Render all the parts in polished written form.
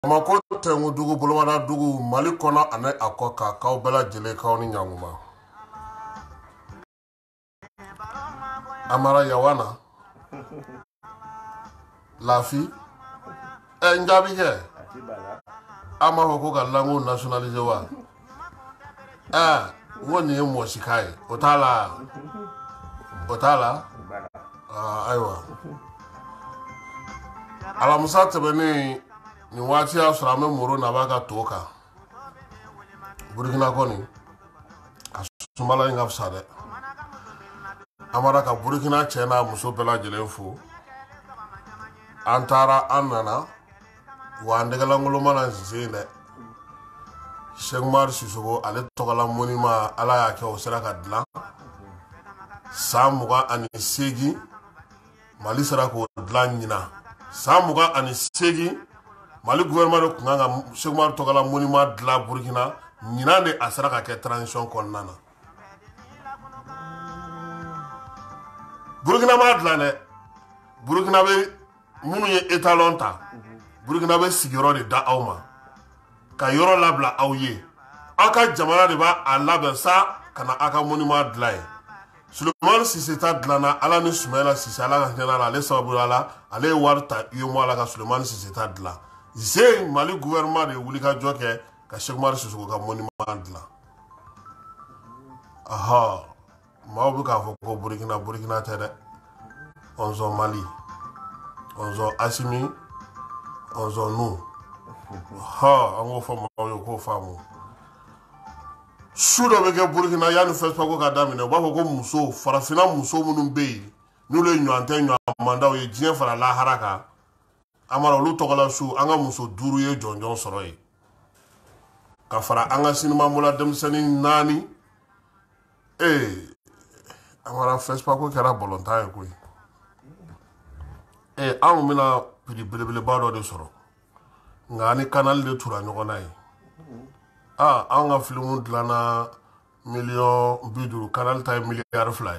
Mako tengu dugu bolomada dugu Mali kɔnɔ ani a kɔ kan k'aw bɛɛ lajɛlen k'aw ni ɲankuma. Amara Yawana Lafi n jaabi kɛ a m'a fɔ ko ka lango nationaliser wa n ko nin ye mɔsika ye o t'a la ayiwa alamisa tɛmɛnen nin waati y'a sɔrɔ an bɛ Moro Naba ka to kan Burkina kɔni a sunbala in ka fisa dɛ Amara ka Burkina cɛ n'a muso bɛɛ lajɛlen fo an taara an nana wa an dɛgɛlankolon mana sen dɛ Cheikh Umar Sissoco ale tɔgɔla monument Ala y'a kɛ o sera ka dilan san 28 Mali sera k'o dilan ɲina san 28 Mali gouvernement de kun kan ka Cheikh Umar tɔgɔla monument dilan Burkina ɲina de a sera ka kɛ transition kɔnɔna na Burkina ma dilan dɛ Burkina bɛ minnu ye étalon ta Burkina bɛ sigiyɔrɔ de da aw ma ka yɔrɔ labila aw ye aw ka jamana de b'a labɛn sa ka na aw ka monument dilan ye Souleymane Cissé ta dilanna Ala ni Soumaïla Cissé Ala ka hinɛ la ale sababu la ale ye wari ta UEMOA la ka Souleymane Cissé ta dilan Zen Mali gouvernement de wuli ka jɔ kɛ ka Cheikh Umar Sissoco ka monument dilan aha maaw bɛ k'a fɔ ko Burkina tɛ dɛ on zone Mali on zone Assimi on zone nous an k'o fɔ maaw ye k'o faamu su dɔ bɛ kɛ Burkina yanni FESPACO ka daminɛ u b'a fɔ ko muso farafinna muso minnu bɛ yen n'olu ye ɲɔgɔn tɛ ɲɔgɔn mandaw ye diɲɛ fara lahara kan Amara olu tɔgɔla su an ka muso 5 ye jɔnjɔn sɔrɔ yen ka fara an ka sinimamola denmisɛnnin 4 Amara FESPACO kɛra bɔlɔntan ye koyi anw bɛna prix belebeleba dɔ de sɔrɔ nka ani canal de tura ɲɔgɔn na ye an ka filimu dilanna $50 canal ta ye $2 ye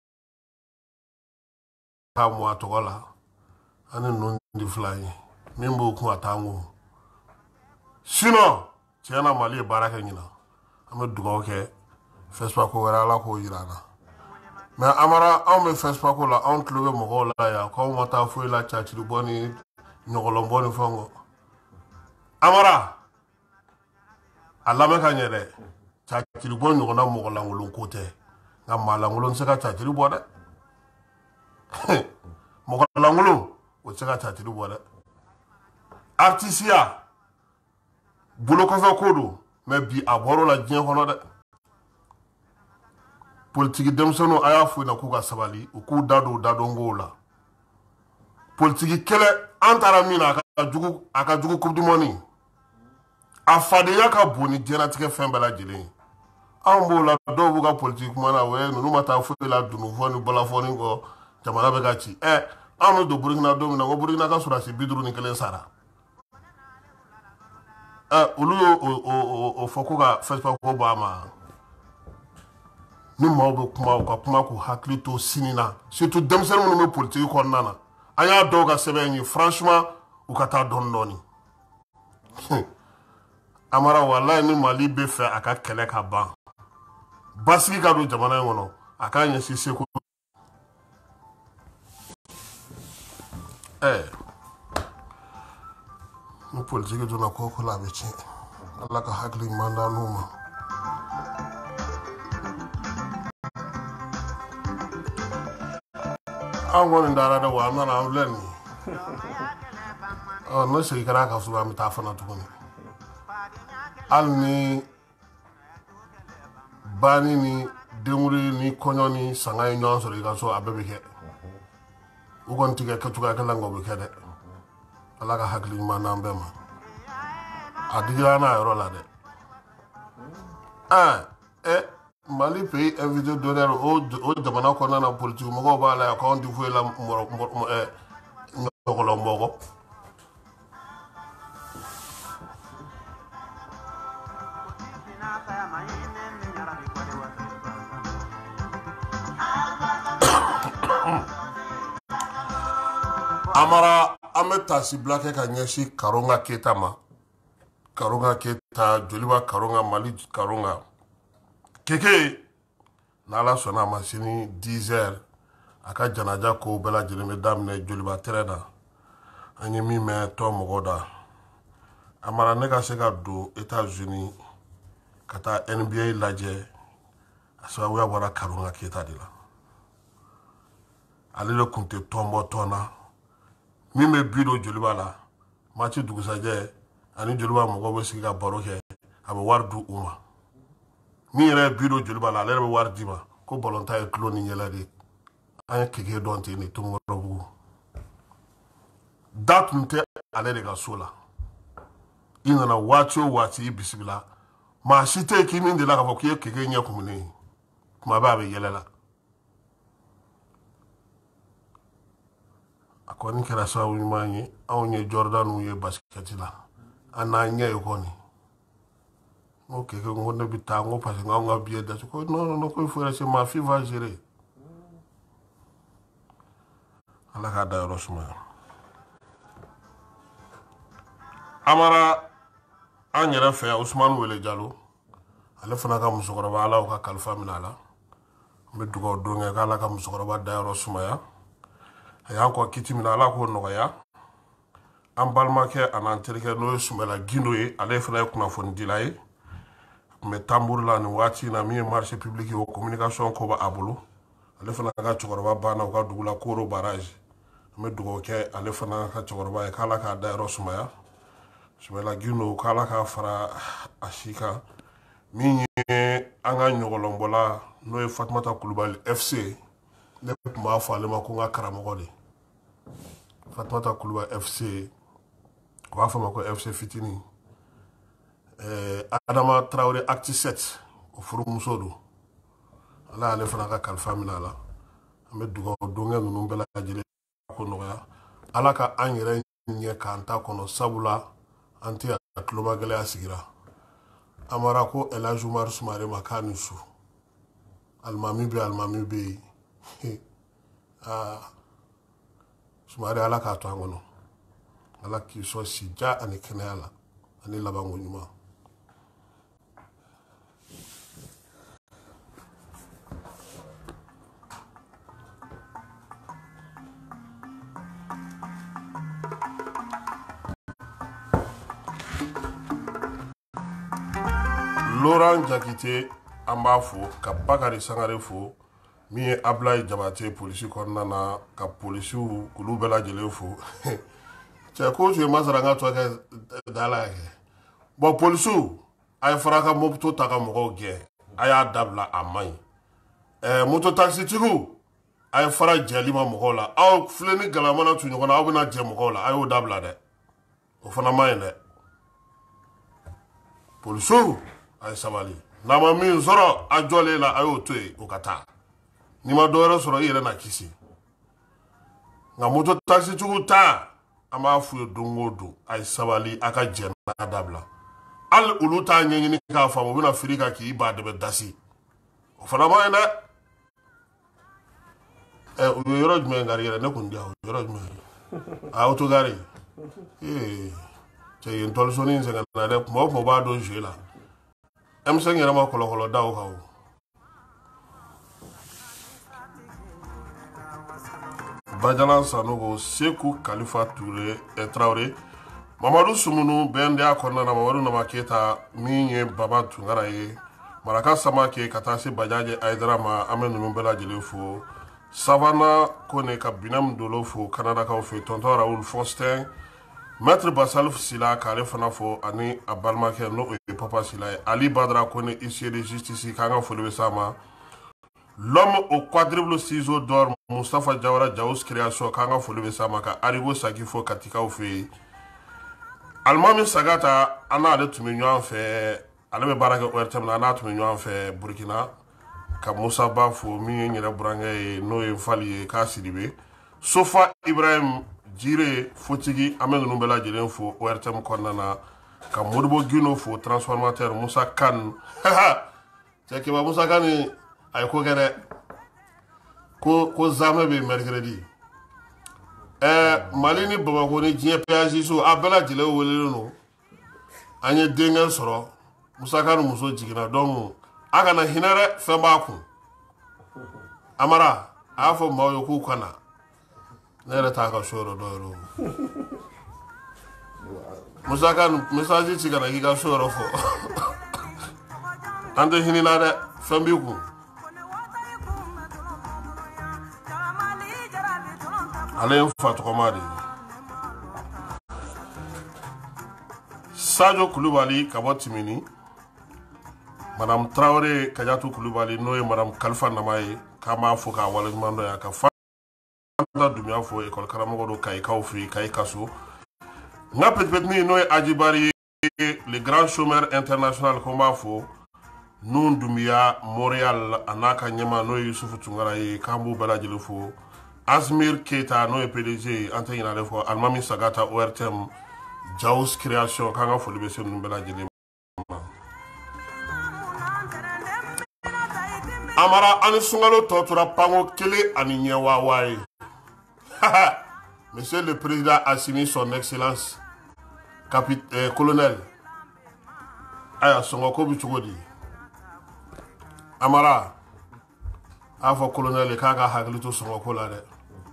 k'a mɔ a tɔgɔ la ani ninnu di 2 ye min b'o kun a t'an kun sinon tiɲɛna Mali ye baara kɛ ɲina an bɛ dugawu kɛ FESPACO wɛrɛ Ala k'o jira an na mais Amara anw bɛ FESPACO la anw tulo bɛ mɔgɔw la yan k'anw ma taa foyi la caciribɔ ni ɲɔgɔlɔnbɔ ni fɛnw kɔ Amara a lamɛn ka ɲɛ dɛ caciribɔ ɲɔgɔnna mɔgɔlankolon ko tɛ nka maalankolon tɛ se ka caciri bɔ dɛ mɔgɔlankolon o tɛ se ka caciri bɔ dɛ artisiya bolokɔfɛ ko don mais bi a bɔr'o la diɲɛ kɔnɔ dɛ politiki denmisɛnninw a y'a fɔ ɲɛna k'u ka sabali u k'u da don dadonkow la politiki kɛlɛ an taara min na a ka jugu coupe du monde a fadenya ka bon ni diɲɛlatigɛ fɛn bɛɛ lajɛlen ye anw b'o la dɔw b'u ka politiki kuma na ninnu ma taa foyi la dunufɔ ni balafɔni kɔ jamana bɛ ka ci anw bɛ don Burkina don min na ko Burkina ka sɔrɔdasi 51 sara olu y'o fɔ ko ka FESPACO bɔ a ma ni maaw bɛ kuma u ka kuma k'u hakili to sini na surtout denmisɛnnin minnu bɛ politiki kɔnɔna na an y'a dɔw ka sɛbɛn ye franchement u ka taa dɔɔni Amara walayi ni Mali bɛ fɛ a ka kɛlɛ ka ban basigi ka don jamana in kɔnɔ a k'a ɲɛsin seko ni politiki donna ko la a bɛ tiɲɛ Ala ka hakili ɲuman d'an n'u ma an kɔni dara dɛ wa an nana an filɛ nin ye ne segin kɛra ka so an bɛ taa fana tuguni hali ni bani ni denwuli ni kɔɲɔ ni sanga ye ɲɔgɔn sɔrɔ i ka so a bɛɛ bɛ kɛ u kɔni tɛ kɛ kɛcogoya kelen nka o bɛ kɛ dɛ Ala ka hakili ɲuman d'an bɛɛ ma a digira n'a yɔrɔ la dɛ Mali pays invité d'honneur o jamana kɔnɔna na politiki mɔgɔw b'a la yan k'anw tɛ foyi la ɲɔgɔlɔnbɔ kɔ Amara an bɛ taasibila kɛ ka ɲɛsin Karonga Keyita ma Karunga Keta, Joliba Karunga, Mali Karunga. Keke, Nala Sona Masini, 10h, Aka Janaja Ko, Bela Jeleme Damne, Joliba Terena, Anyemi Me, Tom Goda. Amara Nega Sega do, États-Unis, Kata NBA Laje, Asawa Wara Karunga Keta Dila. Alile Kunte Tombo Tona, Mime Bido Joliba la, Mati Dugusaje, ani joliba mogo be sigi ka baro kɛ a be wari du u ma min yɛrɛ bido joliba la ale yɛrɛ be wari di ma ko balonta ye kilo ni yɛlɛ de an ye keke dɔn ten ni tomɔrɔbugu da tun tɛ ale de ka so la i nana waati o waati i bisimila maa si tɛ k'i min delila k'a fɔ k'i ye keke ɲɛ kumunen kuma bɛɛ a bɛ yɛlɛ la a kɔni kɛra sababu ɲuman ye anw ye Jordaniw ye basikɛti la ana nya yokoni ok que on ne bita ngo parce que nga billet de ko non ko faut laisser ma fille va gérer ala ka da rosma amara an yɛrɛ fɛ Ousmane Wele Diallo ale fana ka musokɔrɔba ala ka kalifa mina la me dugaw don kɛ ala ka musokɔrɔba da rosma ya ayan ko kiti mina ala ko nɔgɔya an balimakɛ anan terikɛ n'o ye Sumala Gindo ye ale fana ye kunnafoni dila ye mais tambour la ni waati na min ye marché public ye o communication ko ba a bolo ale fana ka cɛkɔrɔba banna u ka dugu la Koro barrage an bɛ dugawu kɛ ale fana ka cɛkɔrɔba ye k'ala k'a dayɔrɔ sumaya Sumala Gindo k'ala k'a fara a si kan min ye an ka ɲɔgɔlɔnbɔla n'o ye Fatumata Kulubali FC ne tun b'a fɔ ale ma ko n ka karamɔgɔ de Fatumata Kulubali FC o b'a fɔ ma ko FC fitini Adama Traoré acte 7 o furumuso don ala ale fana ka kalifa minɛ a la an bɛ dugawu donkɛ ninnu bɛɛ lajɛlen ko nɔgɔya ala ka an yɛrɛ ɲɛ k'an ta kɔnɔ sabula an tɛ a tulomagɛlɛya sigira amara ko El Hadji Umaru Sumare ma k'a ni su alimami bɛ yen Sumare ala k'a to an kɔnɔ ala k'i sɔn sija ani kɛnɛya la ani labanko ɲuman Laurent Jakite an b'a fo ka Bakari Sangare fo min ye Ablaye Jabate polisi kɔnɔna na ka polisiw k'olu bɛɛ lajɛlen fo cɛ ko su ye masara n ka tɔ kɛ dala kɛ bon polisiw a ye fara ka moto ta ka mɔgɔw gɛn a y'a dabila a man ɲi moto taxitigiw a ye fara jɛli ma mɔgɔw la aw filɛ ni galamana tu ɲɔgɔn na aw bɛna jɛ mɔgɔw la a y'o dabila dɛ o fana man ɲi dɛ polisiw a ye sabali n'a ma min sɔrɔ a jɔlen la a y'o to yen o ka taa n'i ma dɔ wɛrɛ sɔrɔ i yɛrɛ na kisi nka moto taxitigiw ta an b'a f'u ye don o don a ye sabali a ka jɛ n'a dabila hali olu t'a ɲɛɲini k'a faamu u bɛna firi ka k'i ba dɛmɛ dasi o fana ma ɲi dɛ u ye yɔrɔ jumɛn gari yɛrɛ ne kun diya o yɔrɔ jumɛn a autogari cɛ yen tɔlisɔnni in sɛgɛnna dɛ kuma o kuma u b'a don jeu la M5 yɛrɛ ma kɔlɔkɔlɔ da o kan o Bajala Sanogo Seku Kalifa Traoré Mamadou Sumunu BNDA kɔnɔna na Mamadou Nama Keita min ye Baba Tunkara ye Maraka Samake ka taa se Bajaje Aidara ma an bɛ ninnu bɛɛ lajɛlen fo Savana Kone ka Binam Dolo fo Kanadakaw fɛ Tonton Raoul Faustin Maître Basalif Sila k'ale fana fo ani a balimakɛ n'o ye Papa Sila ye Ali Badara Kone huissier de justice k'an ka foli bɛ s'a ma l'homme au quadruple ciseau d'or Mustafa Jawara Jaous création k'an ka foli bɛ s'a ma ka Arigo Saki fo Katikaw fɛ yen Alimami Sagata an n'ale tun bɛ ɲɔgɔn fɛ ale bɛ baara kɛ ORTM na an n'a tun bɛ ɲɔgɔn fɛ Burkina ka Musa Ba fo min ye n yɛrɛ burankɛ ye n'o ye Nfali ye k'a Sidibe Sofa Ibrahim Jire Fotigi an bɛ ninnu bɛɛ lajɛlen fo ORTM kɔnɔna na ka Modibo Gino fo transformateur Musa Kan cɛ kiba Musa Kan a ye ko kɛ dɛ ko zamɛ bɛ mercredi Mali ni Bamako ni diɲɛ péage so a bɛɛ lajɛlen welelen don anye dengen soro musaka no muso jigina donc aga na hinere femba ku amara afo mawo ku kana nere ta ka shoro do musaka no message jigina giga shoro fo ande hinina de fembi ku ale fatu komadi Sadio Koulibaly Kabotimini Madame Traoré Kadiatou Koulibaly noye Madame Khalifa Namaye kama foka walimando ya ka fanda dumia fo école karamogo do kay kawfi kay kaso nga pet ni noye Adjibari le grand chômeur international combat fo nun dumia Montréal anaka nyema noye Youssouf Tungara ye kambu baladjele fo Asmir Keita noye PDG antayina le fo Almami Sagata ORTM Jaws création kanga fo libese nun baladjele Amara ani sungalo totura pango kele ani nyewa wae. Monsieur le Président a signé son excellence colonel. Aya songo ko bichugodi. Amara afo colonel kanga haglito songo ko la de.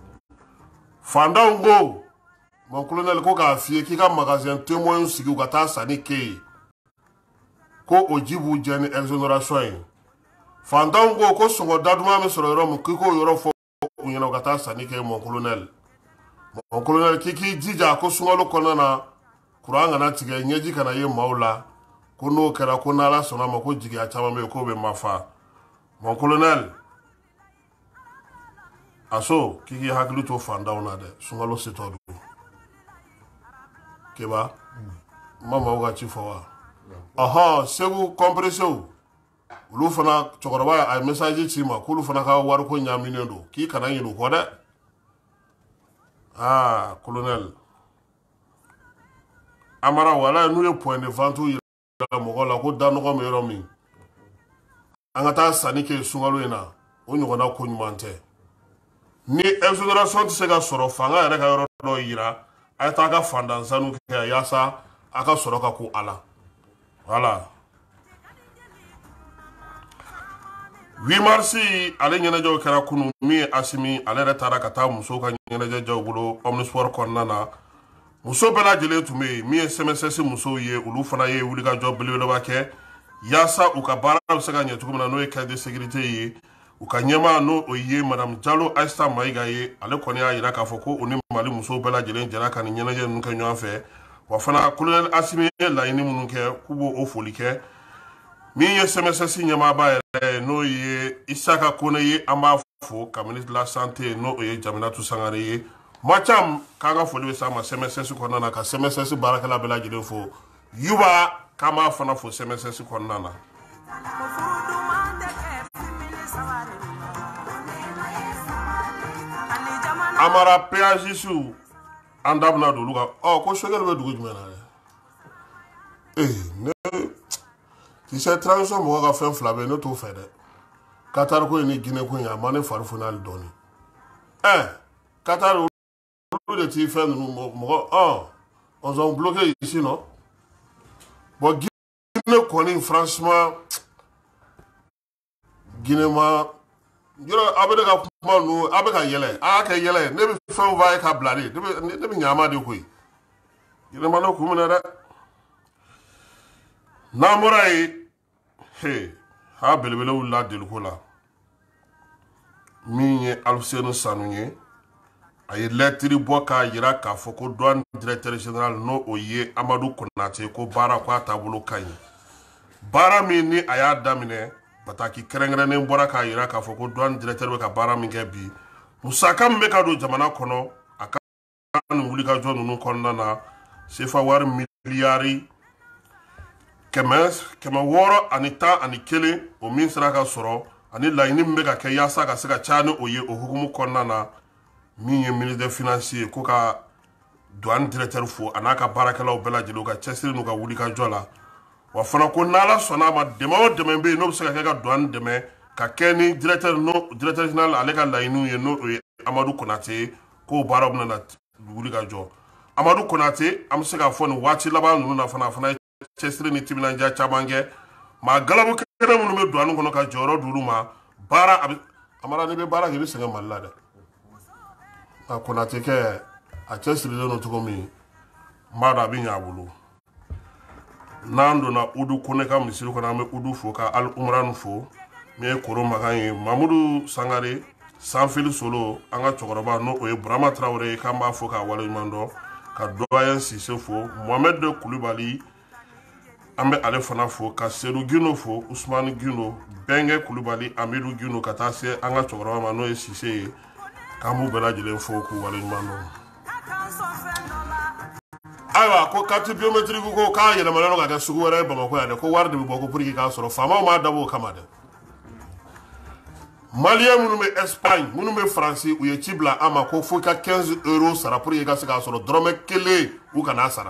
Fandango mon colonel ko ka fie ki ka magasin témoin sigi ko ta sani ke. Ko ojibu jeni exoneration. Fandango ko songo daduma me soro yoro mu kiko yoro fo unyana gata sanike mon colonel kiki jija ko sungalo konana kuranga na tige nyeji kana ye maula ko no kera ko nala sona ma ko jigi achama me ko be mafa mon colonel aso kiki haklu to fandawna de sungalo setodu keba mama uga chifowa aha segu compression ulu fana chokoroba ay message ci ma kulu fana ka war ko nyamine do ki kana yilu ko de colonel amara wala nous le point de vente où il la mogola ko dano ko mero mi angata sanike sungalo ina onyo na ko nyumante ni exoneration se ga soro fanga era ka yoro do yira ay ta ka fandansanu ke yasa aka soro ka ku ala voilà 8 mars ale ñenejo kera kunu mi asimi ale retara kata muso ka ñenejo jawbulo omnisport konnana muso bela jele tume mi SMSS muso ye ulu fana ye wuli ka job bele ba ke yasa u ka bara se ka ñetu kuma no e ka de sécurité ye u ka ñema no o ye madame Diallo Aïsta Maïga ye ale koni ya ira ka foko oni mali muso bela jele jara kan ñenejo nu ka ño fe wa fana colonel asimi la ini munu ke kubo o foli ke mi SMSS nyama ba no ye Isaka Kone ye amba fo ka ministre de la santé no ye Jaminatu Sangare ye macham kanga fo le sama SMSS konna ka SMSS barakala bela jide fo yuba kama fana fo SMSS konna na amara péage su andabna do luka ko shogel be dugu jumena ne si c'est transition mo ga fen flabe no to fede Qatar ko ni Guinée ko ya mane farfunal doni Qatar de ti fen mo on ont bloqué ici non bon Guinée ko ni franchement Guinée ma yoro abede ka kuma no abeka yele aka yele ne bi fen va ka blade ne bi nyama de ko Guinée ma no ko mena da Namorai ha belebele wula deluko la minye Alfsenu Sanunye aye lettre boka yira ka foko douane directeur général no oye Amadou Konate ko bara kwa tabulu kanyi bara mini aya damine bataki kerengrene mbora ka yira ka foko douane directeur ka bara minge bi musaka mbeka do jamana kono aka wuli ka jonu no konna na sefa war miliyari kema woro anita anikele o min sera ka soro ani layini mbeka ke yasa ka se ka chane oye o hukumu konna na min ministre financier ko ka douane directeur fo anaka barakala o bela jelo ka chesiri no ka wuli ka jola wa fana ko nala sona ma demo be no se ka douane deme ka keni directeur général ale ka layinu ye no Amadou Konate ko barab na wuli ka jo Amadou Konate am se ka fo ni wati laba no na fana cɛsiri ni timinanja caman kɛ maa galabu kɛnɛ minnu bɛ douane kɔnɔ ka jɔyɔrɔ d'olu ma baara Amara ni bɛ baara kɛ i bɛ sɛgɛn Mali la dɛ a Konate kɛ a cɛsirilen don cogo min n b'a dɔn a bɛ ɲɛ a bolo n'an donna Udu Kone ka misiri kɔnɔ an bɛ Udu fo ka Ali Umrani fo min ye Koro Makan ye Mamudu Sangare Sanfili Solo an ka cɛkɔrɔba n'o ye Burama Traoré ye k'an b'a fo k'a waleɲuman dɔn ka Doyen Sise fo Mohamed de Kulibali an bɛ ale fana fo ka Seydou Gino fo Ousmane Gino Benge Kulibali Amidou Gino ka taa se an ka cɛkɔrɔba ma n'o ye Sise ye k'an b'u bɛɛ lajɛlen fo k'u waleɲuman dɔn ayiwa ko carte biométrique ko k'a yɛlɛmalen don ka kɛ sugu wɛrɛ ye Bamakɔ yan dɛ ko wari de bɛ bɔ ko pour que k'a sɔrɔ faamaw m'a dabɔ o kama dɛ Malien minnu bɛ Espagne minnu bɛ Faransi u ye ci bila an ma ko fo ka 15 € sara pour que ka se k'a sɔrɔ dɔrɔmɛ 1 u kana sara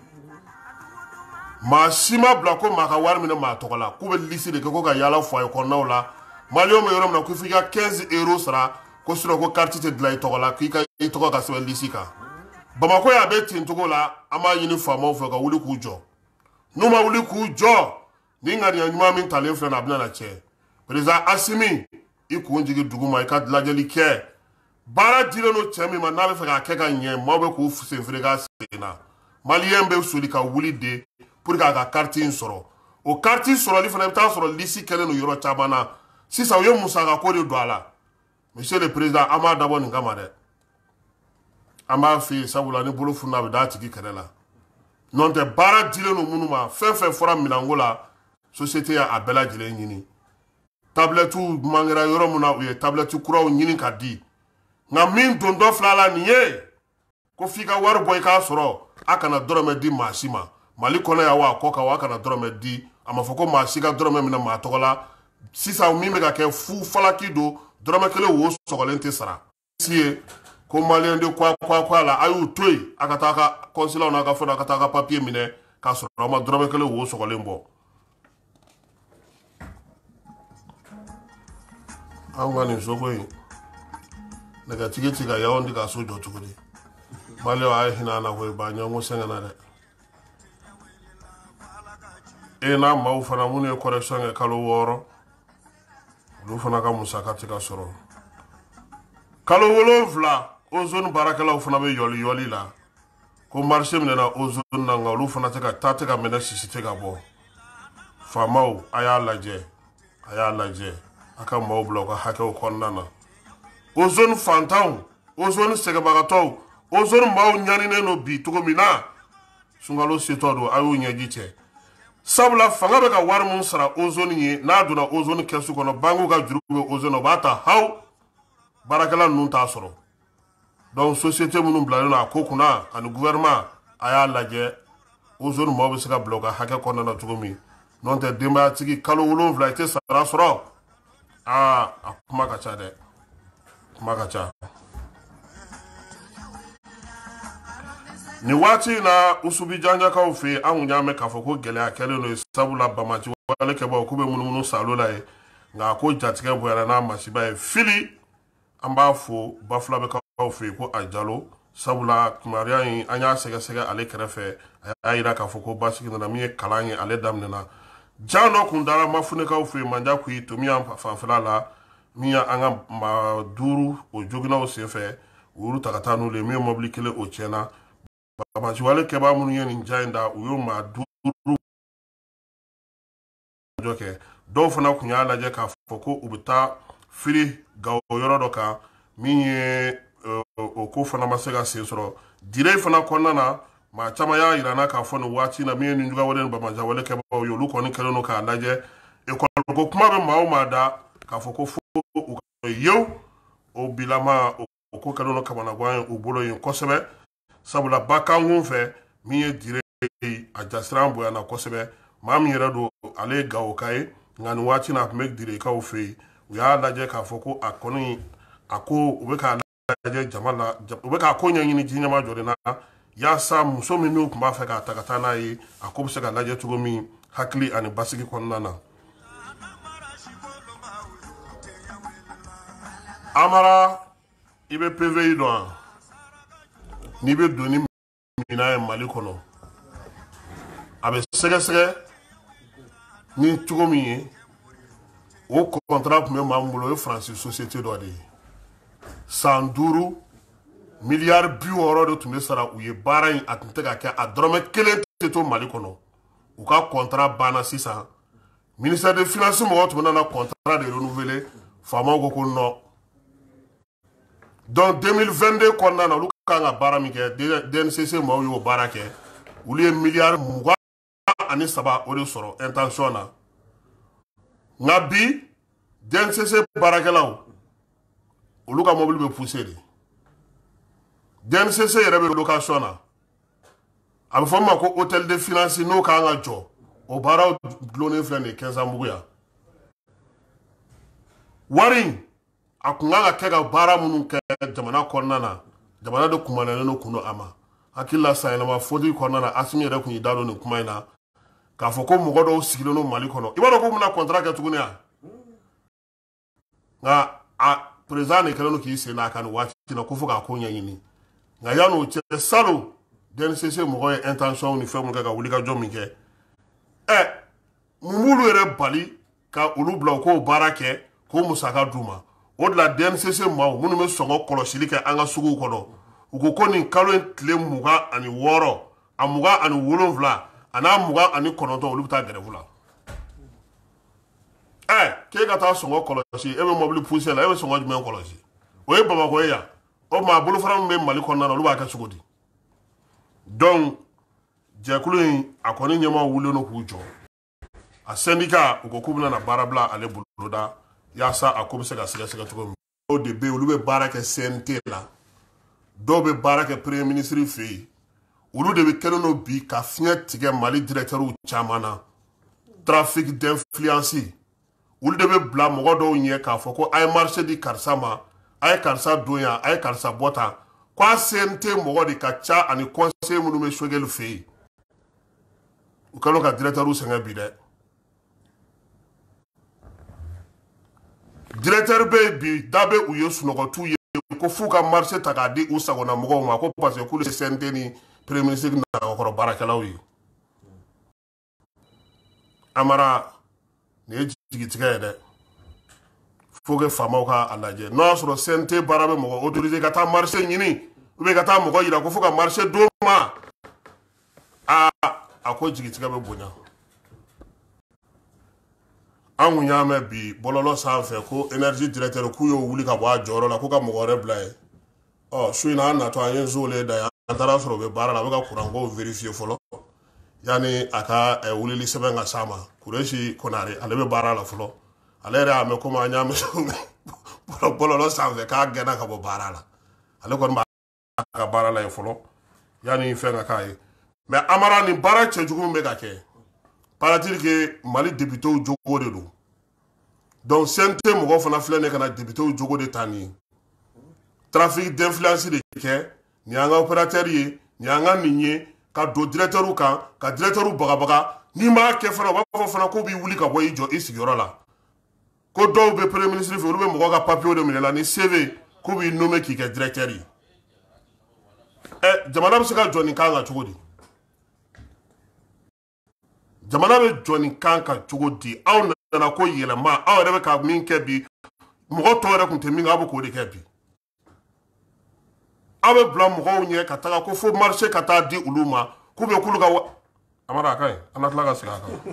maa si ma bila ko maa ka wari minɛ maa tɔgɔ la k'u bɛ liste de kɛ ko ka yaala foyer kɔnɔnaw la Malien bɛ yɔrɔ min na ko fo ka 15 € sara ko sinon ko carte tɛ dilan i tɔgɔ la k'i ka i tɔgɔ ka sɛbɛn liste kan Bamakɔ y'a bɛ ten cogo la an b'a ɲini faamaw fɛ ka wuli k'u jɔ n'u ma wuli k'u jɔ ni ŋaniya ɲuman min talen filɛ na a bɛna na cɛ président Assimi i kun jigi dugu ma i ka lajɛli kɛ baara dilen don cɛ min ma n'a bɛ fɛ k'a kɛ ka ɲɛ maaw bɛ k'u senfere k'a sen na Malien bɛ soli ka wuli de pour que a ka carte in sɔrɔ o carte sɔrɔli fana i bɛ taa sɔrɔ liste kɛlen don yɔrɔ caman na sisan u ye musaka ko de don a la monsieur le président an b'a dabɔ nin kama dɛ an b'a fɛ yen sabula ni bolo fununa a bɛ d'a tigi kɛrɛ la n'o tɛ baara dilen don minnu ma fɛn fɛn fɔra minɛnko la société y'a bɛɛ lajɛlen ɲini tablette mangera yɔrɔ min na u ye tablette kuraw ɲini ka di nka min don dɔ fila la nin ye ko f'i ka wari bɔ i k'a sɔrɔ a kana dɔrɔmɛ di maa si ma Mali kɔnɔ yan wa kɔ kan wa a kana dɔrɔmɛ di a ma fɔ ko maa si ka dɔrɔmɛ minɛ maa tɔgɔ la sisan min bɛ ka kɛ fu falaki don dɔrɔmɛ 1 wo sɔgɔlen tɛ sara si ye ko Malien de kwa la a y'u to yen a ka taa ka consulat n'a ka fɛn a ka taa ka papier minɛ k'a sɔrɔ a ma dɔrɔmɛ 1 wo sɔgɔlen bɔ an ka nin soko in nɛgɛtigi ti ka Yaoundé ka so jɔ cogo di Malien a ye hinɛ an na koyi ba ɲɔgɔn sɛgɛnna dɛ e n'a maaw fana minnu ye correction kɛ kalo 6 olu fana ka musaka tɛ ka sɔrɔ kalo 7 ozone baarakɛlaw fana bɛ yɔli la ko marché minɛna ozone na nka olu fana tɛ ka minɛ sisi tɛ ka bɔ faamaw a y'a lajɛ a ka maaw bila u ka hakɛw kɔnɔna na ozone fantanw ozone sɛgɛbagatɔw ozone maaw ɲaninen don bi cogo min na sunkalo setɔ don a y'u ɲɛji cɛ sabula fanga bɛ ka wari mun sara ozone ye n'a donna ozone kɛsu kɔnɔ bankuw ka juru bɛ ozone o b'a ta haw baarakɛla ninnu t'a sɔrɔ donc société minnu bilalen don a ko kunna ani gouvernement a y'a lajɛ ozone maaw bɛ se ka bila u ka hakɛ kɔnɔna na cogo min n'o tɛ denbayatigi kalo 7 i tɛ sara sɔrɔ a kuma ka ca dɛ kuma ka ca nin waati in na Usubi Janjakaw fɛ yen an kun y'a mɛn k'a fɔ ko gɛlɛya kɛlen don sabula Bamaci wale kɛbaaw k'u bɛ munumunu salo la ye nka ko jatigɛ bonyana n'a masiba ye fili an b'a fo Bafulabe kaw fɛ yen ko a Jalo sabula kibaruya in an y'a sɛgɛsɛgɛ ale kɛrɛfɛ a y'a jira k'a fɔ ko basigi nana min ye kalan ye ale daminɛna jan dɔ kun dara Mafunekaw fɛ yen Mandiakuyi Tomiya fanfɛla la min y' an ka maa 5 o joginaw senfɛ u y'olu ta ka taa n'olu ye min ye mobili 1 o tiɲɛna Bamaci wale kɛbaa minnu ye nin ja in da u y'o maa 5 jɔ kɛ dɔw fana kun y'a lajɛ k'a fɔ ko u bɛ taa fili Gawo yɔrɔ dɔ kan min ye o ko fana ma se ka sen sɔrɔ dire fana kɔnɔna na maa caman y'a jira n'a k'a fɔ nin waati in na min ye nin juguya wale ni Bamaci wale kɛbaaw ye olu kɔni kɛlen don k'a lajɛ ekɔli kuma bɛ maa o maa da k'a fɔ ko fo u ka yew o bilama o ko kɛlen don kamanagan ye u bolo yen kosɛbɛ sabula bakankun fɛ min ye dire a jasiran bonyana kosɛbɛ maa min yɛrɛ don ale ye Gawoka ye nka nin waati in na a tun bɛ direkaw fɛ yen u y'a lajɛ k'a fɔ ko a kɔni a ko u bɛ k'a lajɛ jama la u bɛ k'a ko ɲɛɲini ji ɲɛma jɔ de na yaasa muso min n'u tun b'a fɛ k'a ta ka taa n'a ye a ko bɛ se ka lajɛ cogo min hakili ani basigi kɔnɔna na Amara i bɛ PVI dɔn wa n'i bɛ doni mina ye Mali kɔnɔ a bɛ sɛgɛsɛgɛ ni cogo min ye o contrat tun bɛ maa min bolo o ye Faransi société dɔ de ye san 5 miliyari 60 de tun bɛ sara u ye baara in a tun tɛ ka kɛ a dɔrɔmɛ 1 tɛ to Mali kɔnɔ u ka contrat banna sisan ministère des finances mɔgɔw tun bɛ na contrat de renouveler faamaw ko non donc 2022 kɔnɔna na olu kan ka baara min kɛ DNCC mɔgɔw y'o baara kɛ olu ye miliyari 23 o de sɔrɔ intention na nka bi DNCC baarakɛlaw olu ka mobile bɛ pousser de DNCC yɛrɛ bɛ location na a bɛ fɔ min ma ko hôtel de finance n'o kan ka jɔ o baaraw dulonnen filɛ nin ye Kɛnsanbugu yan wari in a kun kan ka kɛ ka baara minnu kɛ jamana kɔnɔna na jamana de kumanalen don kun do a ma hakili la san yɛlɛma fɔli kɔnɔna na Asimi yɛrɛ kun y'i da don nin kuma in na k'a fɔ ko mɔgɔ dɔw sigilen don Mali kɔnɔ i b'a dɔn ko bɛna contrat kɛ tuguni yan nka a président de kɛlen don k'i sen da a kan nin waati in na ko fo k'a ko ɲɛɲini nka yan'o cɛ salon DNCC mɔgɔ ye intention ni fɛn mun kɛ ka wulikajɔ min kɛ mun b'olu yɛrɛ bali ka olu bila u k'o baara kɛ k'o musaka d'u ma o de la DNCC maaw minnu bɛ sɔngɔ kɔlɔsili kɛ an ka suguw kɔnɔ u ko nin kalo in tile 26 a 27 a n'a 29 olu bɛ taa grève la k'e ka taa sɔngɔ kɔlɔsi e bɛ mobile pousser la e bɛ sɔngɔ jumɛn kɔlɔsi o ye Bamakɔ ye yan o tuma bolofara min bɛ Mali kɔnɔna na olu b'a kɛ cogo di donc jɛkulu in a kɔni ɲɛmaa wulilen don k'u jɔ a syndicat u ko k'u bɛna na baara bila ale boloda yaasa a ko bɛ se ka sɛgɛsɛgɛ cogo min dɔw de bɛ yen olu bɛ baara kɛ CNT la dɔw bɛ baara kɛ premier ministre fɛ yen olu de bɛ kɛlen don bi ka fiɲɛ tigɛ Mali directeurs caman na trafic d'influence olu de bɛ bila mɔgɔ dɔw ɲɛ k'a fɔ ko a ye marché di karisa ma a ye karisa don yan a ye karisa bɔ tan ko a CNT mɔgɔ de ka ca ani conseil minnu bɛ Choguel fɛ yen u kɛlen don ka directeurs sɛgɛn bi dɛ directeur bɛ yen bi da bɛ u ye sunɔgɔ t'u ye ko f'u ka marché ta k'a di u sagona mɔgɔw ma ko parce que k'olu ye CNT ni premier ministre nakɔkɔrɔ baarakɛlaw ye Amara nin ye jigitigɛ ye dɛ faut que faamaw ka a lajɛ n'o y'a sɔrɔ CNT baara bɛ mɔgɔ autorisé ka taa marché ɲini ou bien ka taa mɔgɔ yira ko fo ka marché d'o ma a ko jigitigɛ bɛ bonya an kun y'a mɛn bi bɔlɔlɔ sanfɛ ko énergie directeur k'u y'o wuli ka bɔ a jɔyɔrɔ la ko ka mɔgɔ wɛrɛ bila ye su in na an natɔ an ye nzole da yan an taara sɔrɔ u bɛ baara la a bɛ ka courant ko vérifier fɔlɔ yanni a ka wulili sɛbɛn ka s'a ma Kuresi Konare ale bɛ baara la fɔlɔ ale yɛrɛ y'a mɛn komi an y'a mɛn bɔlɔlɔ sanfɛ k'a gɛnna ka bɔ baara la ale kɔni b'a ka baara la yen fɔlɔ yanni fɛn ka k'a ye mais Amara nin baara cɛjugu min bɛ ka kɛ paraît-il que Mali députés jogo de don donc CNT mɔgɔw fana filɛ ne ka na députés jogo de ta nin ye trafic d'influence de kɛ nin y'an ka opérateur ye nin y'an ka nin ye ka don directeur kan ka directeur bagabaga n'i m'a kɛ fana u b'a fɔ fana k'u b'i wuli ka bɔ i jɔ i sigiyɔrɔ la ko dɔw bɛ premier ministre fɛ olu bɛ mɔgɔw ka papier de minɛ la ni CV k'u b'i nommer k'i kɛ directeur ye jamana bɛ se ka jɔ nin kan kan cogo di jamana bɛ jɔ nin kan kan cogo di aw nana ko yɛlɛma aw yɛrɛ bɛ ka min kɛ bi mɔgɔ tɔw yɛrɛ tun tɛ min kɛ aw bɛ k'o de kɛ bi aw bɛ bila mɔgɔw ɲɛ ka taga ko fo marché ka taa di olu ma k'u bɛ k'olu ka Amara a ka ɲi an ka tila ka segin a kan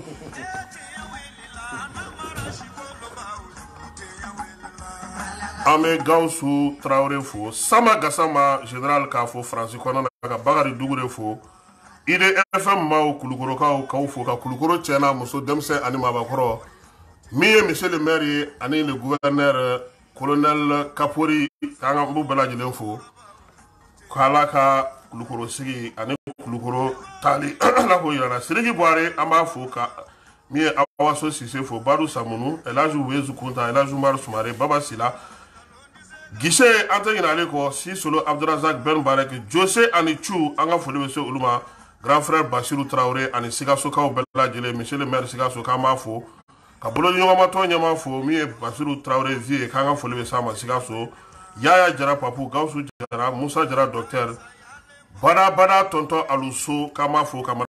an bɛ Gawusu Tarawele fo Sama Gasama général k'a fo Faransi kɔnɔna na ka Bakari Dugure fo IDFM maaw Kulukorokaw k'aw fo ka Kulukoro cɛ n'a muso denmisɛn ani maabakɔrɔ min ye monsieur le maire ye ani le gouverneur colonel Kapori k'an b'u bɛɛ lajɛlen fo k'Ala ka Kulukoro sigi ani Kulukoro taali Ala k'o yir'an na Sidiki Buhare an b'a fo ka min ye Awaso Sise fo Badu Samunu Elhadji Uwezu Kunta Elhadji Umaru Sumare Baba Sila Guichet an tɛ ɲinɛ ale kɔ Sisolo Abdurazak Ben Barek Jose ani Chu an ka foli bɛ se olu ma grand frère Basiru Traoré ani Sikasokaw bɛɛ lajɛlen monsieur le maire Sikaso k'an b'a fo ka boloɲɔgɔnmatɔ ɲɛmaa fo min ye Basiru Traoré vie k'an ka foli bɛ s'a ma Sikaso Yaya Jara Papu Gawusu Jara Musa Jara docteur Bada tonton Aluso k'an b'a fo ka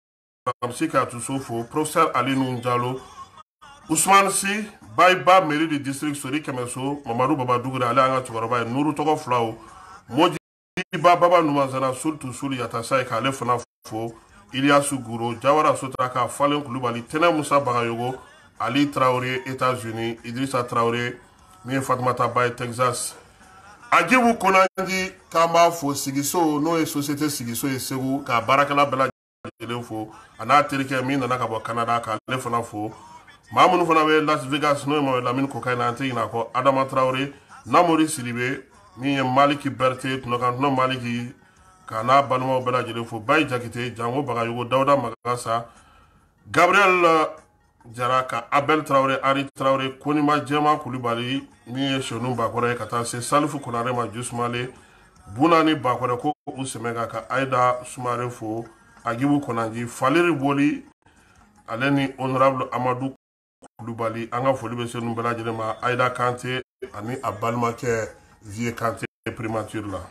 Ramsi Katousso fo professeur Ali Nunjalo Ousmane Si Bayba mairie du district Sori Kemeso Mamadou Baba Dougoura Ale anga Tugoroba Nourou Togo Flao Moji Baba Numanzana Sultu Suli Yatasai Kale Fana fo Iliasu Gouro Jawara Sotraka Falen Koulibaly Tene Moussa Bagayogo Ali Traoré États-Unis Idrissa Traoré Mie Fatmata Baye Texas Ajibu Konandi Kamba fo Sigiso no e société Sigiso e Segu ka barakala bela fo ana terike min nana ka bɔ Canada ka ale fana fo maa minnu fana bɛ Las Vegas n'o ye Mamadu Lamini Kokaina an tɛ ɲinɛ a kɔ Adama Traoré Namori Sidibe min ye Maliki Berete Tunɔkantuma Maliki ka n'a balimaw bɛɛ lajɛlen fo Bayi Jakite Jango Bagayogo Dawuda Magasa Gabriel Jara ka Abel Traoré Ari Traoré Konima Jɛma Kulibali min ye Sonu Bakɔrɔ ye ka taa se Salifu Konare ma Jusumale Bunani Bakɔrɛ ko u sɛmɛ ka Aida Sumare fo Agibu Konanji Faleri Boli ale ni honorable Amadou Kulubali an ka foli bɛ se ninnu bɛɛ lajɛlen ma Aida Kante ani a balimakɛ Vie Kante primature la.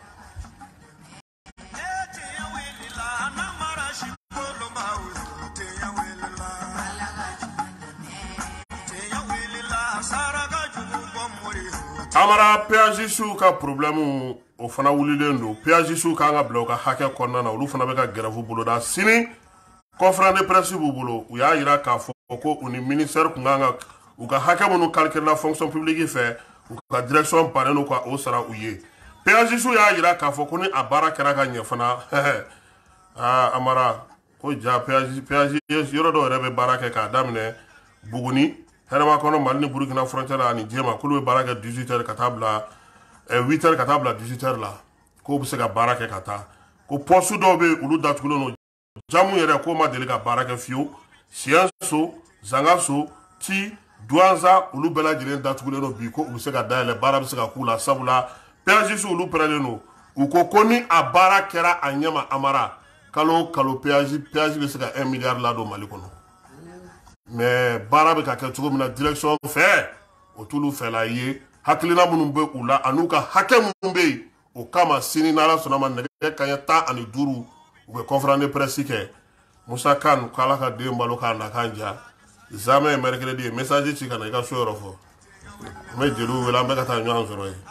Amara PAJISU ka problème o fana wulilen do PAJISU ka nga bila o ka hakɛ kɔnɔna na olu fana bɛ ka grève boloda sini conférence de presse b'u bolo u y'a yira k'a fɔ ko u ni ministère kun kan ka u ka hakɛ minnu calculer la fonction publique fɛ u ka direction bannen do ka o sara u ye PAJISU y'a yira k'a fɔ ko ni a baara kɛra ka ɲɛ fana Amara ko ja PAJ yɔrɔ dɔw yɛrɛ bɛ baara kɛ k'a daminɛ Buguni Hɛrɛma kɔnɔ Mali ni Burkina frontière ani Jema k'olu bɛ baara kɛ 18h ka taa bila 8h ka taa bila 18h la k'o bɛ se ka baara kɛ ka taa ko poste dɔw bɛ olu datugulen do jamu yɛrɛ k'o ma deli ka baara kɛ fiyewu Sienso Zangaso Ti Douanza olu bɛɛ lajɛlen datugulen do bi ko u bɛ se ka dayɛlɛ baara bɛ se ka k'u la sabula PAJISU olu pɛrɛnnen do u ko ni a baara kɛra a ɲɛma Amara kalo kalo PAJ bɛ se ka 1 milliard ladon Mali kɔnɔ mais baara bɛ ka kɛ cogo min na direction fɛ o t'olu fɛla ye hakilina minnu bɛ u la an'u ka hakɛ minnu bɛ yen o kama sini n'Ala sɔnna ma nɛgɛ kanɲɛ 15 u bɛ conférence de presse kɛ Musa Kan k'Ala ka den balo k'a na kan ja Zamɛ mercredi ye message ci ka na i ka so yɔrɔ fɔ n bɛ jeliw wele an bɛ ka taa ɲɔgɔn sɔrɔ yen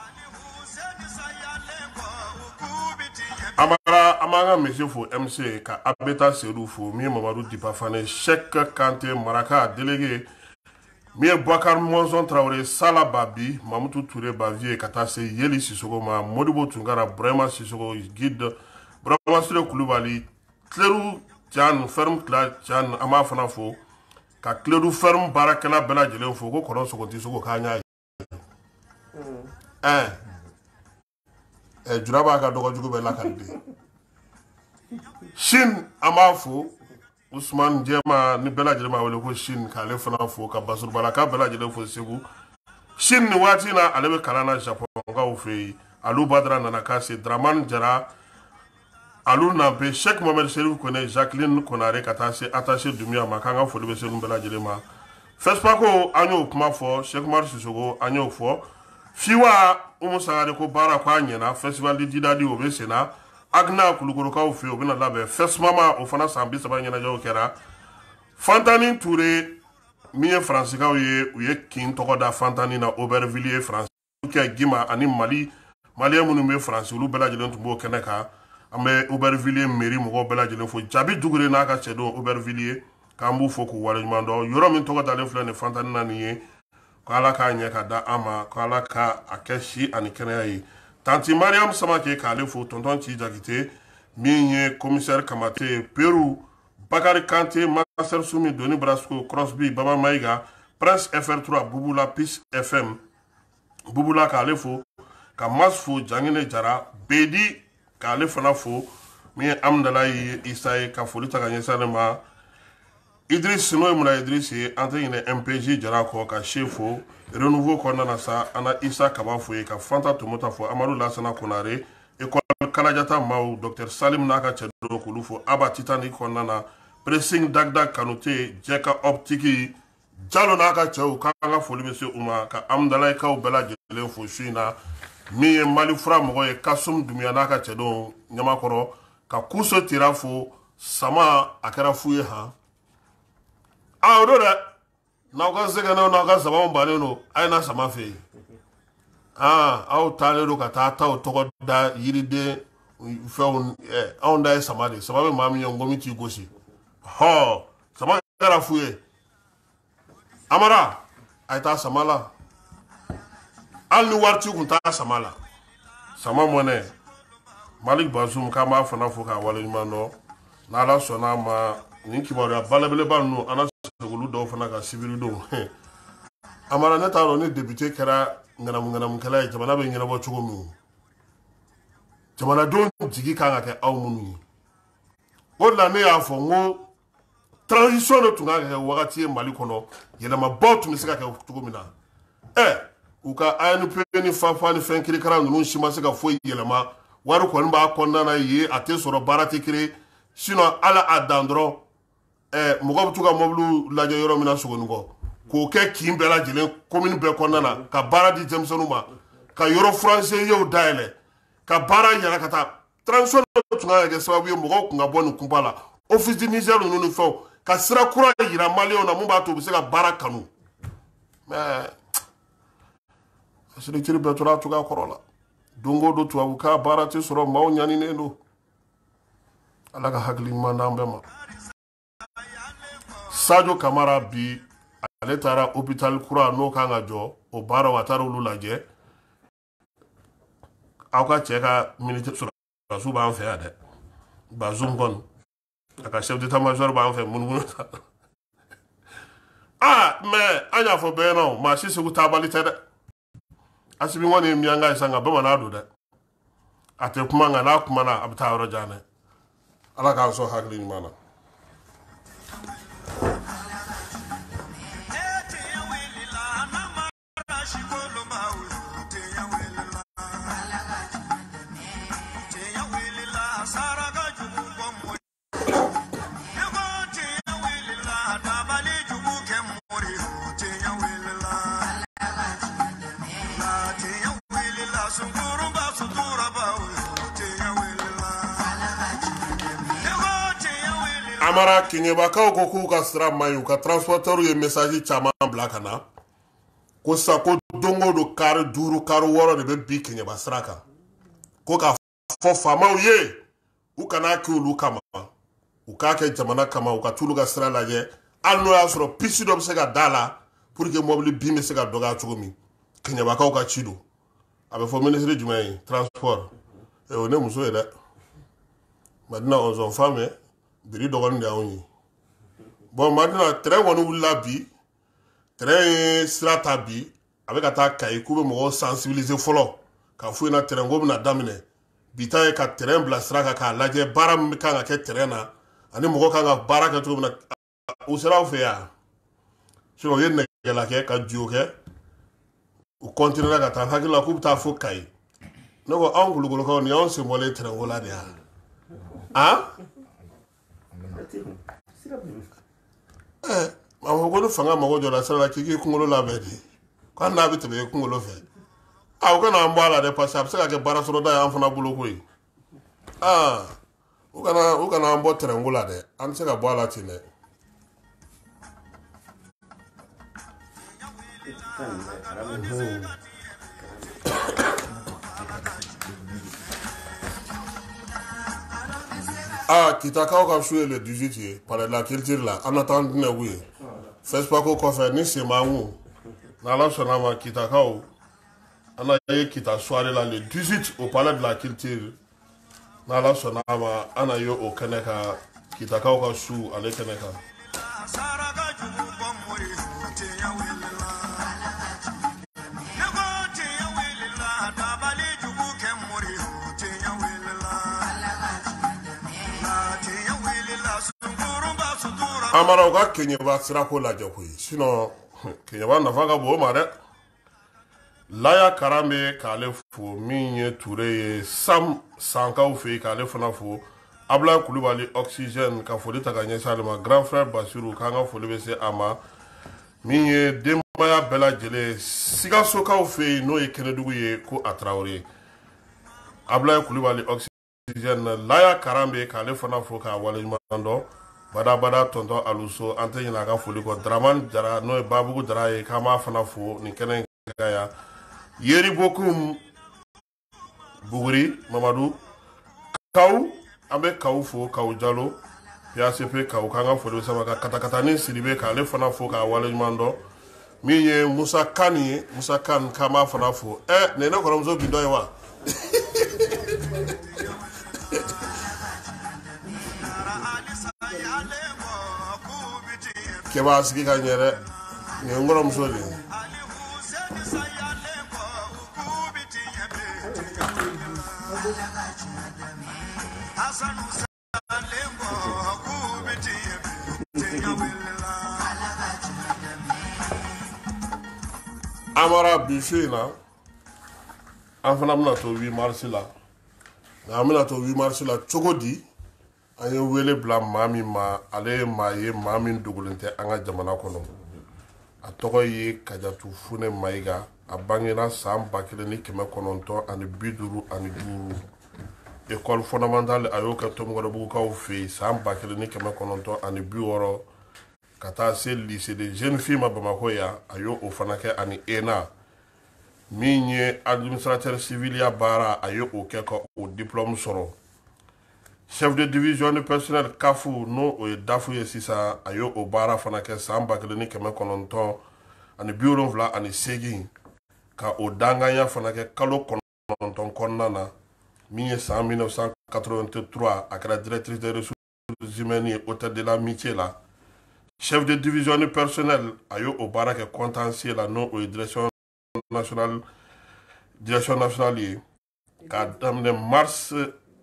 Amara an b'an ka misi fo MC ka Abeta Seydou fo min ye Mamadou Dipa Fane Cheikh Kante Maraka délégué min ye Bouakar Monzon Traoré Sala Babi Mamutu Touré Bavie ka taa se Yeli Sissogo ma Modibo Tunkara Brahima Sissogo guide Brahima Sule Kulubali Clérou Tian ferme Tian an b'a fana fo ka Clérou ferme baarakɛla bɛɛ lajɛlen fo ko kɔnɔ sogo tɛ sogo k'a ɲa ye jura b'a ka dɔgɔjugu bɛɛ lakali de Chine an b'a fo Ousmane Jɛma ni bɛɛ lajɛlen b'a wele ko Chine k'ale fana fo ka Basurubala k'a bɛɛ lajɛlen fo Segu Chine ni waati in na ale bɛ kalan na Japonkaw fɛ yen Alu Badara nana k'a se Dramane Jara Alu Nampe Cheikh Mohamed Serif Kone Jacqueline Konare ka taa se attaché Dumbuya ma k'an ka foli bɛ se ninnu bɛɛ lajɛlen ma FESPACO an y'o kuma fɔ Cheikh Umar Sissogo an y'o fɔ Fiwa Umu Sangare ko baara ko a ɲɛna festival de Didadi o bɛ senna Agna Kulukorokaw fɛ o bɛna labɛn FESMAMA o fana san 30 ɲɛnajɛw kɛra Fantani Touré min ye Faransikaw ye u ye kin tɔgɔ da Fantani na Aubervilliers France kɛ Gima ani Malien minnu bɛ France olu bɛɛ lajɛlen tun b'o kɛnɛ kan an bɛ Aubervilliers mairie mɔgɔw bɛɛ lajɛlen fo Jabi Dugure n'a ka cɛdon Aubervilliers k'an b'u fo k'u waleɲuman dɔn yɔrɔ min tɔgɔ dalen filɛ nin Fantani na nin ye k'Ala k'a ɲɛ ka da an ma k'Ala ka a kɛ si ani kɛnɛya ye Tanti Mariam Samake k'ale fo tonton Ci Jakite min ye commissaire Kamate Peru Bakari Kante Master Sumi Doni Brasco Crosby Baba Maïga Prince FR3 Bubula Peace FM Bubula k'ale fo ka Mas fo Jangine Jara Bedi k'ale fana fo min ye Amdalayi Isa ye ka foli ta ka ɲɛsin ale ma Idriss n'o ye Muna Idriss ye an tɛ ɲinɛ MPJ Jara kɔ ka se fo renouveau kɔnɔna na sa an na Isa Kaba fo ye ka Fanta Tomota fo Amadou Lassana Konare école Kalajata Maw Dr Salim n'a ka cɛ dɔ k'olu fo Aba Titanic kɔnɔna na Pressing Dagda Kanute Jɛka Optiki Jalo n'a ka cɛw k'an ka foli bɛ se u ma ka Amdalayikaw bɛɛ lajɛlen fo su in na min ye Mali fura mɔgɔ ye Kasum Dumbuya n'a ka cɛ dɔ Ɲamakɔrɔ ka Kuso Tira fo sama a kɛra fu ye han o don dɛ n'aw ka sɛgɛnɛw n'aw ka sababu bannen don a ye na sama fɛ yen aw taalen don ka taa o tɔgɔ da yiriden fɛnw anw da ye sama de sama bɛ maa min ye nkomi t'i gosi sama kɛra fu ye Amara a ye taa sama la hali ni wari t'i kun taa sama la sama mɔnɛ Malik Bazoum k'an b'a fana fo k'a waleɲuman dɔn n'Ala sɔnn'a ma nin kibaruya balabeleba ninnu an na segin olu dɔw fana ka sibiri don Amara ne t'a dɔn ni député kɛra ŋanamu-ŋanamukɛla ye jamana bɛ ɲɛnabɔ cogo min jamanadenw jigi kan ka kɛ aw minnu ye o de la ne y'a fɔ n ko transition de tun kan ka kɛ wagati ye Mali kɔnɔ yɛlɛmabaw tun bɛ se ka kɛ cogo min na u ka ANP ni FAFA ni fɛn kirikara ninnu si ma se ka foyi yɛlɛma wari kɔni b'a kɔnɔna na ye a tɛ sɔrɔ baara tɛ kere sinon ala a dan dɔrɔn mɔgɔ bɛ to ka mobile lajɛ yɔrɔ min na Sogonikɔ k'o kɛ kin bɛɛ lajɛlen commune bɛɛ kɔnɔna na ka baara di denmisɛnninw ma ka yɔrɔ français yew dayɛlɛ ka baara yɛlɛ ka taa transition tun kan ka kɛ sababu ye mɔgɔw kun ka bɔ nin kunba la office du Niger ninnu ni fɛnw ka sira kura yira maliyɛnw na mun b'a to u bɛ se ka baara kanu mais structure bɛɛ tora a cogoya kɔrɔ la don o don tubabukan baara tɛ sɔrɔ maaw ɲaninen don ala ka hakili ɲuman d'an bɛɛ ma Sadio Kamara bi ale taara hôpital kura n'o kan ka jɔ o baaraw a taara olu lajɛ aw ka cɛ ka militaire sɔrɔdasiw b'an fɛ yan dɛ Bazoum kɔni a ka chef d'état-major b'an fɛ munumunu mais an y'a fɔ bɛɛ ɲɛna maa si segu taabali tɛ dɛ Asibi ŋɔni ye miyanka ye sa nka bamanan don dɛ a tɛ kuma nka n'a kumana a bɛ taa yɔrɔ jan dɛ ala k'an sɔn hakili ɲuman na Amara Keɲebakaw ko k'u ka sira man ɲi u ka transporteur ye message caman bila ka na ko sa ko don o don kari 5 kari 6 de bɛ bi Keɲeba sira kan ko k'a fɔ faamaw ye u kana kɛ olu kama u k'a kɛ jamana kama u ka t'olu ka sira lajɛ hali n'o y'a sɔrɔ piste dɔ bɛ se ka d'a la pour que mobili bin bɛ se ka dɔgɔya cogo min Keɲebakaw ka ci don a bɛ fɔ ministre jumɛn ye transport o ne muso ye dɛ Madina Ɔnzɔn Fame biri dɔgɔnin de y'anw ye bon maintenant train kɔni wulila bi train ye sira ta bi a bɛ ka taa Kayi k'u bɛ mɔgɔw sensibiliser fɔlɔ k'a f'u ɲɛna train ko bɛna daminɛ bi ta ye ka train bila sira kan k'a lajɛ baara min kan ka kɛ train na ani mɔgɔ kan ka baara kɛ cogo min na u sera aw fɛ yan sinon u ye nɛgɛla kɛ ka jiyo kɛ u continuera ka taa hakili la k'u bɛ taa fo Kayi ne ko anw Kulukorokaw nin y'anw sen bɔlen train ko la de yan a fɔ ko ni fanga mago jɔra sira la k'i k'i kunkolo labɛn de ko hali n'a bɛ tɛmɛ i kunkolo fɛ u kana an bɔ a la dɛ parce que a bɛ se ka kɛ baara sɔrɔda ye an fana bolo koyi u kana an bɔ train ko la dɛ an tɛ se ka bɔ a la ten dɛ Kitakaw ka su ye le 18 ye palais de la culture la an attend dinɛw ye FESPA ko kɔfɛ ni sen b'an kun n'Ala sɔnn'a ma Kitakaw an ye Kita soirée la le 18 au palais de la culture n'Ala sɔnn'a ma an ye o kɛnɛ kan Kitakaw ka su ale kɛnɛ kan Amara u ka Keɲeba sirako lajɛ koyi sinon Keɲeba nafa ka bon o ma dɛ Laya Karan bɛ k'ale fo min ye Ture ye Sam Sankaw fɛ yen k'ale fana fo Ablaye Kulubali Oxygène ka foli ta ka ɲɛsin ale ma grand frère Basiru k'an ka foli bɛ se a ma min ye denbaya bɛɛ lajɛlen Sikasokaw fɛ yen n'o ye Kɛnɛdugu ye ko a Traoré Ablaye Kulubali Oxygène oxygène Laya Karambe k'ale fana fo k'a waleɲuman dɔn bada tonton Aluso an tɛ ɲinɛ a ka foli kɔ Dramane Jara n'o ye Babugu Dara ye k'an b'a fana fo nin kɛnɛ in kan yan Yeri Bokum Buguri Mamadu Kaw an bɛ Kaw fo Kaw Jalo PACP Kaw k'an ka foli sama ka Katakatani Sidibe k'ale fana fo k'a waleɲuman dɔn min ye Musa Kan ye Musa Kan k'an b'a fana fo nin ye ne kɔrɔmuso bin dɔ ye wa Keba sigi ka ɲɛ dɛ nin ye n kɔrɔmuso de ye Amara bisu in na an fana bɛna to 8 mars la nka an bɛna to 8 mars la cogo di an ye wele bila maa min ma ale ye maa ye maa min dogolen tɛ an ka jamana kɔnɔ a tɔgɔ ye Kajatu Fune Mayiga a bangera san 1955 école fondamentale a y'o kɛ Tomɔkɔrɔbugukaw fɛ yen san 1960 ka taa se lycée de jeunes filles ma Bamako yan a y'o fana kɛ ani ENA min ye administrateur civil ya baara a y'o kɛ ka o diplôme sɔrɔ chef de division du personnel CAF n'o o ye DAF ye sisan a y'o baara fana kɛ san 1978 ka o danganya fana kɛ kalo 9 kɔnɔna na min ye san 1983 a kɛra directrice des ressources humaines ye hôtel de l'amitié la chef de division du personnel a y'o baara kɛ contentieux la n'o o ye direction nationale ye k'a daminɛ mars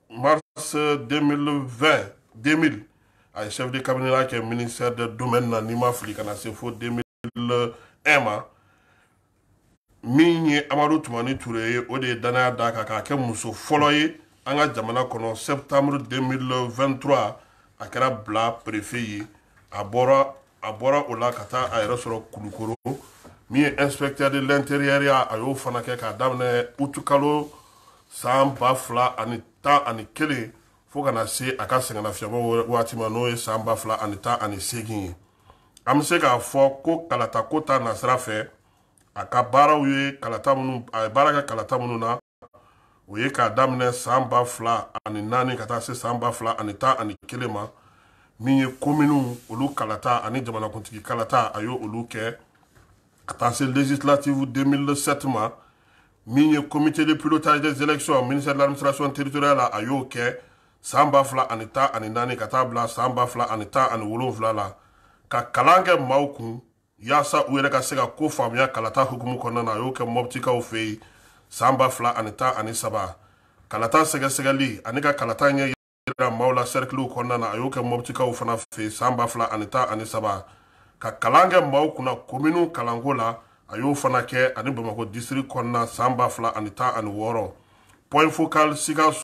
2000 a ye chef de cabinet kɛ ministère de domaine na n'i ma fili ka na se fo 2001 ma min ye Amadu Tumani Ture ye o de ye danaya d'a kan k'a kɛ muso fɔlɔ ye an ka jamana kɔnɔ septembre 2023 a kɛra bila préfet ye a bɔra o la ka taa a yɛrɛ sɔrɔ Kulukoro min ye inspecteur de l'intérieur a y'o fana kɛ k'a daminɛ août kalo san 2011 fo ka na se a ka sɛgɛnnafiɲɛbɔ waati ma n'o ye san 2018 ye an bɛ se k'a fɔ ko kalata ko ta nasira fɛ a ka baaraw ye kalata minnu a ye baara kɛ kalata minnu na o ye k'a daminɛ san 2004 ka taa se san 2011 ma min ye kominiw olu kalata ani jamanakuntigi kalata a y'o olu kɛ ka taa se législative 2007 ma min ye comité de pilotage des élections ministère de l'administration territoriale a y'o kɛ san 2014 ka taa bila san 2017 la ka kalan kɛ maaw kun yaasa u yɛrɛ ka se ka ko faamuya kalata hukumu kɔnɔna na a y'o kɛ Mɔptikaw fɛ yen san 2017 kalata sɛgɛsɛgɛli ani ka kalata ɲɛ yira maaw la cercle kɔnɔna na a y'o kɛ Mɔptikaw fana fɛ yen san 2017 ka kalan kɛ maaw kunna kominiw kalanko la a y'o fana kɛ ani Bamakɔ district kɔnɔna san 2016 point focal Sikaso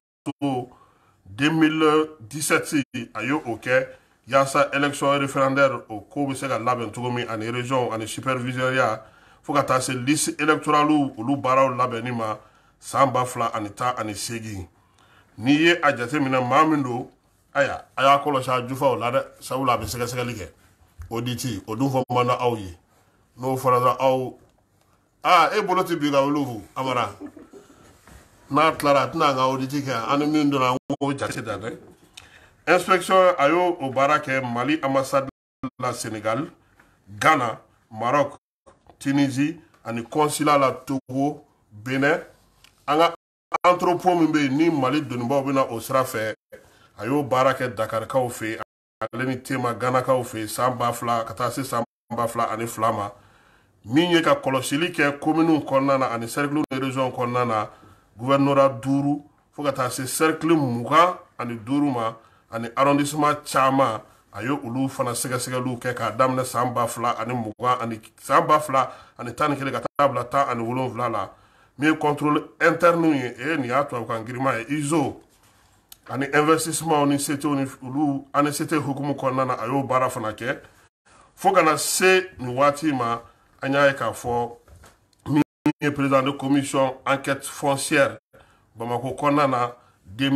2017 a y'o kɛ yaasa élection référendaire o ko bɛ se ka labɛn cogo min ani région ani supervisoria fo ka taa se liste électorale olu baaraw labɛnni ma san 2018 n'i ye a jateminɛ maa min don a y'a kɔlɔsi a jufaw la dɛ sabula a bɛ sɛgɛsɛgɛli kɛ audit o dun fɔ man di aw ye n'o fɔra dɔrɔn aw e bolo tɛ bin ka wuli Amara n'a tilara a tɛna an ka audit kɛ an ni min donna an k'o jate da dɛ inspection a y'o baara kɛ Mali ambassade la Sénégal Ghana Maroc Tunisie ani consulat la Togo Benin an ka entrepôt min bɛ yen ni Mali donnibaaw bɛ na o sira fɛ a y'o baara kɛ Dakarikaw fɛ yen ale ni Tema Ganakaw fɛ yen san 2000 ka taa se san 2002 ma min ye ka kɔlɔsili kɛ kominiw kɔnɔna na ani cercle de région kɔnɔna na gouvernorat 5 fo ka taa se cercle 25 ma ani arrondissement caman a ye olu fana sɛgɛsɛgɛliw kɛ k'a daminɛ san 2020 ani san 2011 ka taa bila 17 la min ye contrôle interne ye nin y'a tubabukan girima ye ISO ani investissement ni CT ni olu ani CT hukumu kɔnɔna na a y'o baara fana kɛ fo ka na se nin waati ma an y'a ye k'a fɔ min ye président de commission enquête foncière Bamako kɔnɔna na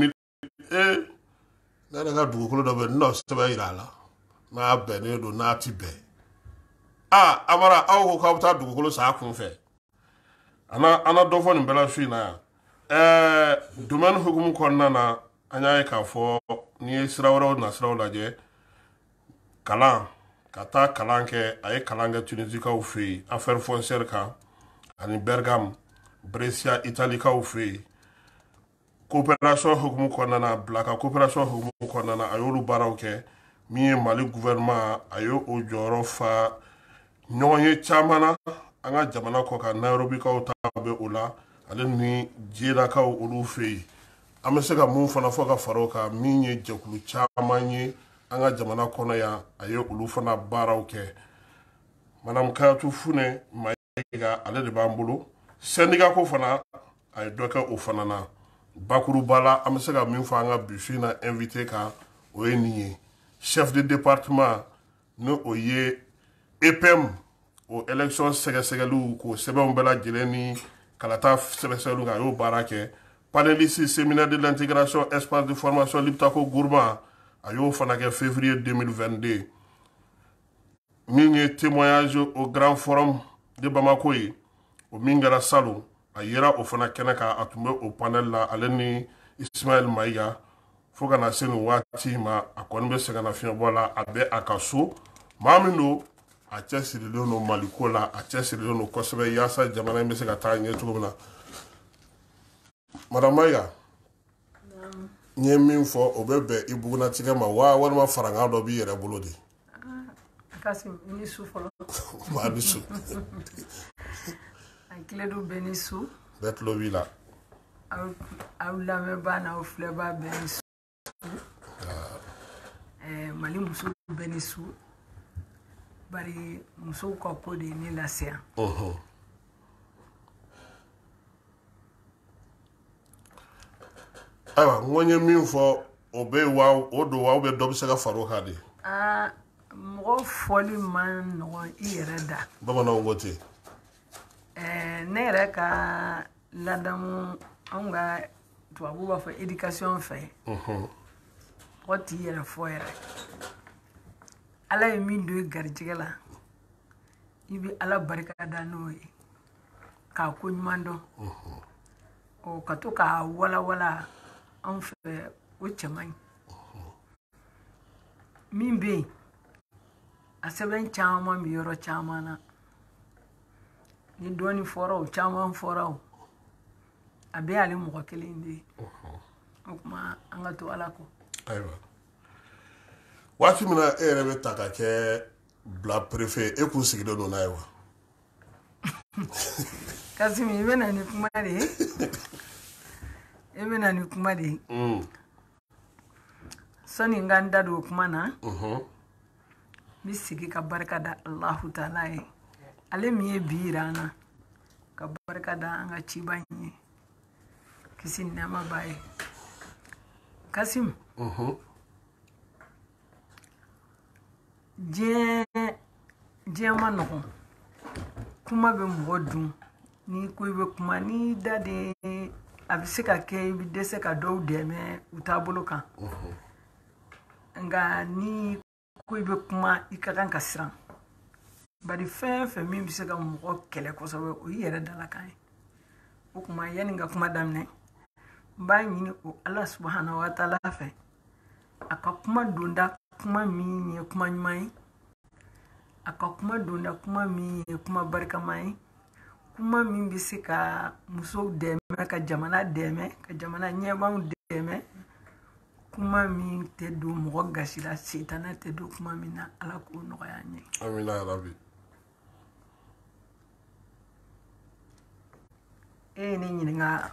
na daga dugukolo dɔ bɛ nɔ sɛbɛn yira a la n'a bɛnnen don n'a ti bɛn Amara aw ko k'aw bɛ taa dugukolo san a kun fɛ an na dɔ fɔ nin bɛɛ la su in na yan domaine hukumu kɔnɔna na an y'a ye k'a fɔ n'i ye sira wɛrɛw nasiraw lajɛ kalan ka taa kalan kɛ a ye kalan kɛ tunisikaw fɛ yen affaire foncière kan ani Bergame Brescia italikaw fɛ yen coopération hukumu kɔnɔna na bila ka coopération hukumu kɔnɔna na a y'olu baaraw kɛ min ye Mali gouvernement a y'o jɔyɔrɔ fa ɲɔgɔn ye caman na an ka jamana kɔ kan Nairobikaw ta bɛ o la ale ni Jidakaw olu fɛ yen an bɛ se ka mun fana fɔ ka fara o kan min ye jɛkulu caman ye an ka jamana kɔnɔ yan a ye olu fana baaraw kɛ Madame Kayatu Fune Mayiga ale de b'an bolo syndicat ko fana a ye dɔ kɛ o fana na bakuruba la an bɛ se ka min fɔ an ka bi su in na invité kan o ye nin ye chef de département ni o ye EPM o élection sɛgɛsɛgɛliw k'o sɛbɛnw bɛɛ lajɛlen ni kalata sɛgɛsɛgɛliw kan a y'o baara kɛ panéliste séminaire de l'intégration espace de formation Liptako Gourma a y'o fana kɛ février 2022 min ye témoignage au grand forum de Bamako ye o min kɛra salon a yera o fana kɛnɛ kan a tun bɛ o panel la ale ni Ismaël Mayiga fo ka na se nin waati ma a kɔni bɛ sɛgɛnnafiɲɛbɔ la a bɛ a ka so maa min don a cɛsirilen don Maliko la a cɛsirilen don kosɛbɛ yaasa jamana in bɛ se ka taa ɲɛ cogo min na Madame Mayiga n ye min fɔ o bɛ bɛn i bugunatigɛ ma wa walima farankan dɔ b'i yɛrɛ bolo de Kasim ni su fɔlɔ maa ni su a tile don bɛɛ ni su bɛɛ tulo b'i la aw lamɛnbaa n'aw filɛbaa bɛɛ ni su Mali musow bɛɛ ni su bari musow ka ko de ye ne lase yan ayiwa n ko n ye min fɔ o bɛ yen wa o don wa dɔ bɛ se ka fara o kan de mɔgɔ fɔli man nɔgɔn i yɛrɛ da bamananw ko ten ne yɛrɛ ka ladamu anw ka tubabu b'a fɔ éducation fɛ mɔgɔ t'i yɛrɛ fɔ yɛrɛ ala ye min don i garijɛgɛ la i bɛ ala barika da n'o ye k'a ko ɲuman dɔn ka to k'a walawala anw fɛ o cɛman ɲi min bɛ yen a sɛbɛn caman bɛ yɔrɔ caman na ni dɔɔnin fɔra o caman fɔra o a bɛ ale mɔgɔ kelen de ye o tuma an ka to ala kɔ ayiwa waati min na e yɛrɛ bɛ ta ka kɛ bila préfet e kun sigilen don n'a ye wa Kasimi i bɛ na ni kuma de ye e bɛ na ni kuma de ye sani n ka n da don o kuma na n bɛ sigi ka barika da Alahu Taala ye ale min ye bi yira an na ka barika da an ka ciba in ye kisi ni nɛɛma b'a ye Kasimi diɲɛ ma nɔgɔn kuma bɛ mɔgɔ dun n'i ko i bɛ kuma n'i da de a bɛ se ka kɛ i bɛ dɛsɛ ka dɔw dɛmɛ u taabolo kan nka n'i ko i bɛ kuma i ka kan ka siran bari fɛn fɛn min bɛ se ka mɔgɔ kɛlɛ kosɛbɛ o y'i yɛrɛ dalakan ye o kuma yanni n ka kuma daminɛ n b'a ɲini o Ala subahanahu wa taala fɛ a ka kuma donda kuma min ye kuma ɲuman ye a ka kuma donda kuma min ye kuma barikama ye kuma min bɛ se ka musow dɛmɛ ka jamana dɛmɛ ka jamana ɲɛmaw dɛmɛ kuma min tɛ don mɔgɔ gasi la setana tɛ don kuma min na Ala k'o nɔgɔya an ye amina yarabi e ye ne ɲininka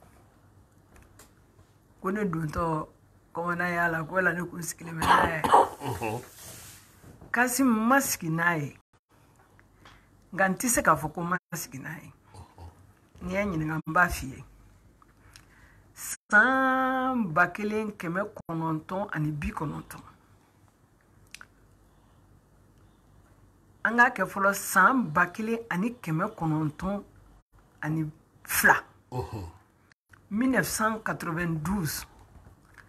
ko ne dontɔ kɔmɔnaya la ko la ne kun sigilen bɛ n'a ye Kasimi ma sigi n'a ye nka n tɛ se k'a fɔ ko ma sigi n'a ye n'i ye ɲininka n b'a f'i ye san 1990 an k'a kɛ fɔlɔ san 1992 1992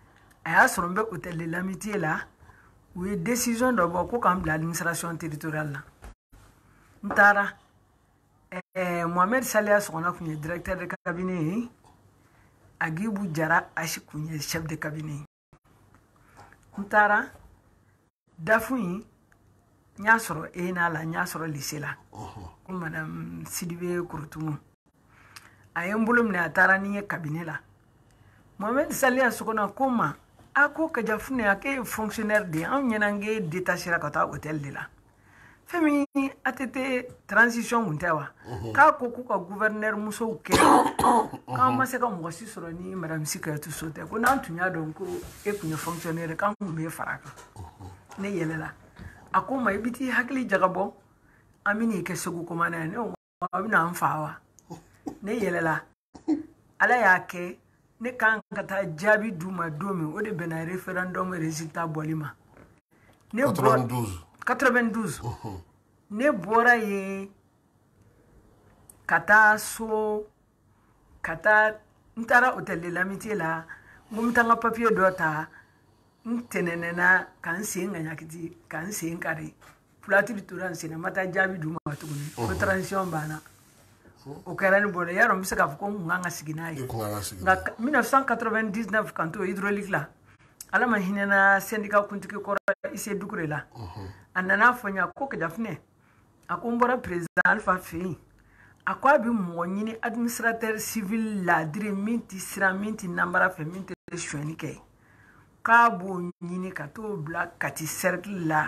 a y'a sɔrɔ n bɛ hôtel de l'amitié la u ye décision dɔ bɔ ko k'an bila administration territoriale la n taara Mohamed Saliya Sɔgɔna kun ye directeur de cabinet ye Agibou Jara Achi kun ye chef de cabinet n taara dafu in n y'a sɔrɔ ENA la n y'a sɔrɔ lycée la ko madame Sidibe Kurutumu a ye n bolo minɛ a taara ni n ye cabinet la Mohamed Saliya Sɔgɔna ko n ma a ko Kajafune a k'e ye fonctionnaire de ye anw ɲɛna n k'e détachera ka taa hôtel de la fɛn min ATT transition kun tɛ wa k'a ko k'u ka gouverneur musow kɛ k'an ma se ka mɔgɔ si sɔrɔ ni madame Sikayatu So tɛ ko n'an tun y'a dɔn ko e kun ye fonctionnaire k'an kun b'e fara kan ne yɛlɛla a ko n ma i bɛ t'i hakili jagabɔ an bɛ n'i kɛ Segu commandant ye ne ko a bɛna an fa wa ne yɛlɛla ala y'a kɛ ne kan ka taa jaabi d'u ma don min o de bɛnna référendum résultat bɔli ma ne 92 ne bɔra yen ka taa so ka taa n taara hôtel de l'amitié la n ko n bɛ taa n ka papier dɔ ta n tɛnɛnɛna ka n sen ŋaɲakiti ka n sen kari filatiri tora n sen na n ma taa jaabi d'u ma tuguni ko transition banna o kɛra ne bolo y'a dɔn n bɛ se k'a fɔ ko n kun kan ka sigi n'a ye nka 1999 kan to hydraulique la ala ma hinɛ na syndicat kuntigi kɔrɔ Ise Dukure la a nana fɔ n ye ko Kajafune a ko n bɔra président Alpha fɛ yen a ko a bɛ mɔgɔ ɲini administrateur civil laadiri min tɛ siran min tɛ nanbara fɛ min tɛ sonyɛni kɛ k'a b'o ɲini ka t'o bila Kati cercle la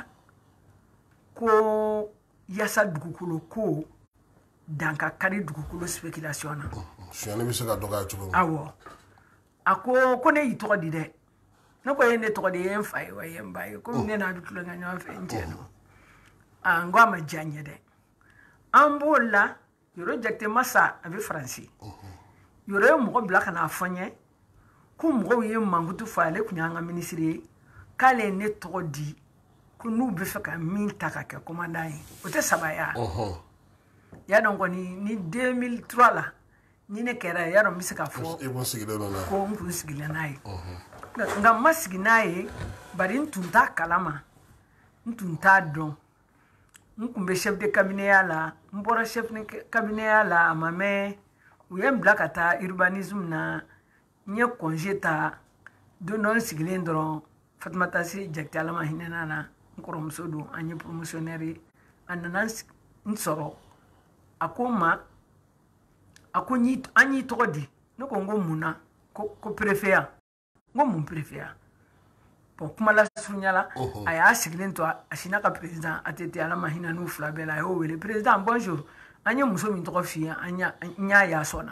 ko yaasa dugukolo ko danka kari dugukolo spéculation na sonyɛni bɛ se ka dɔgɔya cogo min awɔ a ko ne y'i tɔgɔ di dɛ ne ko ye ne tɔgɔ de ye n fa ye wa ye n ba ye komi ne n'a bɛ tulonkɛ ɲɔgɔn fɛ n cɛ no n ko a ma diya n ye dɛ an b'o la Yoro Jakite Masa a bɛ Faransi Yoro ye mɔgɔ bila ka n'a fɔ n ye ko mɔgɔw ye mankutu fɔ ale kun y'an ka ministre ye k'ale ye ne tɔgɔ di ko n'u bɛ fɛ ka min ta ka kɛ commandant ye o tɛ sabaya y'a dɔn kɔni ni 2003 la ni ne kɛra y'a dɔn n bɛ se k'a fɔ ko n kun sigilen n'a ye nka n ma sigi n'a ye bari n tun t'a kalama n tun t'a dɔn n kun bɛ chef de cabinet la n bɔra chef de cabinet la a ma mɛn u ye n bila ka taa urbanisme na n ye congé ta don dɔ n sigilen dɔrɔn Fatumata Si Jakite ala ma hinɛ na n kɔrɔmuso don an ye promotionnaire ye a nana n sɔrɔ a ko n ma a ko an y'i tɔgɔ di ne ko n ko mun na ko préfet ya n ko mun préfet ya bon kuma la surunyala a y'a sigilen to a sina ka président ATT ala ma hinɛ n'u fila bɛɛ la a y'o wele président bonjour an ye muso min tɔgɔ f'i ye n y'a y'a sɔnna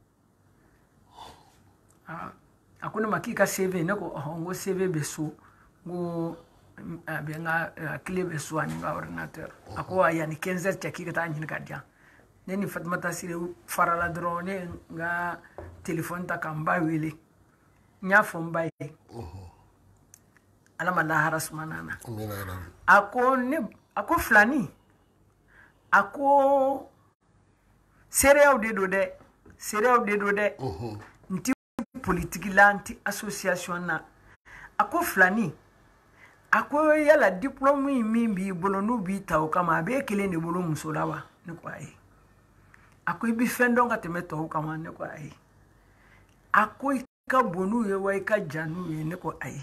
a ko ne ma k'i ka CV ne ko n ko CV bɛ so n ko a bɛ n ka clé bɛ so ani n ka ordinateur a ko yanni 15 heures cɛ k'i ka taa ɲini ka di yan ne ni Fatumata Sire farala dɔrɔn ne n ka téléphone ta ka n ba wele n y'a fɔ n ba ye ala ma lahara sumana na a ko filani a ko seereyaw de don dɛ n ti politique la n ti association na a ko filani a ko yala diplôme min b'i bolo n'u b'i ta o kama a b'e kelen de bolo muso la wa ne ko ayi a ko i bɛ fɛn dɔn ka tɛmɛ tɔw kan wa ne ko ayi a ko i ka bon n'u ye wa i ka jan n'u ye ne ko ayi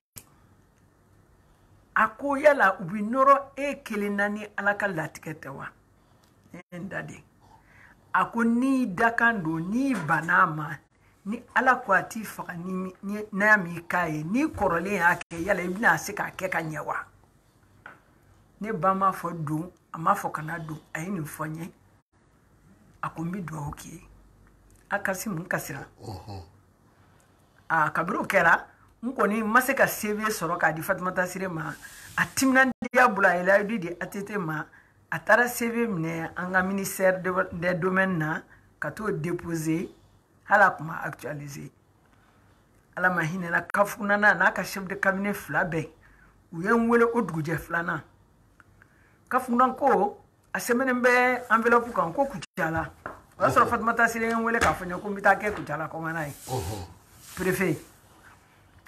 a ko yala u bɛ nɔrɔ e kelen na ni ala ka latigɛ tɛ wa ne ye n da de a ko n'i dakan don n'i banna ma ni ala ko a t'i faga n'a m'i k'a ye n'i kɔrɔlen y'a kɛ yala i bɛna se k'a kɛ ka ɲɛ wa ne ba m'a fɔ don a m'a fɔ kana don a ye nin fɔ n ye a ko n bɛ dugawu k'i ye a kasi mun kasira kabiri o kɛra n kɔni ma se ka CV sɔrɔ k'a di Fatumata Sire ma a timinandiya bolo a ye layidu di ATT ma a taara CV minɛ an ka ministère des domaines na ka t'o déposer hali a kuma actualiser ala ma hinɛ na Kafunana n'a ka chef de cabinet fila bɛɛ u ye n wele o dugujɛ filanan Kafuna ko a sɛbɛnnen bɛ enveloppe kan ko Kucala o y'a sɔrɔ Fatumata Sire ye n wele k'a fɔ n ye ko n bɛ taa kɛ Kucala commandant ye préfet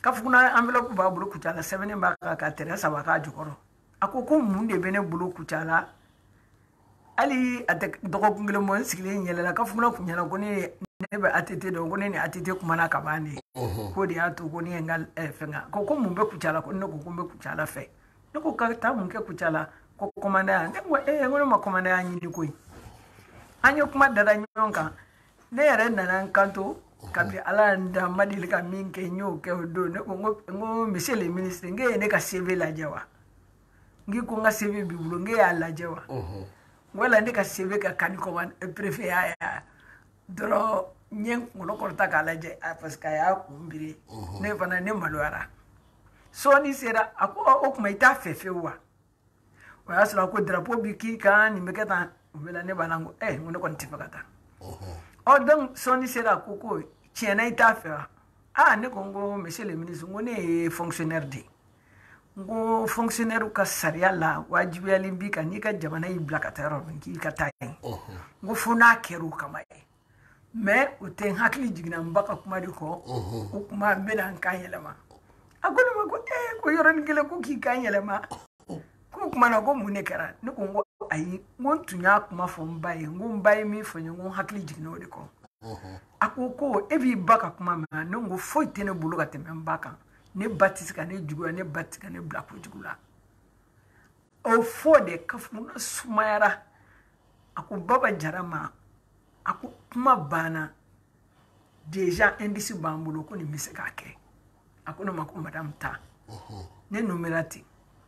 kafuna envelope ba bulu kucala sebene ba ka teresa ba ka jukoro akoko munde bene bulu kucala ali ate dogo kungele mo sigile nyelela kafuna kunyala ko ne ba atete do ko ne atete kuma na kabane ko di atu ko ne ngal fenga ko mumbe kucala ko ne ko kumbe kucala fe ne ko ka ta munke kucala ko komanda ne ngo ma komanda ya nyini ko anyo kuma dara nyonka ne yare nanan kanto kabi ala nda madil ka min ke nyo ke do ne ngo monsieur le ministre nge ne ka CV la jawa ngi ko nga CV bi bulo nge ya la jawa wala ne ka CV ka kan ko man préfet ya dro nyen ngono ko ta ka la je parce que ya kumbiri ne fana ne malwara so ni sera ako o kuma ita fefe wa asla ko drapeau bi ki kan ni mekata wala ne balango ngono ko ntifakata donc soni sera koko tiena ita faire ne kongo monsieur le ministre ngone fonctionnaire de ngo fonctionnaire ka saria la wajibi alimbi ka ni ka jamana yi blakatero ki ka tay ngo funa keru kama mais uten hakli jigna mbaka kuma di ko kuma mena kan yelema agono mako ko yoron gele ko ki kan yelema ko kuma na go mune kara ni kongo ayi ngon tunya kuma fo mbaye ngon mbaye mi fo ngon hakli jigna wodi ko akoko ebi baka kuma ma nongo fo tene bulu ka teme mbaka ne batisika ne jugula ne batika ne black jugula o fo de kafuna sumayara aku baba jarama aku kuma bana deja indisi bambulo ko ni miseka ke aku no mako madam ta ne numerati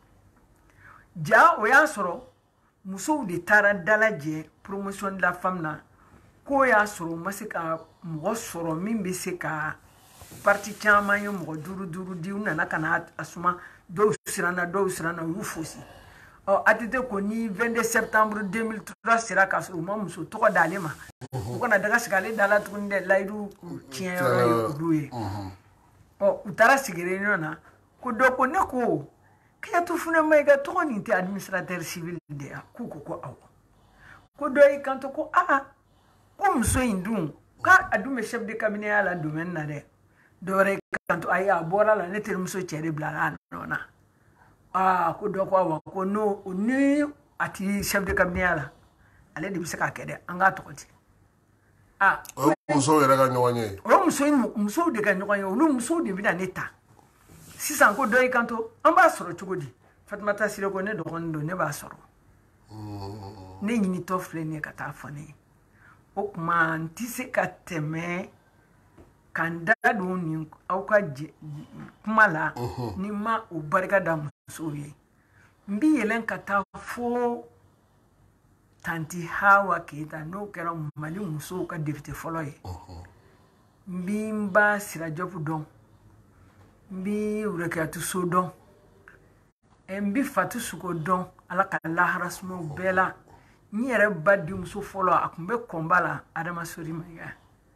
ja o ya soro muso de tara dalaje promotion de la femme na ko ya soro masika mo soro min be se ka parti chama yo mo duru di una na kana asuma do sirana yu fosi o atite ko ni 22 septembre 2003 sira ka so mo muso to dalema ko na daga sigale dala tunde laidu tien yo duye o utara sigere no na ko do ko ne ko kaya tu funa mai ga to ni te administrateur civil de ko aw ko do yi kanto ko ko muso indun ka adume chef de cabinet ala domaine na de dore kanto aya bora la neter muso chere blala nona ko do ko wa ko no ni ati chef de cabinet ala ale de bisaka kede anga to koti o muso yere ga nyonye o muso de ga nyonye o muso de bi na neta sisan ko do yi kanto amba soro chugodi Fatmata Sire ko ne do kondo ne ba soro ne nyini to fle ne kata fone o kuma ntise ka teme kanda do ni au ka kuma la ni ma o barika da muso ye mbi yelen kata fo tanti Hawa Keita no kera mali muso ka député folo ye mbi mba sira jobu don mbi urekatu so don mbi fatu suko don ala ka lahara sumo bela ni yere badi muso folo akumbe kombala adama sori maiga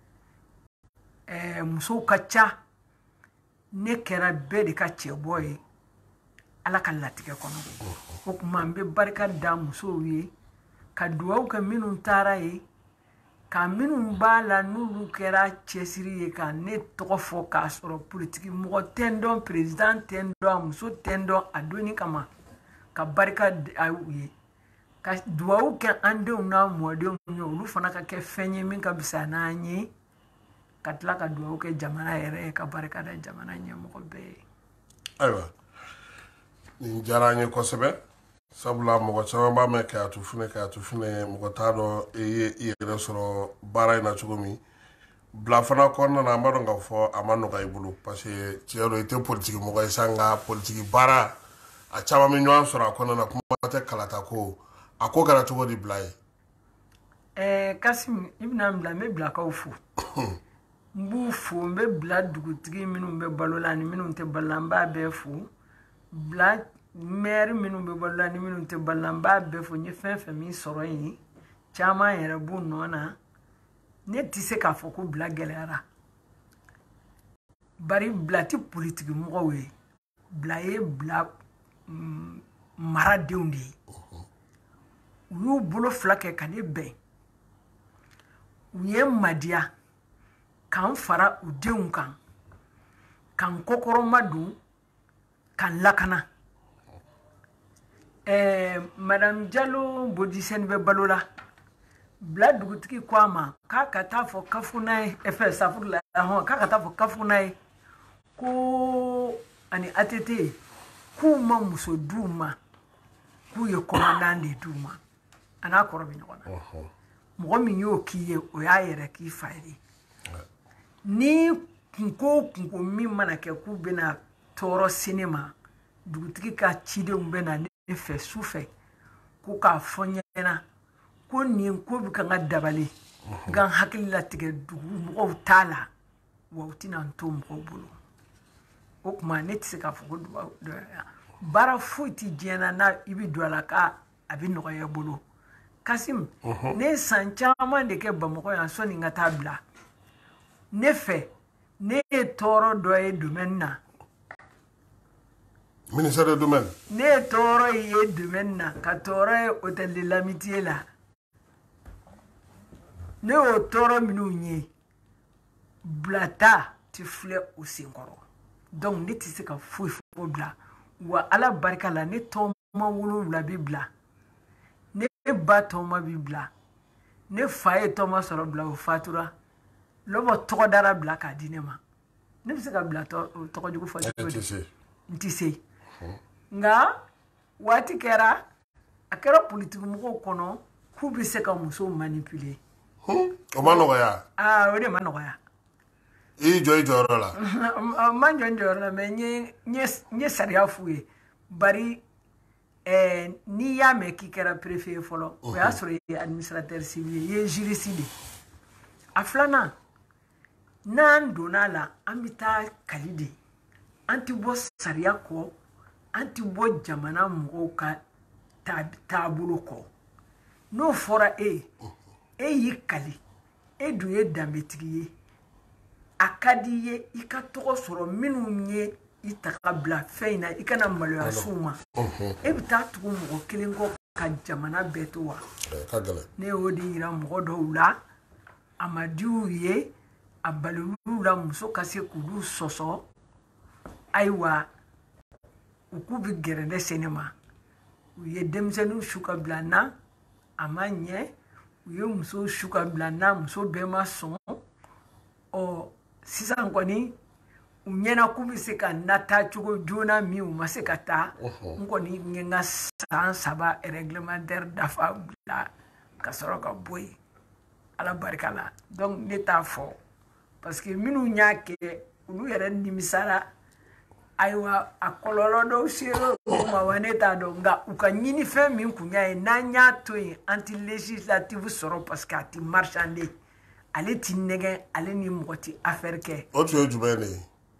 muso kacha ne kera be de ka cheboy ala ka latike kono o kuma mbe barka da muso wi ka duwa ka minun tara yi ka minun bala nulu kera chesiri ye ka ne to fo ka soro politique mo tendon president tendon muso tendon adoni kama ka barka awi ka duwa ka ande una mode nyo lu fana ka ke fenye min ka bisana nyi katla ka duwa ka jamana yere ka barka da jamana nyi mo be aywa ni jaranye ko sebe sabula mo ko ba me ka tu fune mo ko tado yere soro baray na chugomi bla fana ko na mbado nga fo amano ka ibulu parce que tiero ite politique mo ko sanga politique bara a chama mi nyon soro ko na kuma te kalata ko ako gara chugo di blay Kasim ibna mla me bla ka ufu mbu fu mbe bla dugutigi minu mbe balola ni minu te balamba be fu bla mer minu mbe balola ni minu te balamba be fu ni fenfe mi soro yi chama yere bu nona ne tise ka foko bla gelera bari bla ti politique mo we bla ye bla mara deundi yu bolo flake kane be uye madia kan fara udeun kan kan kokoroma dun kan lakana madame Diallo Bodisen be balola bla dugutigi ko ama ka ka taa fɔ kafunai safurla ka ka taa fɔ kafunai ko ani ATT ku ma muso duma ku ye commandant de duma ana kɔrɔ bi ɲɔgɔn na mɔgɔ min y'o k'i ye o y'a yɛrɛ k'i fa ye ni kunko min mana kɛ k'u bɛna tɔɔrɔ sini ma dugutigi ka cidenw bɛna ne fɛ su fɛ ko k'a fɔ ɲɛna ko nin ko bɛ kan ka dabali gan hakili latigɛ dugu mɔgɔw t'a la wa u tɛna n to mɔgɔw bolo o tuma ne tɛ se k'a fɔ ko baara foyi tɛ diɲɛ na n'a i bɛ don a la k'a a bɛ nɔgɔya i bolo Kasim ne ye san caman de kɛ Bamakɔ yan sɔnni n ka taa bila ne fɛ ne ye tɔɔrɔ dɔ ye domaine na ministère du domaine ne ye tɔɔrɔ ye domaine na ka tɔɔrɔ ye hôtel de l'amitié la ne y'o tɔɔrɔ minnu ye bilata ti filɛ o senkɔrɔ donc ne tɛ se ka foyi fɔ bila wa ala barika la ne tɔma 7 bi bila ne ba tɔma bi bila ne fa ye tɔma sɔrɔ bila o fatura lɔbɔ tɔgɔ dara bila k'a di ne ma ne bɛ se ka bila tɔgɔ jugu fɔ n tɛ se nka waati kɛra a kɛra politiki mɔgɔw kɔnɔ k'u bɛ se ka muso manipuler o ma nɔgɔya o de ma nɔgɔya i jɔ i jɔyɔrɔ la ma jɔ n jɔyɔrɔ la mais n ye sariya f'u ye bari n'i y'a mɛn k'i kɛra préfet ye fɔlɔ o y'a sɔrɔ i ye administrateur civil ye i ye juriste de a filanan n'an donna la an bɛ taa kali de an tɛ bɔ sariya kɔ an tɛ bɔ jamana mɔgɔw ka taabolo kɔ n'o fɔra e y'i kali e dun ye danbetigi ye a ka di i ye i ka tɔgɔ sɔrɔ minnu ye i taga bila fɛn in na i kana maloya s'u ma e bɛ taa tugu mɔgɔ kelen kɔ ka jamana bɛɛ to wa ne y'o de yira mɔgɔ dɔw la a ma di u ye a baloluu la muso ka se k'olu sɔsɔ ayiwa u k'u bɛ gɛrɛ ne se ne ma u ye denmisɛnninw su ka bila n na a ma ɲɛ u ye musow su ka bila n na muso bɛɛ ma sɔn sisan kɔni u ɲɛna k'u bɛ se ka nata cogo joona min u ma se ka taa n kɔni n ye n ka san 3 réglementaire dafa bila ka sɔrɔ ka bɔ yen ala barika la donc ne t'a fɔ parce que minnu y'a kɛ olu yɛrɛ nimisara ayiwa a kɔlɔlɔ dɔw sera u ma wa ne t'a dɔn nka u ka ɲini fɛn min kun y'a ye n'an y'a to yen an tɛ législative sɔrɔ parce que a tɛ marchander ale t'i nɛgɛn ale ni mɔgɔ tɛ affaire kɛ o tun ye jumɛn de ye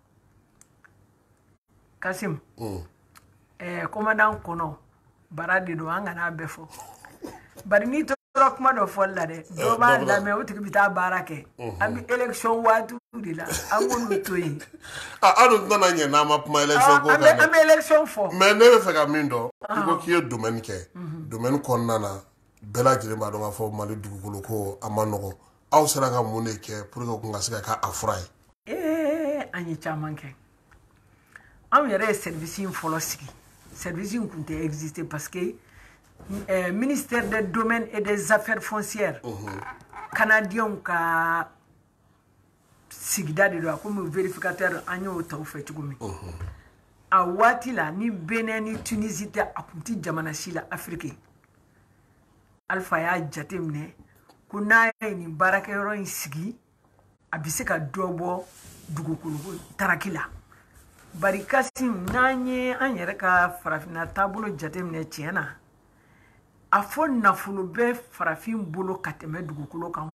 Kasim commandant kɔnɔ bara de don an kana bɛɛ fɔ bari n'i tora kuma dɔ fɔli la dɛ dɔ b'a lamɛn o tigi bɛ taa baara kɛ an bɛ élection waatiw de la an k'olu to yen an dun tɛna ɲɛ n'an ma kuma élection ko kan dɛ an bɛ élection fɔ mais ne bɛ fɛ ka min dɔn i ko k'i ye domaine kɛ domaine kɔnɔna na bɛɛ lajɛlen b'a dɔn k'a fɔ Mali dugukolo ko a ma nɔgɔn aw sera ka mun de kɛ pour que o kun ka se ka k'a fura ye an ye caman kɛ anw yɛrɛ ye service in fɔlɔ sigi service in tun tɛ exister parce que ministère des domaines et des affaires foncières canadiens ka sigida de don comme vérificateur an y'o ta u fɛ cogo min a waati la ni Benin ni Tunisie tɛ a kun tɛ jamana si la Afrique Alpha y'a jate minɛ ko n'a ye nin baarakɛyɔrɔ in sigi a bɛ se ka dɔ bɔ dugukolo taraki la bari Kasim n'an ye an yɛrɛ ka farafinna taabolo jate minɛ tiɲɛ na a fɔ nafolo bɛ farafin bolo ka tɛmɛ dugukolo kan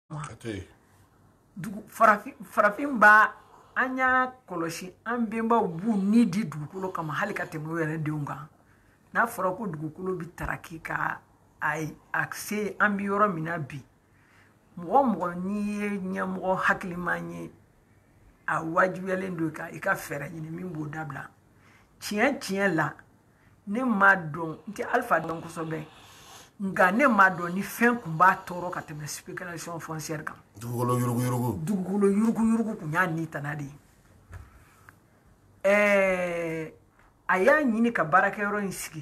farafin b'a an y'a kɔlɔsi an bɛnbaw b'u ni di dugukolo kama hali ka tɛmɛ o yɛrɛ denw kan n'a fɔra ko dugukolo bɛ taraki ka a se an bɛ yɔrɔ min na bi mɔgɔ mɔgɔ n'i ye ɲɛmɔgɔ hakiliman ye a wajibiyalen don ka i ka fɛɛrɛ ɲini min b'o dabila tiɲɛ la ne m'a dɔn n tɛ Alpha dɔn kosɛbɛ nka ne m'a dɔn ni fɛn kun b'a tɔɔrɔ ka tɛmɛ spéculation foncière kan dugukolo yurugu yurugu kun y'a ni tana de ye a y'a ɲini ka baarakɛyɔrɔ in sigi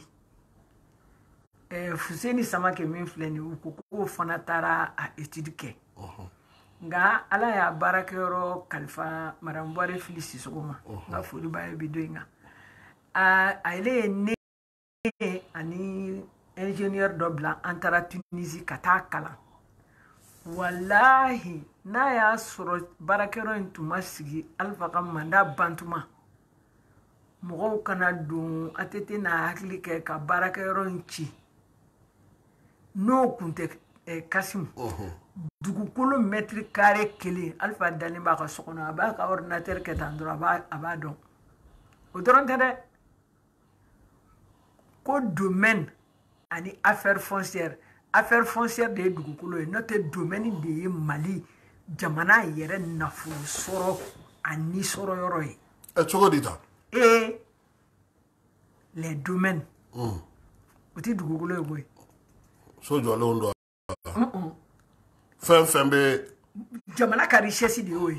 Fuseni Samake min filɛ nin u ko k'o fana taara a étude kɛ nka ala y'a baarakɛyɔrɔ kalifa Madame Buhari fili Sisoko ma nka foli b'a ye bi don in kan ale ye ne ani ingénieur dɔ bila an taara Tunisie ka taa kalan wallahi n'a y'a sɔrɔ baarakɛyɔrɔ in tun ma sigi Alpha ka mandat bantuma mɔgɔw kana don ATT n'a hakili kɛ ka baarakɛyɔrɔ in ci n'o kun tɛ Kasimu dugukolo mètre carré kelen Alpha dalen b'a ka so kɔnɔ a b'a ka ordinateur kɛ tan dɔrɔn a b'a dɔn o dɔrɔn tɛ dɛ ko domaine ani affaire foncière de ye dugukolo ye n'o tɛ domaine de ye Mali jamana yɛrɛ nafolo sɔrɔ a nisɔrɔ yɔrɔ ye cogo di tan les domaines o tɛ dugukolo ye koyi so jɔlenw don fɛn bɛ jamana ka richesse de y'o ye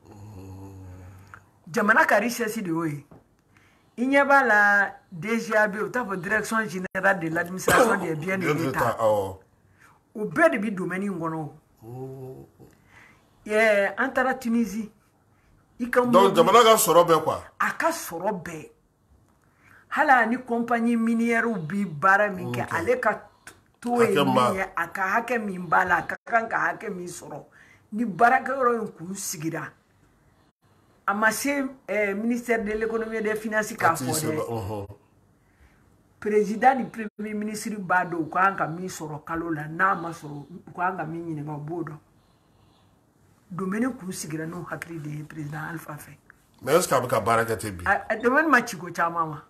jamana ka richesse de y'o ye i ɲɛ b'a la DGAB o t'a fɔ direction générale de l'administration des biens de l'État o bɛɛ de bɛ domaine in kɔnɔ o an taara Tunisie i ka donc jamana ka sɔrɔ bɛɛ quoi a ka sɔrɔ bɛɛ hali ni compagnie minière bi baara min kɛ ale ka to ye min ye a ka hakɛ min b'a la a ka kan ka hakɛ min sɔrɔ ni baarakɛyɔrɔ in kun sigira a ma se ministère de l'économie et des finances k'a fɔ dɛ président ni premier ministre b'a dɔn u kan ka min sɔrɔ kalo la n'a ma sɔrɔ u kan ka min ɲininka u b'o dɔn domaine kun sigira n'o hakili de ye président Alpha fɛ mais est-ce que a bɛ ka baara kɛ ten bi domaine ma ci ko caman ma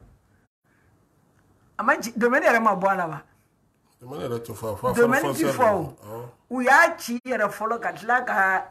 a ma ci domaine yɛrɛ ma bɔ a la wa domaine yɛrɛ tɛ fɔ domaine ti fɔ o u y'a ci yɛrɛ fɔlɔ ka tila ka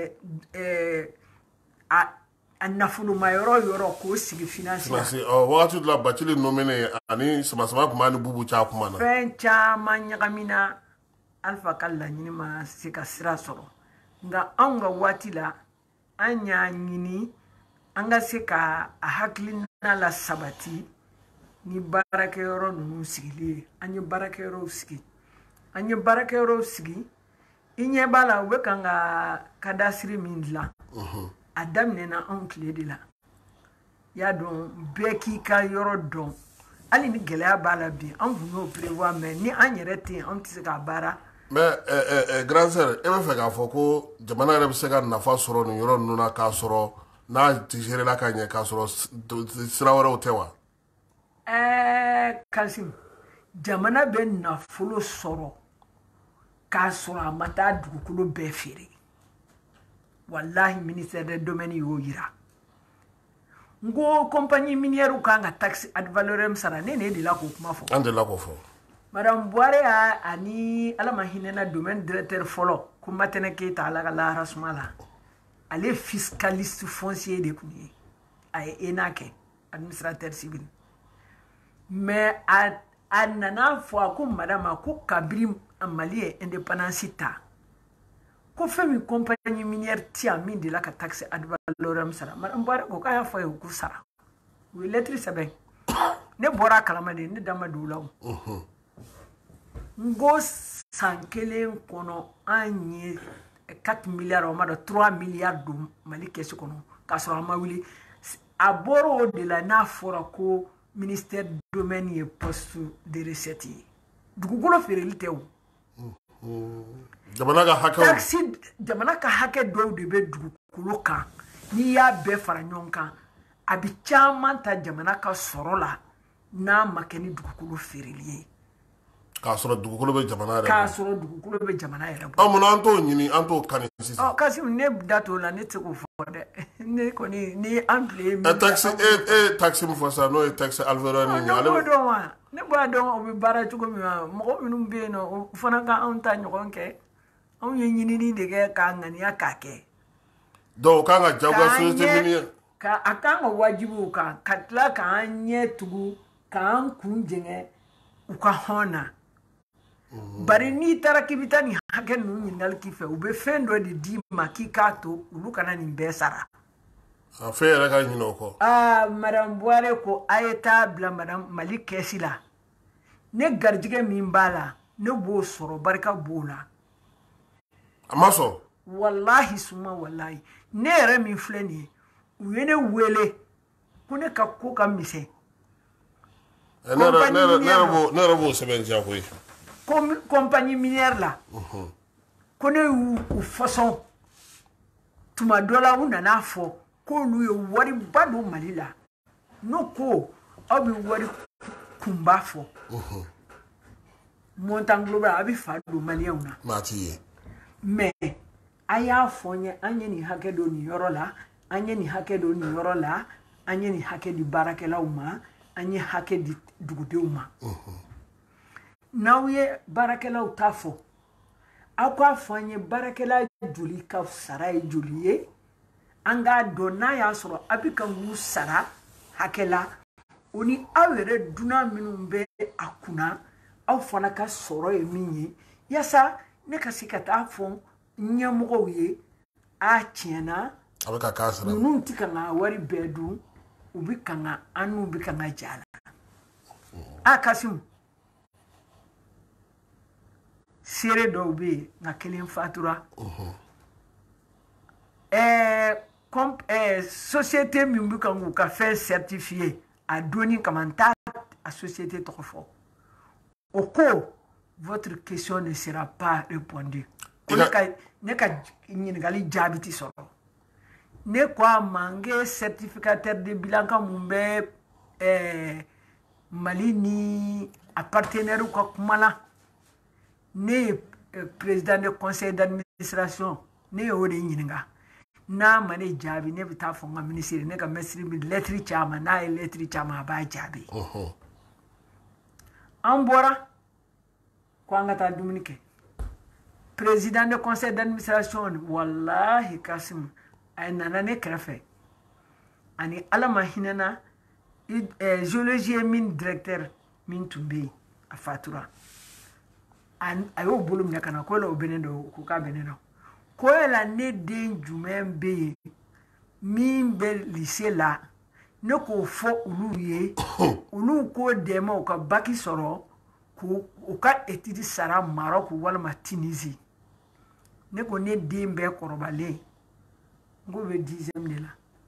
a nafoloma yɔrɔ k'o sigi finance wagati dɔ la Bacili nomene ani sama tun b'a ni Bubu Ca kuma na fɛn caman ɲagamina Alpha ka laɲini ma se ka sira sɔrɔ nka anw ka waati la an y'a ɲini an ka se ka a hakilina la sabati ni baarakɛyɔrɔ ninnu sigili ye an ye baarakɛyɔrɔw sigi i ɲɛ b'a la u bɛ kan ka kadasiri min dilan a daminɛna anw tile de la y'a dɔn bɛɛ k'i ka yɔrɔ dɔn hali ni gɛlɛya b'a la bi an kun y'o prévoir mais ni an yɛrɛ tɛ yen an tɛ se k'a baara mais grand sœur e bɛ fɛ k'a fɔ ko jamana yɛrɛ bɛ se ka nafa sɔrɔ nin yɔrɔ ninnu na k'a sɔrɔ n'a gérera ka ɲɛ k'a sɔrɔ sira wɛrɛw tɛ wa Kasim jamana bɛ nafolo sɔrɔ k'a sɔrɔ a ma taa dugukolo bɛɛ feere wallahi ministère des domaines y'o yira n ko compagnie minière kan ka taxe ad valorem sara ne de la k'o kuma fɔ an de la k'o fɔ Madame Buhari ani ala ma hinɛna domaine directeur fɔlɔ ko Matɛnɛ Keyita ala ka lahara suma la ale fiscaliste foncier de kun ye a ye ENA kɛ administrateur civil mais a nana fɔ a ko madame ko kabiri Mali ye indépendance ta ko fɛn min compagnie minière ti a min de la ka taxe ad valorem sara Madame Buhari ko k'a y'a fɔ ye u k'u sara u ye lettre sɛbɛn ne bɔra a kalama de ne da ma don o la o n ko san kelen kɔnɔ an ye 4 milliards o ma dɔn 3 milliards don Mali kɛsi kɔnɔ k'a sɔrɔ a ma wuli a bɔra o de la n'a fɔra ko ministère du domaine ye poste de recette ye dugukolo feereli tɛ o jamana ka hakɛ taxi jamana ka hakɛ dɔw de bɛ dugukolo kan n'i y'a bɛɛ fara ɲɔgɔn kan a bɛ caman ta jamana ka sɔrɔ la n'a ma kɛ ni dugukolo feereli ye k'a sɔrɔ dugukolo bɛ jamana yɛrɛ k'a sɔrɔ dugukolo bɛ jamana yɛrɛ bɔ an munna an t'o ɲini an t'o kani sisan Kasim ne da t'o la ne tɛ se k'o fɔ dɛ ne kɔni ni an tile min taxi min fɔ sisan n'o ye taxe alvéole ne b'o dɔn wa ne b'a dɔn o bɛ baara cogo min na mɔgɔ minnu bɛ yen nɔ o fana ka anw ta ɲɔgɔn kɛ anw ye ɲinini de kɛ k'a ŋaniya k'a kɛ donc o kan ka jagoya société minière a kan ka wajibiw kan ka tila k'an ɲɛ tugu k'an kun jɛngɛ u ka hɔn na bari n'i taara k'i bɛ taa nin hakɛ ninnu ɲininkali k'i fɛ u bɛ fɛn dɔ de d'i ma k'i k'a to olu kana nin bɛɛ sara a fe yɛrɛ ka ɲinɛ o kɔ madame Boire ko a ye taa bila madame Mali kɛsi la ne garijɛgɛ min b'a la ne b'o sɔrɔ barika b'o la a ma sɔrɔ wallahi suma wallahi ne yɛrɛ min filɛ nin ye u ye ne wele ko ne ka ko ka misɛn ne yɛrɛ b'o sɛbɛntiya koyi compagnie minière la ko ne y'u fɔsɔn tuma dɔ la u nana fɔ k'olu ye wariba don Mali la n'o ko aw bɛ wari kunba fɔ montant global a bɛ fa don maliyɛnw na maa t'i ye mais a y'a fɔ n ye an ye nin hakɛ don nin yɔrɔ la an ye nin hakɛ don nin yɔrɔ la an ye nin hakɛ di baarakɛlaw ma an ye hakɛ di dugudenw ma n'aw ye baarakɛlaw ta fɔ aw k'a fɔ an ye baarakɛla joli ka sara ye joli ye an k'a dɔn n'a y'a sɔrɔ a bɛ ka k'u sara hakɛ la o ni aw yɛrɛ dunan minnu bɛ a kunna aw fana ka sɔrɔ ye min ye yaasa ne ka se ka taa fɔ ɲɛmɔgɔw ye a tiɲɛna a bɛ ka k'a sara ninnu tɛ ka nka wari bɛɛ dun u bɛ ka nka an n'u bɛ ka nka ja la a Kasimu seere dɔw bɛ yen nka kelen fatura société min bɛ ka k'u ka fɛn certifié a donni kama n t'a a société tɔgɔ fɔ o ko votre question ne sera pas répondue ko ne ka ɲininkali jaabi tɛ sɔrɔ ne ko a ma n kɛ certificateur de bilan ka mun bɛ Mali ni a partenaire ka kuma la ne ye président du conseil d'administration ne y'o de ɲininka n'a ma ne jaabi ne bɛ taa fɔ n ka ministre ne ka ministre bɛ lettre caman n'a ye lettre caman a b'a jaabi an bɔra ko an ka taa dumuni kɛ président du conseil d'administration wallahi Kasimu a nana ne kɛrɛfɛ ani ala ma hinɛ na géologie min directeur min tun bɛ yen a fatura a y'o bolo minɛ ka na ko la o bɛ ne dɔn ko k'a bɛ ne dɔn ko yala ne den jumɛn bɛ yen min bɛ lycée la ne k'o fɔ olu ye olu k'o dɛmɛ u ka baki sɔrɔ k'u ka étude sara Maroc walima Tunisie ne ko ne den bɛɛ kɔrɔbalen n ko bɛ 10e de la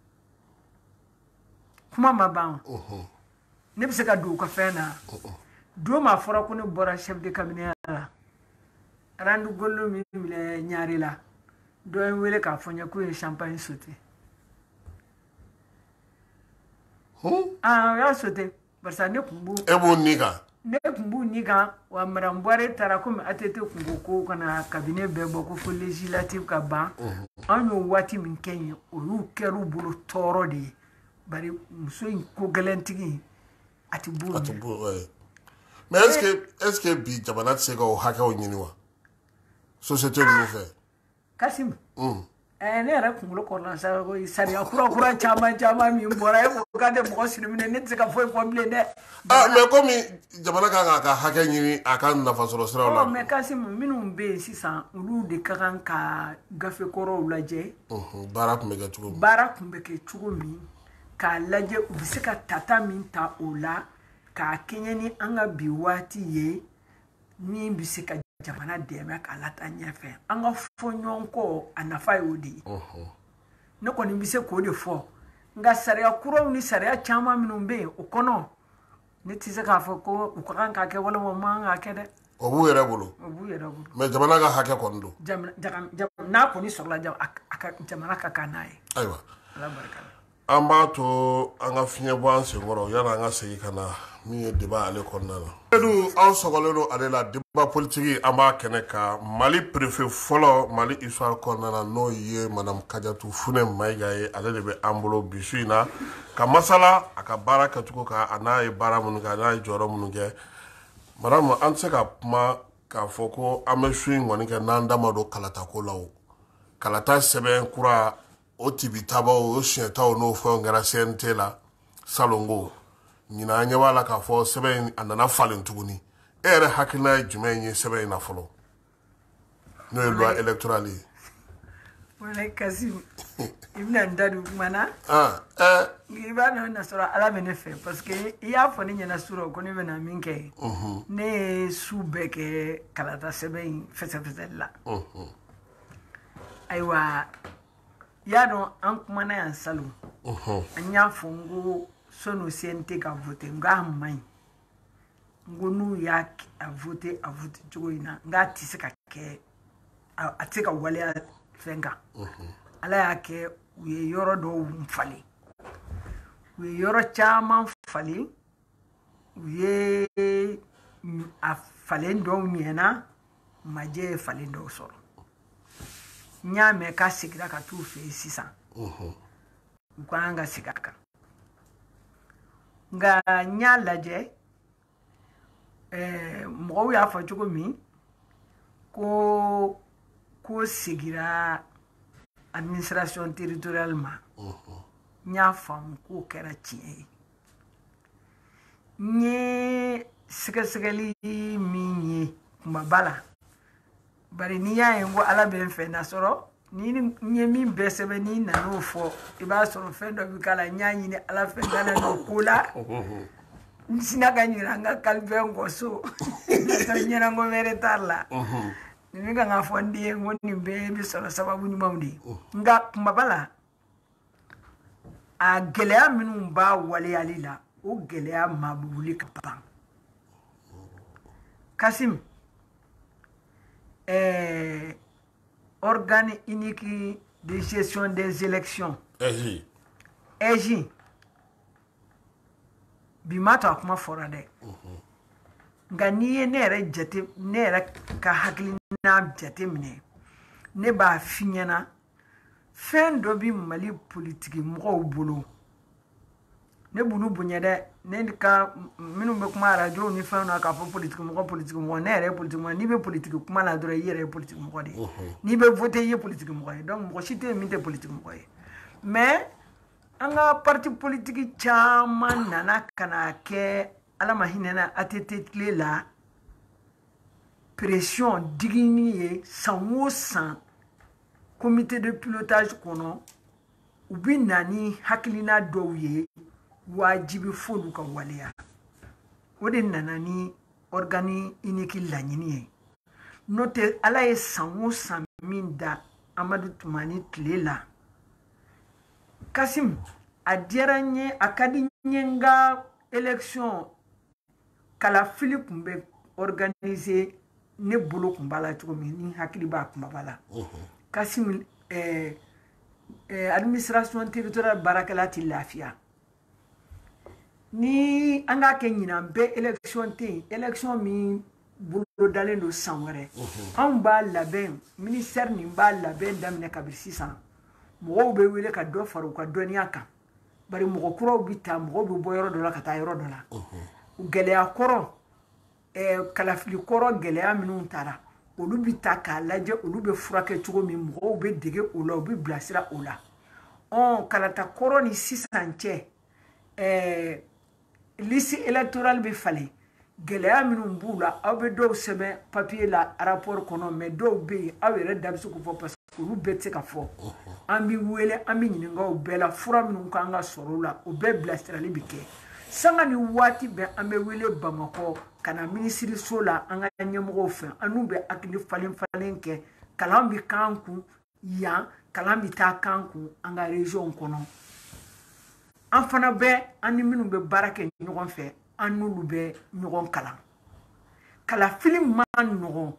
kuma ma ban ne bɛ se ka don u ka fɛn na don ma fɔra ko ne bɔra chef de cabinet la randu gollo min minɛ ɲaari la dɔ ye n wele k'a fɔ n ye k'o ye champagne sauté o y'a sauté barisa ne tun b'u e b'o nin kan ne tun b'u nin kan wa madame Boire taara komi ATT kun ko ko kana cabinet bɛɛ bɔ ko fo législative ka ban an y'o waati min kɛ yen olu kɛr'u bolo tɔɔrɔ de ye bari muso in ko gɛlɛntigi a tɛ b'o ɲɛ mais est-ce que bi jamana tɛ se ka o hakɛw ɲini wa société ninnu fɛ Kasimu ne yɛrɛ kunkolo kɔnɔna sa ko sariya kura caman min bɔra e ko k'a tɛ mɔgɔ siri minɛ ne tɛ se ka foyi fɔ bilen dɛ mais komi jamana kan k'a ka hakɛ ɲini a ka nafasɔrɔ siraw la mais Kasimu minnu bɛ yen sisan olu de ka kan ka gafe kɔrɔw lajɛ baara tun bɛ kɛ cogo min baara tun bɛ kɛ cogo min k'a lajɛ u bɛ se ka tata min ta o la k'a kɛɲɛ ni an ka bi waati ye min bɛ se ka jamana dɛmɛ k'a lataa ɲɛfɛ an ka fɔ ɲɔgɔn kɔ a nafa ye o de ye ne kɔni bɛ se k'o de fɔ nka sariya kuraw ni sariya caman minnu bɛ yen o kɔnɔ ne tɛ se k'a fɔ ko u ka kan k'a kɛ walima u man kan k'a kɛ dɛ o b'u yɛrɛ bolo mais jamana ka hakɛ kɔni don n'a kɔni sɔrɔla jamana ka kan n'a ye ayiwa ala barika an b'a to an ka fiɲɛ bɔ an senkɔrɔ yanni an ka segin ka na min ye débat ale kɔnɔna na edu an sɔgɔlen don ale la débat politique an b'a kɛnɛ ka Mali préfet fɔlɔ Mali histoire kɔnɔna na n'o ye madame Kadiatou Funɛ Mayiga ye ale de bɛ an bolo bi su in na ka masala a ka baara kɛcogo kan a n'a ye baara minnu kɛ a n'a ye jɔyɔrɔ minnu kɛ madame an tɛ se ka kuma k'a fɔ ko an bɛ su in kɔni kɛ n'an da ma don kalatako la o kalata sɛbɛn kura o tibitabaw o siɲɛtaw n'o fɛnw kɛra CNT la salongo ɲinan an ɲɛ b'a la k'a fɔ sɛbɛn a nana falen tuguni e yɛrɛ hakilina ye jumɛn ye sɛbɛn in na fɔlɔ n'o ye loi électorale ye wala Kasim ibna ndadu mana iba na sura ala mene fe parce que iya foni nyana sura ko ni mena minke ne subeke kalata sebe fese la aywa ya don an kuma na yan salu anya fungu sonu sente ka vote nga mai ngonu ya a vote joina nga tisika ke atika wale fenga ala yake we yoro do mfali we yoro chama mfali we a falendo miena maje falendo soro nyame ka sikira ka tu fe sisa kwanga sikaka nga nyalaje mo ya fa chuko mi ko sigira administration territoriale ma nya fam ko kera tie nye sigasali minyi mbala bari ni ya yengo ala ben fe na soro ni nye min besebe ni na no fo iba soro fe do bikala nya ni ala fe na no kula sina kanyiranga kalbengo so to nyera ngo meretarla Nimiga nga fondi ngoni mbe solo sababu ni mamdi nga mbabala a gelea minu ba wale alila o gelea mabuli kapan Kasim organe unique de gestion des élections EJ bimata kuma forade nga niye nere jate nere ka hakli na jate mine ne ba finyana fen do bi mali politique mo bolo ne bunu bunyade ne ka minu be kuma radio ni fen na ka politique mo nere politique mo ni be politique kuma la dore yere politique mo de ni be voter ye politique mo donc mo chite minte politique mo mais anga parti politique chama nana kana ke ala mahinena atete la pression dignier sans comité de pilotage kono ubi nani hakilina doye wajibi fodu ka waliya ode nanani organi iniki lanyini note ala e sans minda Amadou Toumani tlela Kasim adieranye akadi nyenga élection kala Philippe mbe organiser ne bolo kumbala tukomi ni hakili ba kumbala Kasim administration territoriale barakala ti lafia ni anga kenyina be élection mi bolo dalen do sanwere an ba laben ministère ni ba laben damne kabir 600 mo be wele ka do faru ka doniya kan bari mo kuro bita mo be boyoro do la ka ta yoro do la gele akoro kalafili koro gele minnu tara olu bita ka laje olu be furake tugo mi mo be dege ola obi blasira ola on kalata koro ni 600 liste électorale be fale gele minnu bula aw be do sebe papier la rapport kono mais do be aw yere dabsu ko fo parce que olu be te ka fo ambi wele ambi nyinga o bela fura minnu kanga sorola o be blasira li bike sanga ni wati be ambe wele Bamako kana ministre sola anga nyemgo fe anu be akili falen ke kalambi kanku ya kalambi ta kanku anga region kono afana be ani minu be barake nyogon fe anu lu be nyogon kala film man no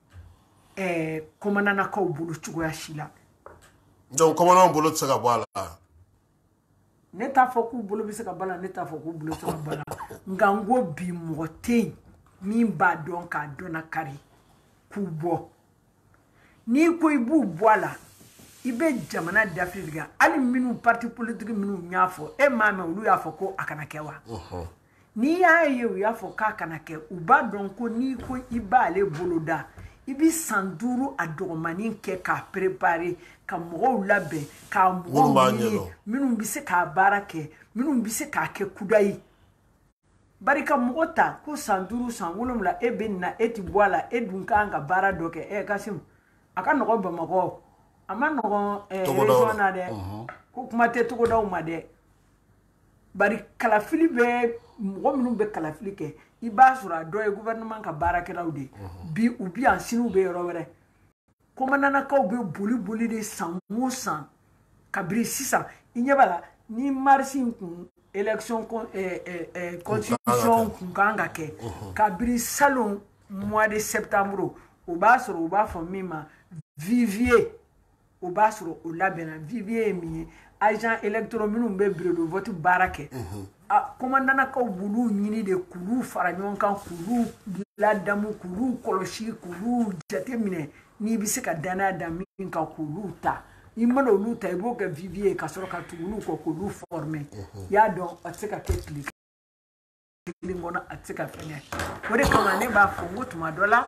komana ka bulu chugo ya shila donc komana bulu tsaka bala neta foku bulu bisaka bala neta foku bulu tsaka bala ngango bi mote mi ba don ka dona kari kubo ni ko ibu boala ibe jamana d'Afrique ali minu parti politique minu nyafo mama ulu yafo ko akana kewa ni yaye yafo ka akana ke uba don ko ni ko ibale boloda ibi sanduru adormani ke ka préparer ka mo labe ka mo minu bise ka barake minu bise ka ke kudai barika mota ko sanduru sanwulum la ebenna eti boala edunka nga bara doke Kasim aka no Bamako amano région na de ko kuma te to daw ma de bari kalafili be mo minnu be kalafili ke iba sura do e gouvernement ka barakelaw de bi ou bien sinu be yoro comme nana kaw be boli de samusan kabri sisa inyebala ni marsi kun élection constitution kun kanga ke kabri salon mois de septembre o ba soro o ba fo mima vivier o ba soro o labena vivier mi agent électoral minnu be bureau de vote barake comme nana kaw bulu nyini de kulu fara ñon kan kulu la damu kulu koloshi kulu jatemine ni bi se ka dana da min ka kulu ta imano luta ibo ka vivier ka soro ka tulu ko kulu former ya don atseka ketli lingona atseka fene wore kama ne ba fongo tuma dola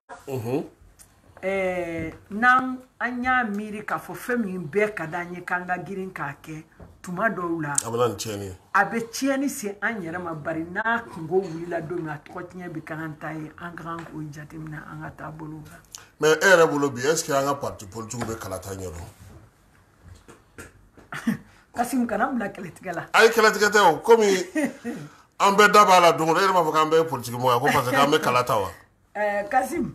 nan anya miri ka fo femi be ka danye kanga girin ka ke tuma dola abalan cheni abe cheni se anyere ma bari na ngo wila do na toknya bi kananta yi an gran ko jatimna an ata boluga mais ere bolo bi est-ce que anga parti politique be kala tanyero Kasim kanam la keletigala ay keletigate o comme ambe dabala do ere ma foka ambe politique mo ko parce que ambe kala tawa Kasim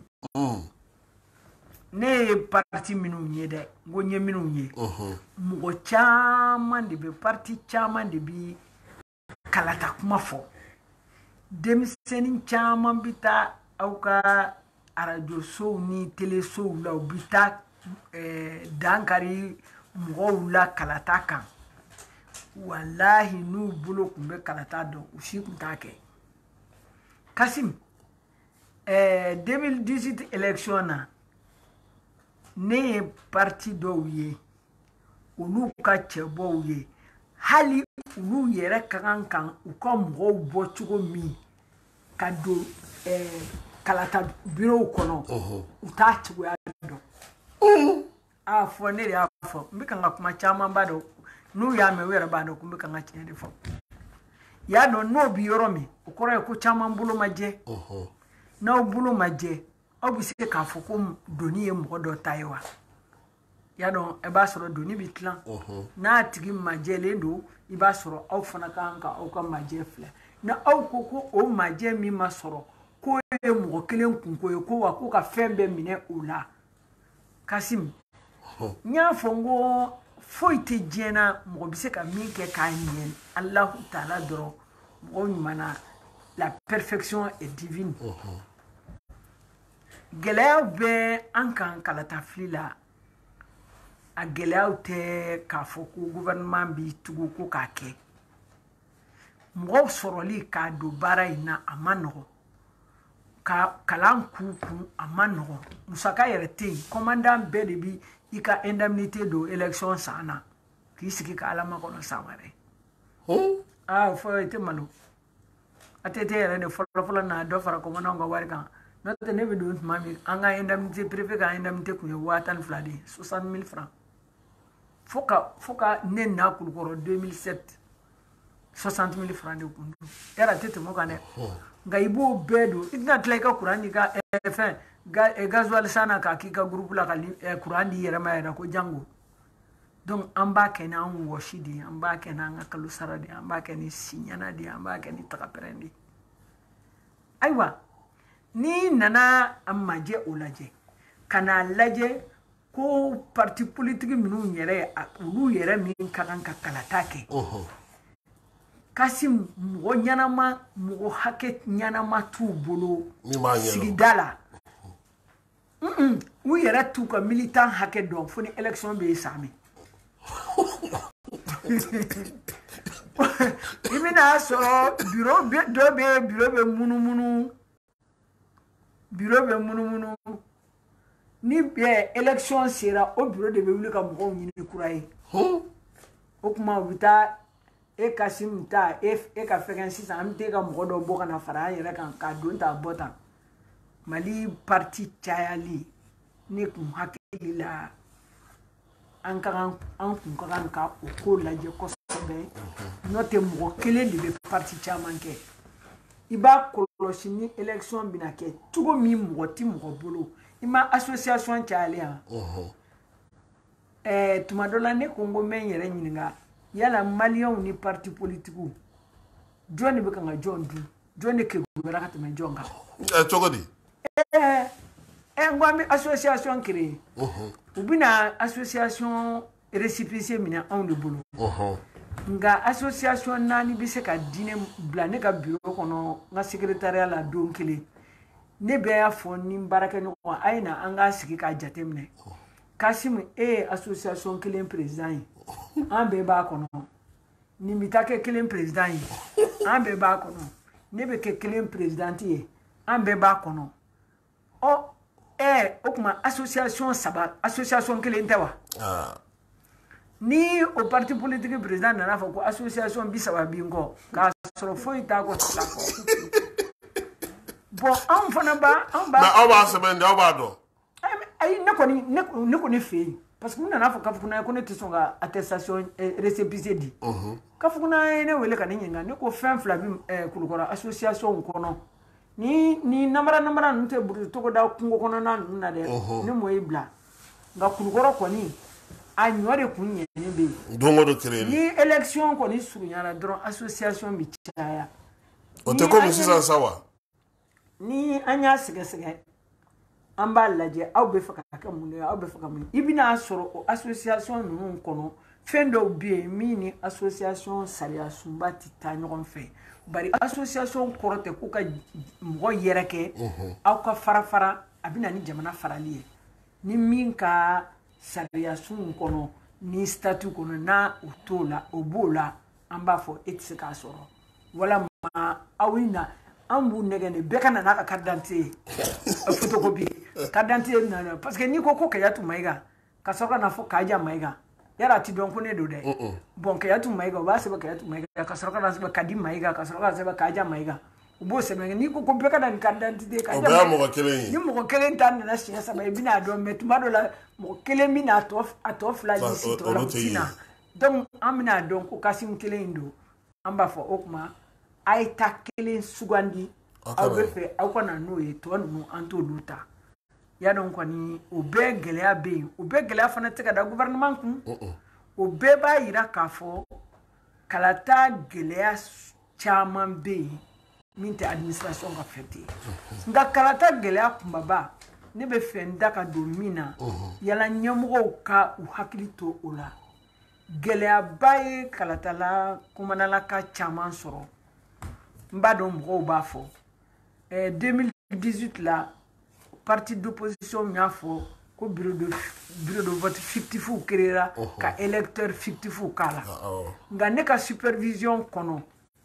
ne parti minu nye de go nye minu nye mo chama de be parti chama de bi kalata kuma fo demiseni chama bita auka radio so ni télé so la bita dankari mo la kalata kan wallahi nu bulo kumbe kalata do ushi kutake Kasim 2018 élection na ne parti do ye olu ka chebo ye hali ulu yere kan u ko mo bo chugo mi ka do kalata bureau kono u ta chugo ya do fo ne ya fo mbi kan kuma chama bado nu ya me wera bado kumbi kan chene fo ya do no bi yoro mi u koro ko chama mbulo maje na bulo maje obisi ka fo ko doni e mo do taiwa ya do e ba soro doni bitlan na tigi maje le do i ba soro aw fana kan ka aw ka maje fle na aw ko o maje mi ma soro ko e mo kelen kun ko wa ko ka fembe mine ula Kasim nya fongo foite jena mo bise ka min ke ka nyen Allah Taala doro mo mana la perfection est divine gelaya be an kan kalata flila a gelaya te ka fo ko gouvernement bi tugu ko ka ke mo soroli ka do bara ina amano ka kalan ku amano musaka yerete commandant be de bi ika indemnité do élection sana ki siki ka alama ko no samare fo ite malo atete yere de folo na do fara ko mona ngo wari kan notre ne veut donc mami anga indemnité privé ka indemnité ku watan fladi 60 000 francs foka ne na kulukoro 2007 60 000 francs de kundu era tete mo kane ngaibo bedo itna tleka kurani ka fin gasoil sana ka kika groupe la kurani yere ma era ko jango donc amba kena an washidi amba kena nga kalusara di amba keni sinyana di amba keni takaperendi aywa ni nana amaje olaje kana laje ko parti politique minu nyere ulu yere min kan ka kalatake Kasim mo nyanama mo haket nyanama tu bolo sigidala u yere tu ka militant haket don foni election be sami imina so bureau be munumunu ni be election sera o bureau de be wuli ka mo nyini kuraye o kuma wita e Kasim ta e ka feken sisa amte ka mo do boka na fara yere kan ka don ta bota Mali parti chayali ni kum hakili la an kun ka o ko laje ko sobe note mo kele de parti chairman ke iba kolosi ni election binake tugo mi mo ti mo bolo ima association chayali tuma dɔ la ne ko n ko n bɛ n yɛrɛ ɲininka yala maliyɛnw ni parti politikiw jɔn de bɛ kan ka jɔn dun jɔn de keguyara ka tɛmɛ jɔn kan cogo di n ko an bɛ association créer u bɛna association récépissé minɛ anw de bolo nka association 4 bɛ se ka di ne bila ne ka bureau kɔnɔ n ka secrétariat la don kelen ne bɛ y'a fɔ ni n baarakɛɲɔgɔn a ye na an k'a sigi k'a jateminɛ Kasimu ye association kelen président ye an bɛɛ b'a kɔnɔ nin bɛ taa kɛ kelen président ye an bɛɛ b'a kɔnɔ ne bɛ kɛ kelen présidente ye an bɛɛ b'a kɔnɔ o tuma association 3 association kelen tɛ wa ni o parti politique président nana fɔ ko association 30 bi n kɔ k'a sɔrɔ foyi t'a kɔ tila bon anw fana b'a mais aw b'a sɛbɛn de aw b'a dɔn ayi ne kɔni fɛ yen parce que n nana fɔ Kafukuna ko ne tɛ sɔn ka attestation récépissé di Kafukuna ye ne wele ka ne ɲininka ne ko fɛn fila bɛ Kulukɔrɔ association kɔnɔ ni namara ninnu tɛ burusi togoda kungo kɔnɔna ninnu na dɛ ne m'o bila nka Kulukɔrɔ kɔni a ɲɔ de kun ɲɛnen bɛ yen don o don créer ni élection kɔni surunyara dɔrɔn association bɛ caya o tɛ komi sisan sa wa ni an y'a sɛgɛsɛgɛ an b'a lajɛ aw bɛ fɛ ka kɛ mun de ye aw bɛ fɛ ka mun i bɛna sɔrɔ o association ninnu kɔnɔ fɛn dɔw bɛ yen min ni association sariya sunba tɛ taa ɲɔgɔn fɛ bari association kɔrɔ tɛ ko ka mɔgɔ yɛrɛ kɛ aw ka fara a bɛ na ni jamana farali ye ni min ka sariya sun kɔnɔ ni statut kɔnɔ n'a o t'o la o b'o la an b'a fɔ e tɛ se k'a sɔrɔ walama aw na an b'u nɛgɛ de bɛɛ ka na n'a ka carte d'identité ye photocopie carte d'identité nana parce que n'i ko Kayatu Mayiga ka sɔrɔ ka na fɔ Kaja Mayiga yara a ti dɔn ko ne don dɛ bon Kayatu Mayiga u b'a sɛbɛn Kayatu Mayiga ka sɔrɔ ka na sɛbɛn Kadi Mayiga ka sɔrɔ ka sɛbɛn Kaja Mayiga u b'o sɛbɛn n'i ko bɛɛ ka na ni carte d'identité o bɛɛ ye mɔgɔ kelen ye ni mɔgɔ kelen ta nana siɲɛ 3 i bɛna dɔn mais tuma dɔ la mɔgɔ kelen bɛna a tɔ 2 lisi tɔ la u ti na donc an bɛna dɔn ko Kasimu kelen in don an b'a fɔ o kuma a ye ta kelen sugandi aw bɛ fɛ aw ka na n'o ye tɔ ninnu an t'olu ta y'a dɔn kɔni o bɛɛ gɛlɛya bɛ yen o bɛɛ gɛlɛya fana tɛ ka da gouvernement kun o bɛɛ b'a yira k'a fɔ kalata gɛlɛya caman bɛ yen min tɛ administration ka fɛ ten nka kalata gɛlɛya kunbaba ne bɛ fɛ n da ka don min na yala ɲɛmɔgɔw ka u hakili to o la gɛlɛyaba ye kalatala kumanalaka caman sɔrɔ n b'a dɔn mɔgɔw b'a fɔ 2018 la parti d'opposition y'a fɔ ko bureau de vote fictif créera ka électeur fictif k'a la nka ne ka supervision kɔnɔ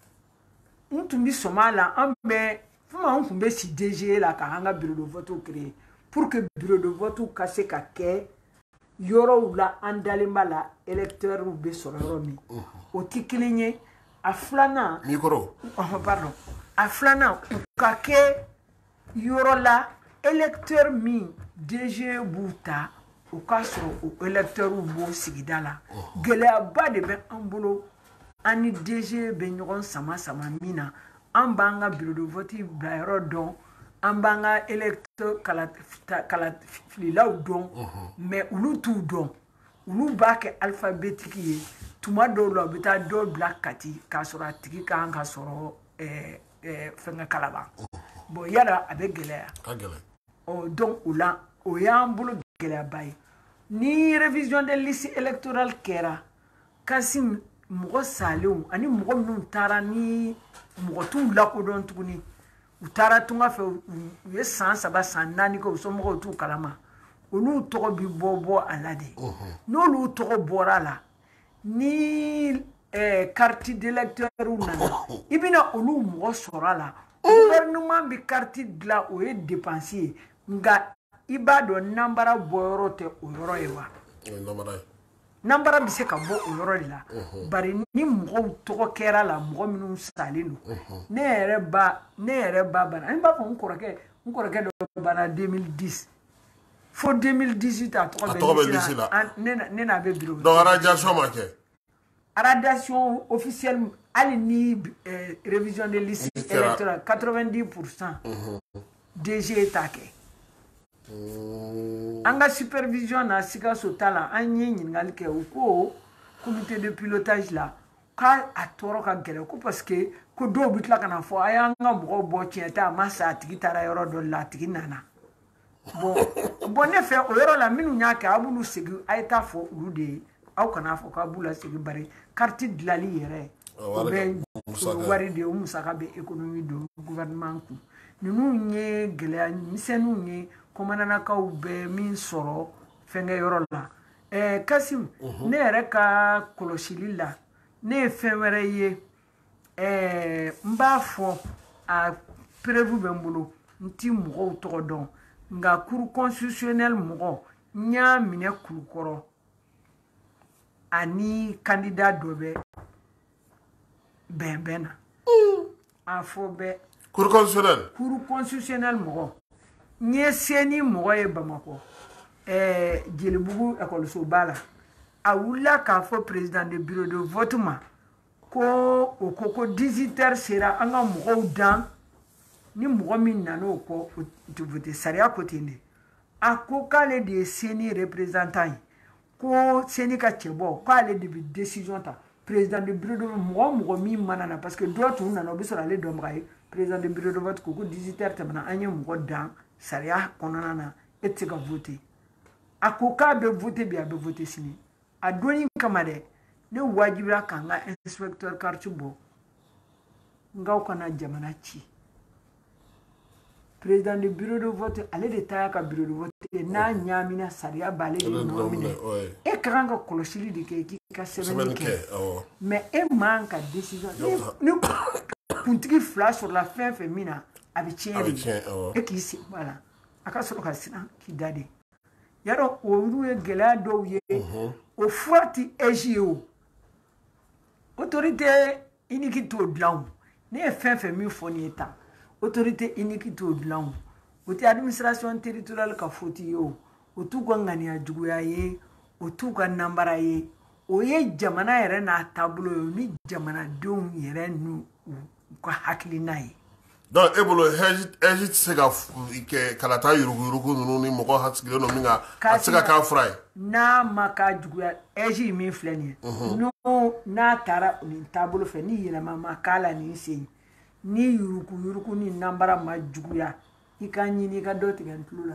n tun bɛ sɔn a la an tun bɛ si DG la ka an ka bureau de vote créer pour que bureau de vote ka se ka kɛ yɔrɔw la an dalen b'a la électeur bɛ sɔrɔ yɔrɔ min o tɛ kelen ye a filanan micro pardon a filanan u ka kɛ yɔrɔ la électeur min DG b'u ta o k'a sɔrɔ o électeur b'o sigida la gɛlɛyaba de bɛ an bolo an ni DG bɛ ɲɔgɔn sama min na an b'an ka bureau de vote bila yɔrɔ dɔn an b'an ka électeur kalafililaw dɔn mais olu t'u dɔn olu b'a kɛ alphabétique ye tuma dɔw la u bɛ taa dɔ bila Kati k'a sɔrɔ a tigi kan ka sɔrɔ fɛnkɛ Kalaban bon yala a bɛ gɛlɛya donc o la o y'an bolo gɛlɛyaba ye ni révision de liste électorale kɛra Kasimu mɔgɔ salenw ani mɔgɔ minnu taara ni mɔgɔ t'u lakodɔn tuguni u taara tunga fɛ u ye san 3 san 4 kɛ u somɔgɔw t'u kalama olu tɔgɔ bi bɔ a la de n'olu tɔgɔ bɔra a la ni carte d'électeur nana i bɛna olu mɔgɔ sɔrɔ a la gouvernement bɛ carte dilan o ye dépense ye nka i b'a dɔn nanbara bɔyɔrɔ tɛ o yɔrɔ ye wa nanbara bɛ se ka bɔ o yɔrɔ de la bari ni mɔgɔw tɔgɔ kɛra la mɔgɔ minnu salen don ne yɛrɛ ba bana an b'a fɔ n kɔrɔkɛ dɔ bana 2010 fo 2018 a tɔgɔ bɛ lisi la ne n'a bɛ bureau donc radiation ma kɛ radiation officielle hali ni révision de liste électorale 90% DG t'a kɛ Anga supervision na Sikasso tala an ye ɲininkali kɛ u ko comité de pilotage la k'a a tɔɔrɔ ka gɛlɛn ko parce que ko dɔw bɛ tila ka na fɔ a y'an ka mɔgɔw bɔ tiɲɛ tɛ a ma sa a tigi taara yɔrɔ dɔ la a tigi nana bon ne fɛ o yɔrɔ la minnu y'a kɛ a b'olu segin a ye taa fɔ olu de ye aw kana fɔ k'a b'u la segin bari carte dilanli yɛrɛ o bɛ wari de o musaka bɛ économie don gouvernement kun ninnu ye gɛlɛya misɛnninw ye komandanakaw bɛ min sɔrɔ fɛnkɛ yɔrɔ la Kasim ne yɛrɛ ka kɔlɔsili la ne ye fɛn wɛrɛ ye n b'a fɔ a prévu bɛ n bolo n ti mɔgɔw tɔgɔ dɔn nka cour constitutionnel mɔgɔ n y'a minɛ kulukɔrɔ ani candidat dɔ bɛ bɛnbɛn na a fɔ bɛ cour constitutionnel mɔgɔ n ye seni mɔgɔ ye Bamakɔ Jelibugu école ba la a wulila k'a fɔ président de bureau de vote ma ko o ko 18h sera an ka mɔgɔw dan ni mɔgɔ min nana o kɔ o tɛ vote sariya ko ten de a ko k'ale de ye seni représentant ye ko seni ka cɛ bɔ k'ale de bɛ décision ta président de bureau de vote mɔgɔ min mana na parce que dɔ tun nana o bɛ sɔrɔ ale dɔnbaga ye président de bureau de vote ko 18h tɛmɛna an ye mɔgɔ dan sariya kɔnɔna na e tɛ se ka vote a ko k'a bɛ vote bi a bɛ vote sini a donni kama dɛ ne wajibira k'an ka inspecteur carte bɔ ngaw kana jamana ci président de bureau de vote ale de ta ka bureau de vote n'a ɲaamina sariya b'ale de nɔ minɛ e ka kan ka kɔlɔsili de kɛ k'i ka sɛbɛnni kɛ mais e man ka décision ni kuntigi fila sɔrɔla fɛn fɛn min na a bɛ tiɲɛ de e k'i sen bɔ a la a ka sɔrɔ ka siran k'i da de yadɔ olu ye gɛlɛya dɔw ye o fura ti ɛzi ye o autorité unique t'o dilan o ne ye fɛn fɛn min fɔ nin ye tan autorité unique t'o dilan o tɛ administration territoriale ka faute ye o t'u ka ŋaniya juguya ye o t'u ka nanbara ye o ye jamana yɛrɛ n'a taabolo ye o ni jamanadenw yɛrɛ n'u ka hakilina ye. Donc e bolo heji tɛ se ka kalata yurugu ninnu ni mɔgɔ hasigilen don min kan a tɛ se ka k'a fura ye. N'a ma k'a juguya heji min filɛ nin ye n'a taara nin taabolo fɛ ni yɛlɛma ma k'a la nin sen ni yurugu ni nanbara ma juguya i ka ɲini i ka dɔ tigɛ n tulo la.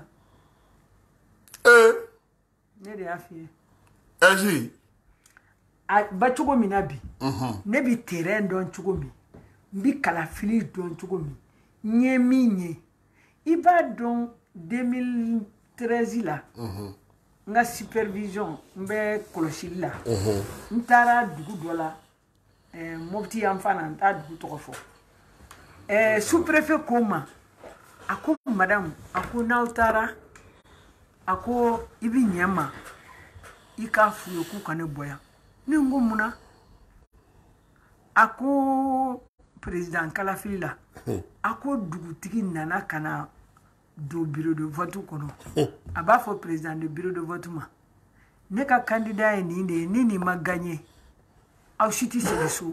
Ne de y'a f'i ye. Heji. A ba cogo min na bi ne bi terrain dɔn cogo min n bi kalafili dɔn cogo min n ye min ye i b'a dɔn 2013 la n ka supervision n bɛ kɔlɔsili la n taara dugu dɔ la Mopti yan fan na n t'a dugu tɔgɔ fɔ sous-préfet ko n ma a ko madame a ko n'aw taara a ko i bi ɲɛ n ma i k'a f'u ye k'u ka ne bɔ yan ne ko mun na a ko président kalafili la a ko dugutigi nana ka na don bureau de vote kɔnɔ a b'a fɔ président de bureau de vote ma ne ka candidat ye nin de ye ni nin ma gagné aw si tɛ segin so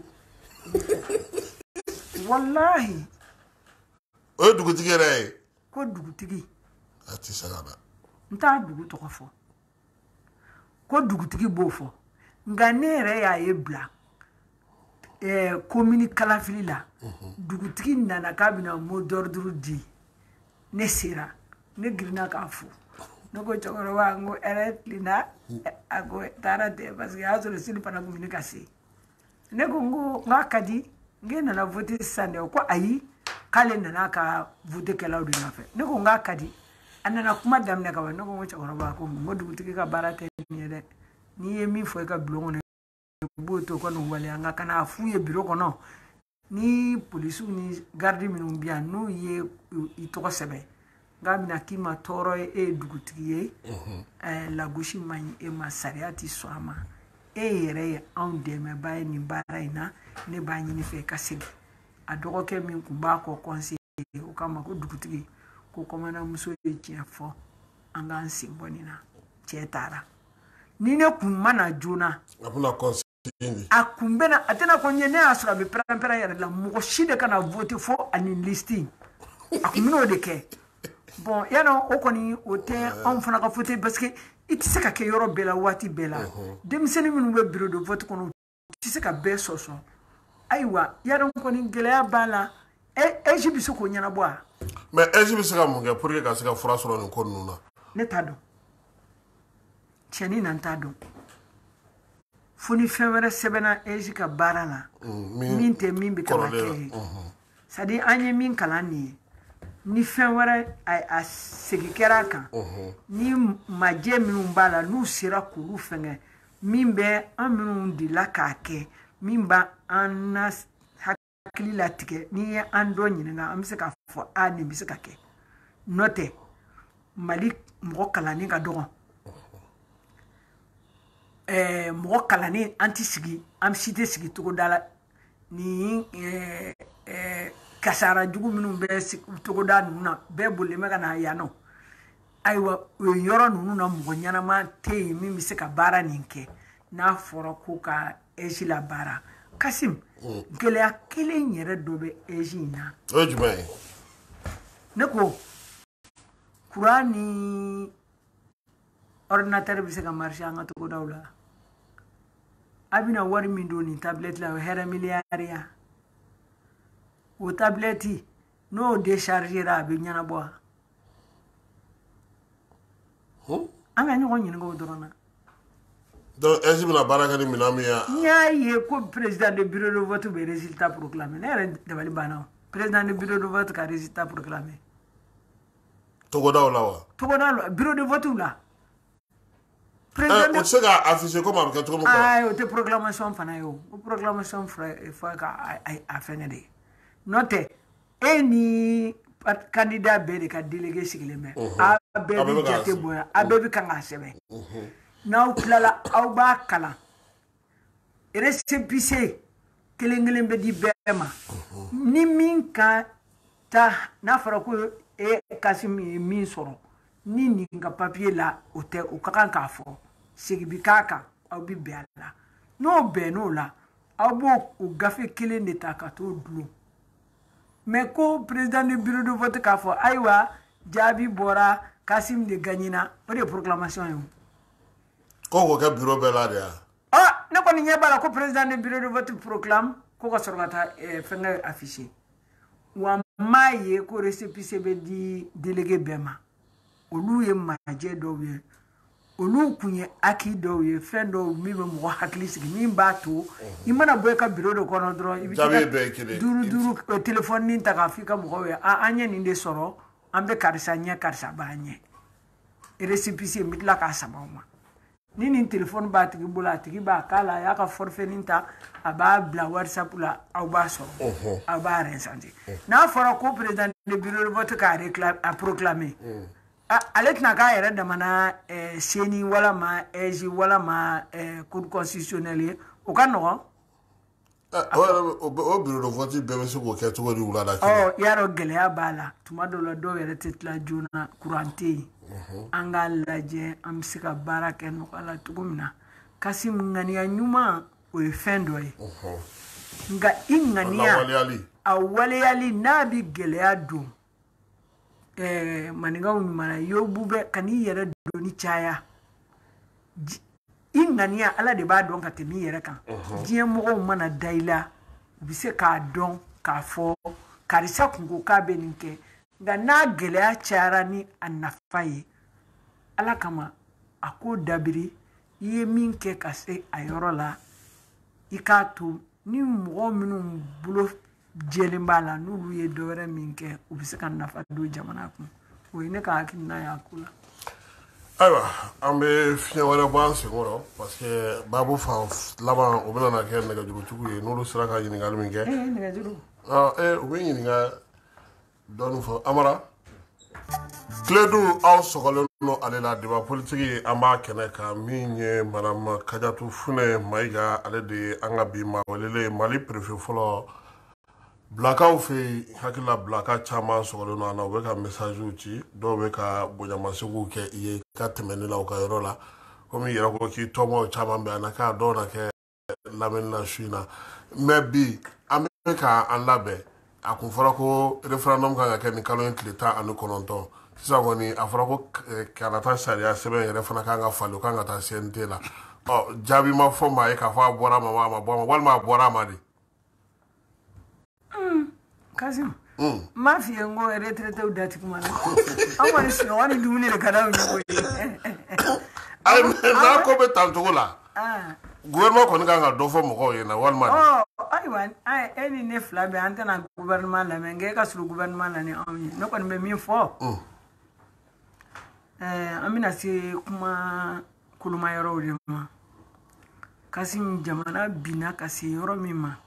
wallahi o ye dugutigi yɛrɛ ye ko dugutigi a tɛ se ka na n t'a dugu tɔgɔ fɔ ko dugutigi b'o fɔ nka ne yɛrɛ y'a ye bila commune kalafili la dugutigi nana k'a bɛna mot d'ordre di ne sera ne girinna k'a fo ne ko cɛkɔrɔba n ko ɛrɛ tilenna a ko taara tɛ parce que a y'a sɔrɔ sini fana tun bɛ ne ka se ne ko n k'a ka di n k'e nana voter sisan dɛ ko ayi k'ale nana ka voter kɛlaw de nɔfɛ ne ko n k'a ka di a nana kuma daminɛ ka ban ne ko n ko cɛkɔrɔba ko n ko dugutigi ka baara tɛ nin ye dɛ n'i ye min fɔ i ka bulon kɔnɔ i b'o to ka n'u waleya nka ka n'a f'u ye biro kɔnɔ ni polisiw ni garidi minnu bɛ yan n'u ye i tɔgɔ sɛbɛn nka bɛna k'i ma tɔɔrɔ ye e ye dugutigi ye lagosi man ɲi e ma sariya tɛ sɔn a ma e yɛrɛ ye anw dɛmɛba ye nin baara in na ne b'a ɲini fɛ i ka segin a dɔgɔkɛ min tun b'a kɔ conseiller o kama ko dugutigi ko kɔmanamuso ye tiɲɛ fɔ an k'an sen bɔ nin na cɛ taara ni ne kun mana joona a bɛna conseiller a kun bɛna a tɛna ko ɲɛ ne y'a sɔrɔ a bɛ pɛrɛn-pɛrɛn yɛrɛ la mɔgɔ si de kana voter fo ani listing a kun bɛna o de kɛ bon yano o koni o te on fana ka fote parce que it se ka ke yoro bela wati bela demiseni minnu be bureau de vote kono ti se ka be soso aywa yano koni gelea bala e biso ko nyana bo mais e biso ka munga pour que ka se ka fura soro ni ko nuna ne ta don cheni nan ta don funi femere sebena e ka barala min te min be ka ke sadi anye min kalani ni fɛn wɛrɛ a segi kɛra kan ni majɛ minnu b'a la n'u sera k'olu fɛngɛ min bɛ an minnu dila k'a kɛ min b'a an na hakili latigɛ n'i ye an dɔ ɲininka an bɛ se k'a fɔ a nin bɛ se ka kɛ n'o tɛ mali mɔgɔ kalanni ka dɔgɔ mɔgɔ kalanni an ti sigi an si tɛ sigi togoda la ni kasara jugu minnu bɛ togoda ninnu na bɛɛ bolilen bɛ ka na yan nɔ ayiwa o yɔrɔ ninnu na mɔgɔ ɲɛnama tɛ yen min bɛ se ka baara nin kɛ n'a fɔra ko ka eji la baara Kasim gɛlɛya kelen yɛrɛ dɔ bɛ eji in na o ye jumɛn ye ne ko kuran ni ordinateur bɛ se ka marché an ka togodaw la a bɛna wari min don nin tablette la o hɛrɛ miliyariya o tablette n'o déchargera a bɛ ɲɛnabɔ an ka ɲɔgɔn ɲininka o dɔrɔn na donc est-ce que bɛna baara kɛ ni minɛn min ye n y'a ye ko président de bureau de vote bɛ résultat proclamer ne yɛrɛ dabali banna o président de bureau de vote ka résultat proclamer togodaw la wa togodaw la bureau de vote la o tɛ se ka afficher comme a bɛ kɛ cogo min o tɛ proclamation fana ye o proclamation fɔ ka a fɛngɛ de n'o tɛ e ni candidat bɛɛ de ka délégué sigilen bɛ a bɛɛ bɛ jate bonya a bɛɛ bɛ kan k'a sɛbɛn n'aw tilala aw b'a kalan récépissé kelen kelen bɛ di bɛɛ ma ni min ka taa n'a fɔra ko e Kasim ye min sɔrɔ ni nin ka papier la o tɛ o ka kan k'a fɔ segi bi k'a kan aw bi bɛn a la n'o bɛnn'o la aw b'o o gafe kelen de ta ka t'o dulon mais ko président du bureau de vote k'a fɔ ayiwa jaabi bɔra Kasim de gagnina o de ye proclamation ye o ko k'o kɛ bureau bɛɛ la de ya ne kɔni ɲɛ b'a la ko président du bureau de vote proclame ko ka sɔrɔ ka taa fɛngɛ afficher wa m'a ye ko récépissé bɛ di délégué bɛɛ ma olu ye majɛ dɔw ye olu kun ye aki dɔw ye fɛn dɔw min bɛ mɔgɔ hakili sigi min b'a to i mana bɔ i ka bureau de kɔnɔ dɔrɔn i bɛ se ka duuru téléphone ta k'a fɔ i ka mɔgɔw ye an ye nin de sɔrɔ an bɛ karisa ɲɛ karisa b'a ɲɛ récépissé n bɛ tila k'a sama o ma ni nin téléphone b'a tigi bolo a tigi b'a k'a la a y'a ka forfait nin ta a b'a bila WhatsApp la aw b'a sɔrɔ aw b'a ressentir n'a fɔra ko président de bureau de vote k'a proclamer ale tɛna k'a yɛrɛ damana seni walama eji walama cour constitutionnel ye o ka nɔgɔn o bureau de vote bɛɛ bɛ se k'o kɛ cogo di wulada i y'a dɔn gɛlɛya b'a la tuma dɔw la dɔw yɛrɛ tɛ tila joona courant tɛ yen an k'a lajɛ an bɛ se ka baara kɛ nɔgɔya la cogo min na Kasim ŋaniya ɲuman o ye fɛn dɔ ye nka i ŋaniya a waleyali n'a bɛ gɛlɛya don maninkaw ɲuman yobu bɛ ka n'i yɛrɛ doni caya i ŋaniya ala de b'a dɔn ka tɛmɛ i yɛrɛ kan diɲɛ mɔgɔw mana da i la u bɛ se k'a dɔn k'a fɔ karisa kun ko k'a bɛ nin kɛ nka n'a gɛlɛya cayara ni a nafa ye ala kama a k'o dabiri i ye min kɛ ka se a yɔrɔ la i k'a to ni mɔgɔ minnu bolo jɛlen b'a la n'olu ye dɔ wɛrɛ min kɛ u bɛ se ka nafa don jamana kun o ye ne ka hakilina y'a ko la ayiwa an bɛ fiɲɛ wɛrɛ bɔ an senkɔrɔ parce que baabu fan laban o bɛna na kɛ nɛgɛjurutigiw ye n'olu sera ka ɲininkali min kɛ nɛgɛjuru u bɛ ɲininka dɔɔnin fɔ Amara tile dun aw sɔgɔlen don ale la débat politique an b'a kɛnɛ kan min ye madame Kadiatou Funɛ Mayiga ale de ye an ka bi maa welelen Mali préfet fɔlɔ Blakaw fɛ yen hakilila Blaka caman sɔgɔlen don an na u bɛ ka messagew ci dɔw bɛ ka bonyamasegin kɛ i ye ka tɛmɛ ne la u ka yɔrɔ la komi i yɛrɛ ko k'i tɔmɔ caman bɛ yan na k'a dɔw na kɛ lamɛnni la su in na mais bi an bɛ ka an labɛn a kun fɔra ko référendum kan ka kɛ nin kalo in tile 19 sisan kɔni a fɔra ko kana taa sariya sɛbɛn yɛrɛ fana kan ka falen kan ka taa CNT la jaabi ma fɔ maa ye k'a fɔ a bɔra a ma wa a ma bɔ a ma walima a bɔra a ma de Kasim ma fi en go retraité u dati kuma na an wani sunɔgɔ ni dumuni de ka da u ɲɛko ye n'a ko bɛ tan cogo la gouvernement kɔni kan ka dɔ fɔ mɔgɔw ye na walima ayiwa e ni ne fila bɛ an tɛna gouvernement lamɛn nka e ka surun gouvernement la ni anw ye ne kɔni bɛ min fɔ an bɛna se kuma koloma yɔrɔw de ma Kasim jamana binna ka se yɔrɔ min ma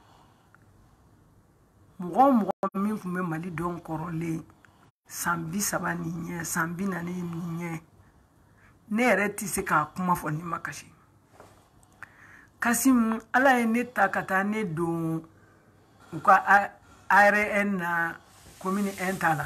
mɔgɔ min tun bɛ Mali dɔn kɔrɔlen san 30 ni ɲɛ san 40 ni ɲɛ ne yɛrɛ tɛ se k'a kuma fɔ ni ma kasi Kasim ala ye ne ta ka taa ne don u ka ARN na commune 1 ta la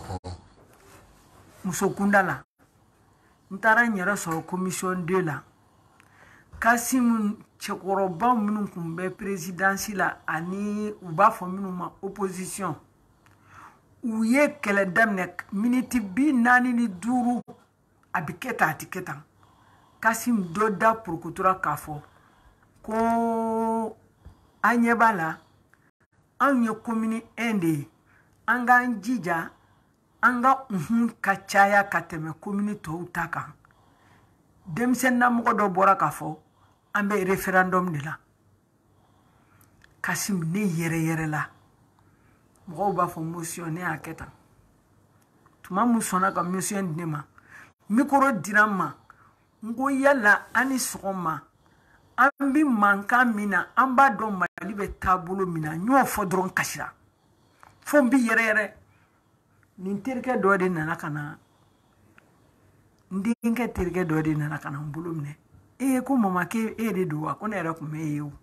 muso kunda la n taara n yɛrɛ sɔrɔ commission 2 la Kasim cɛkɔrɔba minnu tun bɛ présidence la ani u b'a fɔ minnu ma opposition u ye kɛlɛ daminɛ miniti 45 a bɛ kɛ tan a tɛ kɛ tan Kasim dɔ da porokotora k'a fɔ ko an ɲɛ b'a la anw ye commune 1 de ye an k'an jija an ka ka caya ka tɛmɛ commune tɔw ta kan denmisɛnninamɔgɔ dɔ bɔra k'a fɔ an bɛ référendum de la Kasim ne yɛrɛ la mɔgɔw b'a fɔ motion ne y'a kɛ tan tuma min sɔnna ka motion di ne ma micro dira n ma n ko yala an ni sɔgɔma an bɛ mankan min na an b'a dɔn Mali bɛ taabolo min na n y'o fɔ dɔrɔn kasira fo n bɛ yɛrɛ nin terikɛ dɔ de nana ka na n denkɛ terikɛ dɔ de nana ka na n bolo minɛ ko mama ke e de do wa ko ne yɛrɛ kun bɛ e ye o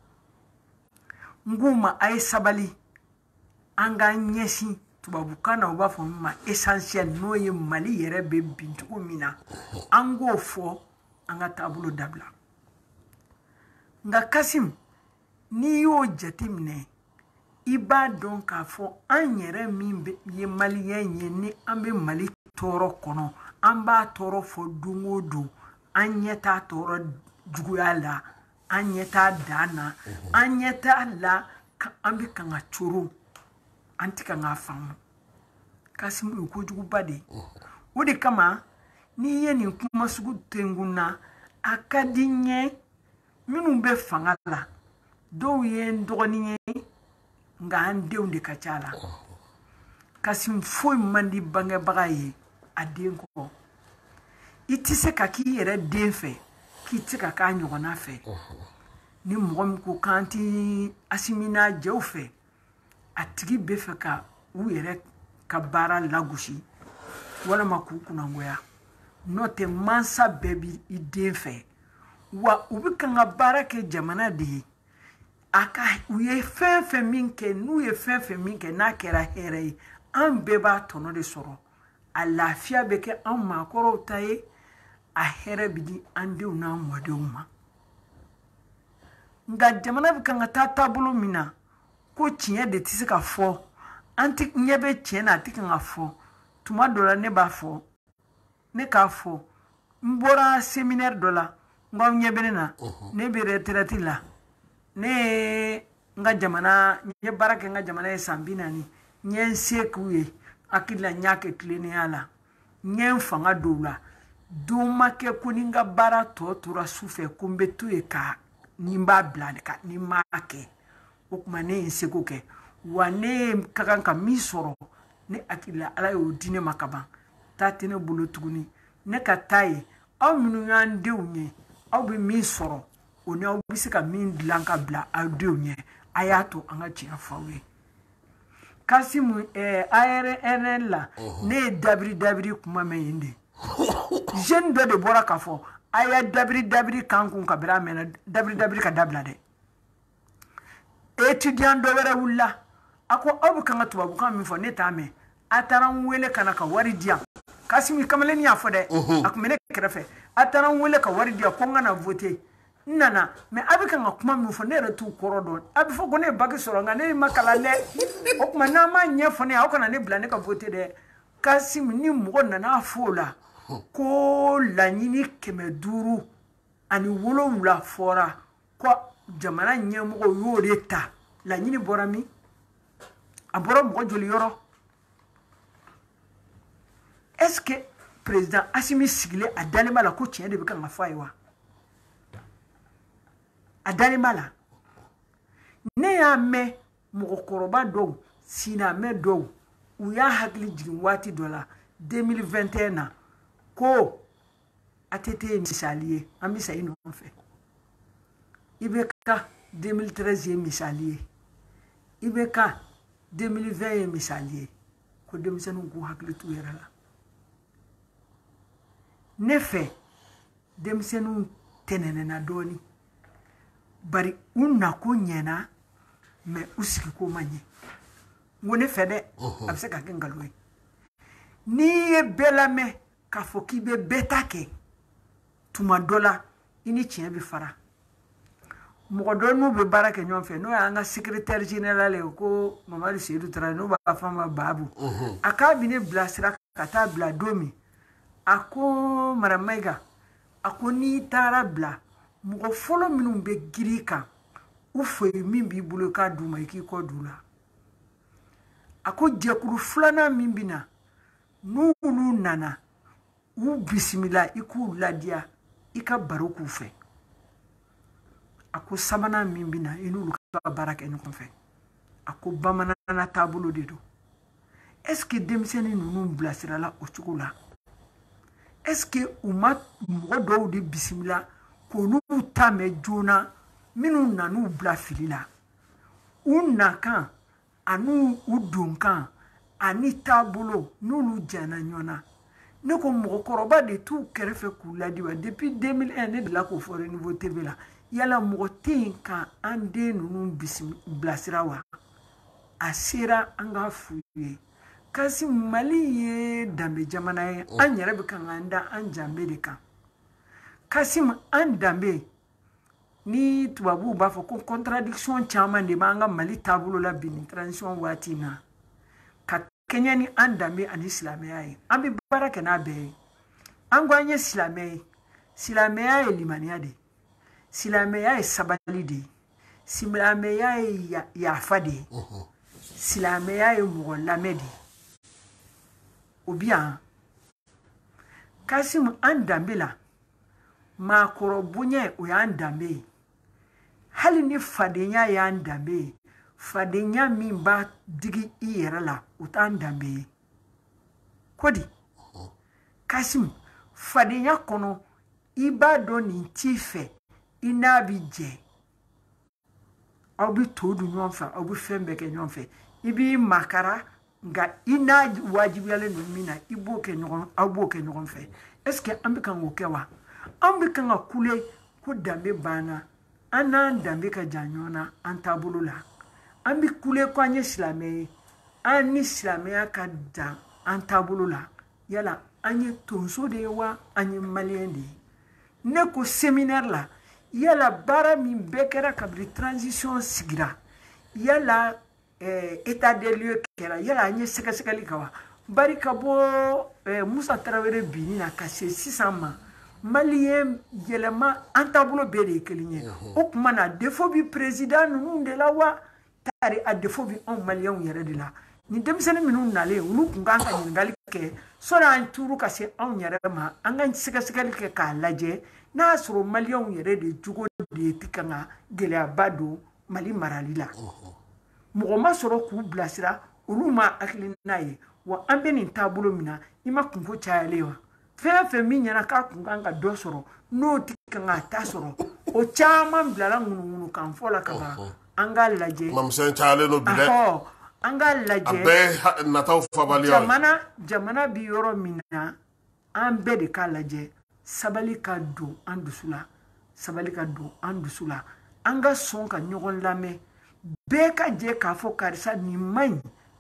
n k'u ma a ye sabali an k'an ɲɛsin tubabukan na u b'a fɔ min ma essentiel n'o ye Mali yɛrɛ bɛ bin cogo min na an k'o fɔ an ka taabolo dabila nka Kasim n'i y'o jateminɛ i b'a dɔn k'a fɔ an yɛrɛ min ye maliyɛn ye ni an bɛ Mali tɔɔrɔ kɔnɔ an b'a tɔɔrɔ fɔ don o don an ɲɛ t'a tɔɔrɔ juguya la an ɲɛ t'a dan na an ɲɛ t'a la an bɛ kan ka coro an tɛ kan ka faamu Kasim o kojuguba de o de kama n'i ye nin kuma sugu tengun na a ka di n ye minnu bɛ fanga la dɔw ye n dɔgɔnin ye nka an denw de ka ca la Kasim foyi man di bangebaga ye a den kɔ i tɛ se ka k'i yɛrɛ den fɛ k'i tɛ se ka k'a ɲɔgɔnna fɛ ni mɔgɔ min ko k'an tɛ Asimina jɛw fɛ a tigi bɛ fɛ ka u yɛrɛ ka baara lagosi walima k'u kunnangoya n'o tɛ mansa bɛɛ b'i den fɛ wa u bɛ kan ka baara kɛ jamana de ye u ye fɛn fɛn min kɛ n'u ye fɛn fɛn min kɛ n'a kɛra hɛrɛ ye an bɛɛ b'a tɔnɔ de sɔrɔ a lafiya bɛ kɛ an maakɔrɔw ta ye a hɛrɛ bɛ di an denw n'an mɔdenw ma nka jamana bɛ kan ka taa taabolo min na ko tiɲɛ de tɛ se ka fɔ an tɛ ɲɛ bɛ tiɲɛ na a tɛ kan ka fɔ tuma dɔ la ne b'a fɔ ne k'a fɔ n bɔra séminaire dɔ la n k'aw ɲɛ bɛ ne na ne bɛ retraite la ne ye n ka jamana n ye baara kɛ n ka jamana ye san 40 n ye n se k'u ye hakili la n y'a kɛ tilennenya la n ye n fanga don u la don ma kɛ ko ni n ka baara tɔ tora su fɛ ko n bɛ to yen ka ni n b'a bila ni n m'a kɛ o tuma ne ye n seko kɛ wa ne ka kan ka min sɔrɔ ne hakili la ala y'o di ne ma ka ban taa tɛ ne bolo tuguni ne ka taa ye aw minnu y'an denw ye aw bɛ min sɔrɔ o ni aw bɛ se ka min dilan ka bila aw denw ɲɛ a y'a to an ka tiɲɛ fɔ aw ye Kasim ARN la ne ye dabiri kuma mɛn yen de jeune dɔ de bɔra k'a fɔ a ye dabiri kan kun kabiri a mɛnna dabiri ka dabila dɛ étudiant dɔ wɛrɛ wulila a ko aw bɛ kan ka tubabukan min fɔ ne t'a mɛn a taara n wele ka na ka wari di yan Kasim kamalen y'a fɔ dɛ a tun bɛ ne kɛrɛfɛ a taara n wele ka wari di yan ko n ka na voter n nana mais a bɛ kan ka kuma min fɔ ne yɛrɛ t'u kɔrɔ dɔn a bɛ fɔ ko ne ye bac sɔrɔ nka ne ma kalan dɛ o tuma n'an m'a ɲɛfɔ ne ye aw kana ne bila ne ka voter dɛ Kasim ni mɔgɔ nana fɔ la ko laɲini 500 ani 7 fɔra ko jamana ɲɛmɔgɔ y'o de ta laɲini bɔra min a bɔra mɔgɔ joli yɔrɔ est-ce que président Assimi sigilen a dalen b'a la ko tiɲɛ de bɛ kan ka fɔ a ye wa a dalen b'a la ne y'a mɛn mɔgɔkɔrɔba dɔw sinamɛ dɔw u y'a hakili jigin waati dɔ la 2021 na ko ATT ye misali ye an bɛ sa i nɔfɛ IBK 2013 ye misali ye IBK 2020 ye misali ye ko denmisɛnninw k'u hakili t'u yɛrɛ la ne fɛ denmisɛnninw tɛnɛnɛna dɔɔni bari u nako ɲɛna mais u sigiko ma ɲɛ ngo ne fɛ dɛ a bɛ se ka kɛ ngalon ye n'i ye bɛɛ lamɛn k'a fɔ k'i bɛ bɛɛ ta kɛ tuma dɔ la i ni tiɲɛ bɛ fara mɔgɔ dɔ n'u bɛ baara kɛ ɲɔgɔn fɛ n'o y'an ka secrétaire général ye ko Mamadu Seydou Traoré n'u b'a fɔ a ma Babu a k'a bɛ ne bilasira ka taa bila don min a ko Madame Maïga a ko n'i taara bila mɔgɔ fɔlɔ minnu bɛ girin i kan u fɛ min b'i bolo k'a d'u ma i k'i kɔ d'u la a ko jɛkulu filanan min bɛ na n'olu nana u bisimila i k'u ladiya i ka baro k'u fɛ a ko sabanan min bɛ na i n'olu ka baara kɛ ɲɔgɔn fɛ a ko bamanana taabolo de don est-ce que denmisɛnnin ninnu bilasirala o cogo la est-ce que u ma mɔgɔ dɔw de bisimila k'olu ta mɛn joona minnu nan'u bila fili la u nakan ani u donkan ani taabolo n'olu jɛna ɲɔgɔn na ne ko mɔgɔkɔrɔba de t'u kɛrɛfɛ k'u ladi wa depuis 2001 ne delila k'o fɔ Renouveau TV la yala mɔgɔ tɛ yen ka an den ninnu bilasira wa a sera an ka f'u ye kasi Mali ye danbe jamana ye an yɛrɛ bɛ kan k'an da an danbe de kan Kasim an danbe ni tubabuw b'a fɔ ko contradiction caman de b'an ka Mali taabolo la bi ni transition waati in na ka kɛɲɛ ni an danbe ani silamɛya ye an bɛ baara kɛ n'a bɛɛ ye an ko an ye silamɛ ye silamɛya ye limaniya de ye silamɛya ye sabali de ye silamɛya ye yafa de ye silamɛya ye mɔgɔ lamɛn de ye o bi yan Kasim an danbe la maakɔrɔ bonya o y'an danbe ye hali ni fadenya y'an danbe ye fadenya min b'a digi i yɛrɛ la o t'an danbe ye ko di Kasim fadenya kɔnɔ i b'a dɔn nin t'i fɛ i n'a bi jɛ aw bi to dun ɲɔgɔn fɛ aw bi fɛn bɛɛ kɛ ɲɔgɔn fɛ i b'i makara nka i n'a wajibiyalen don min na i b'o kɛ ɲɔgɔn aw b'o kɛ ɲɔgɔn fɛ est-ce que an bɛ kan k'o kɛ wa an bɛ kan ka kule ko danbe banna an n'an danbe ka jan ɲɔgɔn na an taabolo la an bɛ kule ko an ye silamɛ ye an ni silamɛya ka dan an taabolo la yala an ye tonso de ye wa an ye maliyɛn de ye ne ko séminaire la yala baara min bɛɛ kɛra kabini transition sigira yala état des lieux kɛra yala an ye sɛgɛsɛgɛli kɛ wa bari ka bɔ Musa Tarawele binni na ka se sisan ma maliyɛn yɛlɛma an taabolo bɛɛ de ye kelen ye o tuma na défaut bi président ninnu de la wa tari a défaut bi anw maliyɛnw yɛrɛ de la ni denmisɛnnin minnu nalen olu tun kan ka ɲininkali kɛ sɔni an tuuru ka se anw yɛrɛ ma an ka sɛgɛsɛgɛli kɛ k'a lajɛ n'a y'a sɔrɔ maliyɛnw yɛrɛ de jogo de ye kan ka gɛlɛyaba don Mali marali la mɔgɔ ma sɔrɔ k'u bilasira olu ma hakilina ye wa an bɛ nin taabolo min na i ma kunko cayalen wa fɛn fɛn min ɲɛna k'a kun kan ka dɔ sɔrɔ n'o tɛ kan ka ta sɔrɔ o caman bilala ŋunuŋunu kan fɔ la ka ban an k'a lajɛ mamisɛn cayalen don bi dɛ an k'a lajɛ a bɛɛ nataw fabaliya jamana bi yɔrɔ min na an bɛɛ de k'a lajɛ sabali ka don an dusu la sabali ka don an dusu la an ka sɔn ka ɲɔgɔn lamɛn bɛɛ ka jɛ k'a fɔ karisa nin man ɲi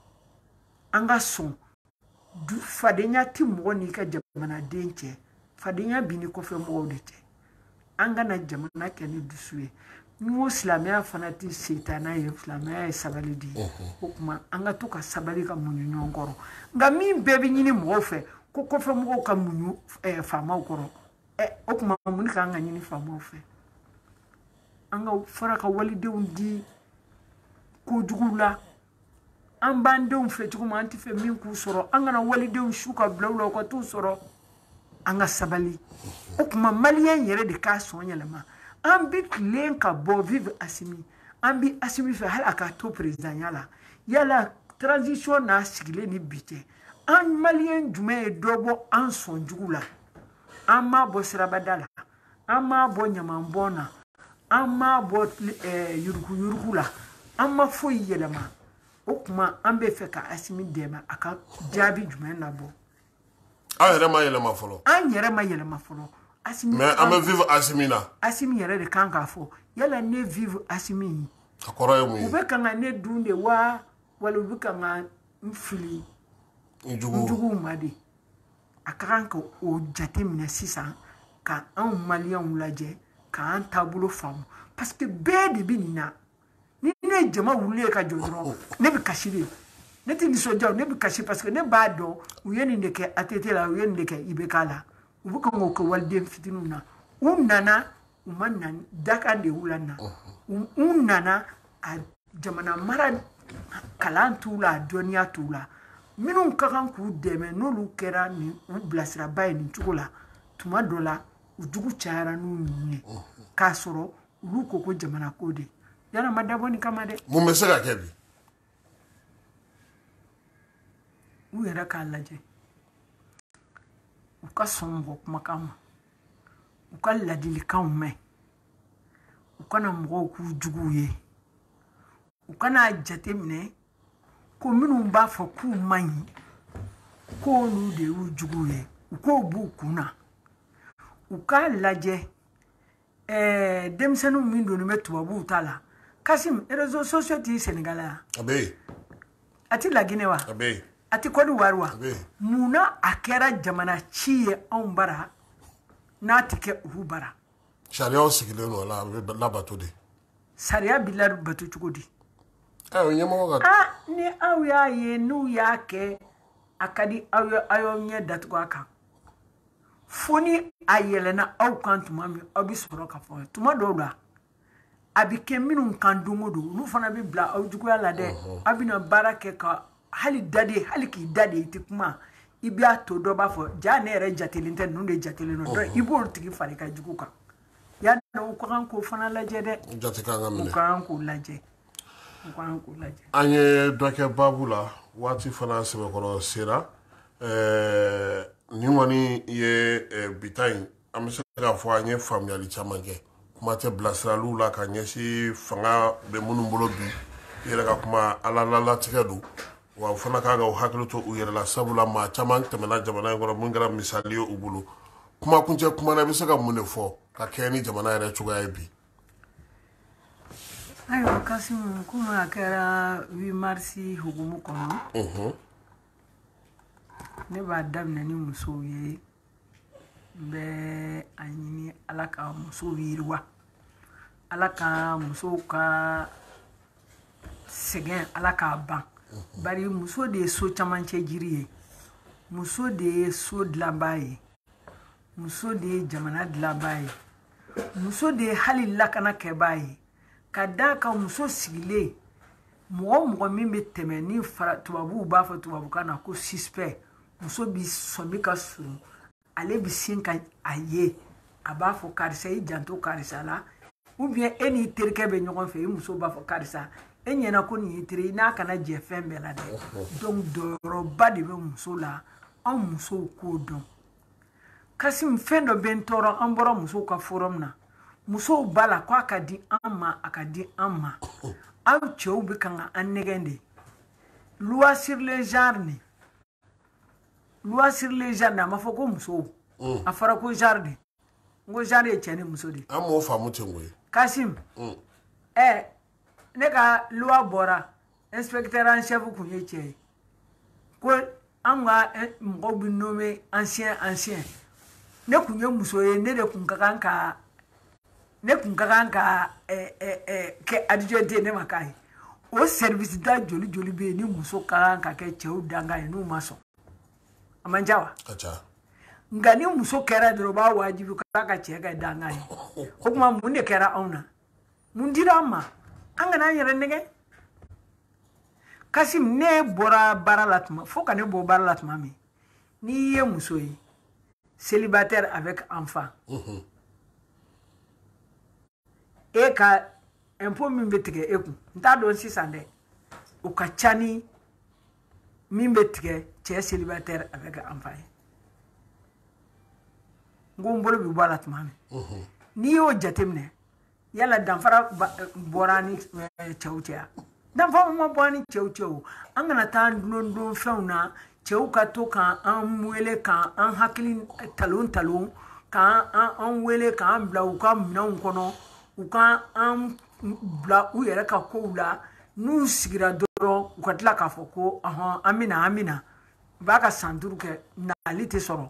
an ka sɔn fadenya ti mɔgɔ n'i ka jamanaden cɛ fadenya bi ni kɔfɛ mɔgɔw de cɛ an kana jamana kɛ ni dusu ye Ngo silamɛya fana ti setana ye silamɛya ye sabali di o kuma an ka to ka sabali ka muɲu ɲɔgɔn kɔrɔ nka min bɛɛ bɛ ɲini mɔgɔw fɛ ko kɔfɛ mɔgɔw ka muɲu faamaw kɔrɔ o kuma mun kan ka ɲini faamaw fɛ an ka fara ka walidenw di kojugu la an b'an denw fɛ cogo min an tɛ fɛ min k'u sɔrɔ an kana walidenw su ka bila u la u ka t'u sɔrɔ an ka sabali o kuma maliyɛn yɛrɛ de k'a sɔn yɛlɛma an bi tilen ka bɔ vive Assimi an bi Assimi fɛ hali a ka to présidenya la yala transition n'a sigilen ni bi cɛ an maliyɛn jumɛn ye dɔ bɔ an sɔn jugu la an m'a bɔ sirabada la an m'a bɔ ɲamanbɔn na an m'a bɔ yurugu la an ma foyi yɛlɛma o kuma an bɛ fɛ ka Assimi dɛmɛ a ka jaabi jumɛn labɔ an yɛrɛ ma yɛlɛma fɔlɔ an yɛrɛ ma yɛlɛma fɔlɔ mais an bɛ vivre Assimi na Assimi yɛrɛ de kan k'a fɔ yala ne vivre Assimi a kɔrɔ ye mun ye u bɛ kan ka ne dun de wa wala u bɛ kan ka n fili n juguw ma de a ka kan ka o jate minɛ sisan ka anw maliyɛnw lajɛ k'an taabolo faamu parce que bɛɛ de bɛ nin na ni ne ye jama wulilen ka jɔ dɔrɔn ne bɛ kasi de ne tɛ nisɔndiya ne bɛ kasi parce que ne b'a dɔn u ye nin de kɛ ATT la u ye nin de kɛ IBK la u bɛ kan k'o kɛ waliden fitininw na u nana u ma na dakan de y'u la na u nana a jamana mara kalan t'u la a dɔnniya t'u la minnu ka kan k'u dɛmɛ n'olu kɛra nin u bilasiraba ye nin cogo la tuma dɔ la u jugu cayara n'u ninnu ye k'a sɔrɔ olu ko jamana ko de yala ma dabɔ nin kama dɛ mun bɛ se ka kɛ bi u yɛrɛ k'a lajɛ u ka sɔn mɔgɔ kumakan ma u ka ladilikanw mɛn u kana mɔgɔw k'u juguw ye u kana jate minɛ ko minnu b'a fɔ k'u man ɲi k'olu de y'u juguw ye u k'o b'u kun na u k'a lajɛ denmisɛnninw min donnen bɛ tubabuw ta la Kasim réseaux sociaux t'i Sénégal ya a bɛ yen a ti Laginɛ wa a bɛ yen a ti Côte d'Ivoire wa a bɛ yen munna a kɛra jamana ci ye anw bara n'a ti kɛ olu bara sariyaw sigilen don a la a bɛ labato de sariya bi labato cogo di o ɲɛmɔgɔ ka ni aw y'a ye n'u y'a kɛ a ka di aw ye aw y'aw ɲɛ datugu a kan fo ni a yɛlɛnna aw kan tuma min aw bɛ sɔrɔ ka fɔ tuma dɔw la a bɛ kɛ minnu kan don o don olu fana bɛ bila aw juguya la dɛ aw bɛna baara kɛ ka hali dade hali k'i da de i tɛ kuma i b'a to dɔ b'a fɔ ja ne yɛrɛ jatelen tɛ ninnu de jatelen don i b'olu tigi fari ka jugu kan y'a dɔn u ka kan k'o fana lajɛ dɛ jate kan ka minɛ u ka kan k'o lajɛ u ka kan k'o lajɛ an ye dɔ kɛ baabu la waati fana sɛbɛkɔrɔ sera nin kɔni ye bita in an bɛ se k'a fɔ an ye faamuyali caman kɛ kuma tɛ bilasiraliw la ka ɲɛsin fanga bɛ minnu bolo bi i yɛrɛ ka kuma ala latigɛ don wa u fana kan ka u hakili to u yɛrɛ la sabula maa caman tɛmɛna jamana in kɔnɔ mun kɛra misali ye u bolo kuma kuncɛ kuma na i bɛ se ka mun de fɔ ka kɛ ni jamana yɛrɛ cogoya ye bi ayiwa Kasimu komi a kɛra 8 mars hukumu kɔnɔ ne b'a daminɛ ni musow ye n bɛ a ɲini ala ka musow yiriwa ala ka musow ka sɛgɛn ala k'a ban bari muso de ye so camancɛ jiri ye muso de ye so dilanbaa ye muso de ye jamana dilanbaa ye muso de ye hali lakana kɛbaa ye ka d'a kan muso sigilen mɔgɔ mɔgɔ min bɛ tɛmɛ ni tubabuw b'a fɔ tubabukan na ko suspect muso bi sɔmi ka surun ale bi sin ka a ye a b'a fɔ karisa i janto karisa la ou bien e n'i terikɛ bɛ ɲɔgɔn fɛ i muso b'a fɔ karisa e ɲɛna ko nin y'i teri n'a kana jɛ fɛn bɛɛ la dɛ donc dɔyɔrɔba de bɛ muso la anw musow k'o dɔn Kasim fɛn dɔ bɛ n tɔɔrɔ an bɔra musow ka forum na musow b'a la k'a ka di an ma a ka di an ma aw cɛw bɛ kan ka an nɛgɛn de loi sur les genres ni loi sur les genres a ma fɔ ko musow a fɔra ko genre de n ko genre ye cɛ ni muso de an m'o faamu ten koyi Kasim ne ka loi bɔra inspecteur en chef kun ye cɛ ye ko an ka mɔgɔw bɛ nommé ancien ne kun ye muso ye ne de kun ka kan ka ne kun ka kan ka kɛ adjoint ne ma k'a ye o service da joli joli bɛ yen ni muso ka kan ka kɛ cɛw danga ye n'u ma sɔn a man ca wa nka ni muso kɛra dɔrɔn o b'a wajibi k'a ka cɛ kɛ danga ye o tuma mun de kɛra anw na mun dira an ma an kana an yɛrɛ nɛgɛ kasi ne bɔra baara la tuma fo ka ne bɔ baara la tuma min n'i ye muso ye célibataire avec enfant e ka impôt min bɛ tigɛ e kun n t'a dɔn sisan dɛ o ka ca ni min bɛ tigɛ cɛ célibataire avec enfant ye n ko n bolo bɛ bɔ a la tuma min n'i y'o jateminɛ yala danfara bɔra ni cɛw cɛ ya danfara ma bɔ ni cɛw cɛ o an kana taa dulon fɛnw na cɛw ka to k'an wele k'an hakili talon k'an wele k'an bila u ka minɛnw kɔnɔ u ka an bila u yɛrɛ ka kow la n'u sigira dɔrɔn u ka tila k'a fɔ ko an bɛna u b'a ka san 5 kɛ nali tɛ sɔrɔ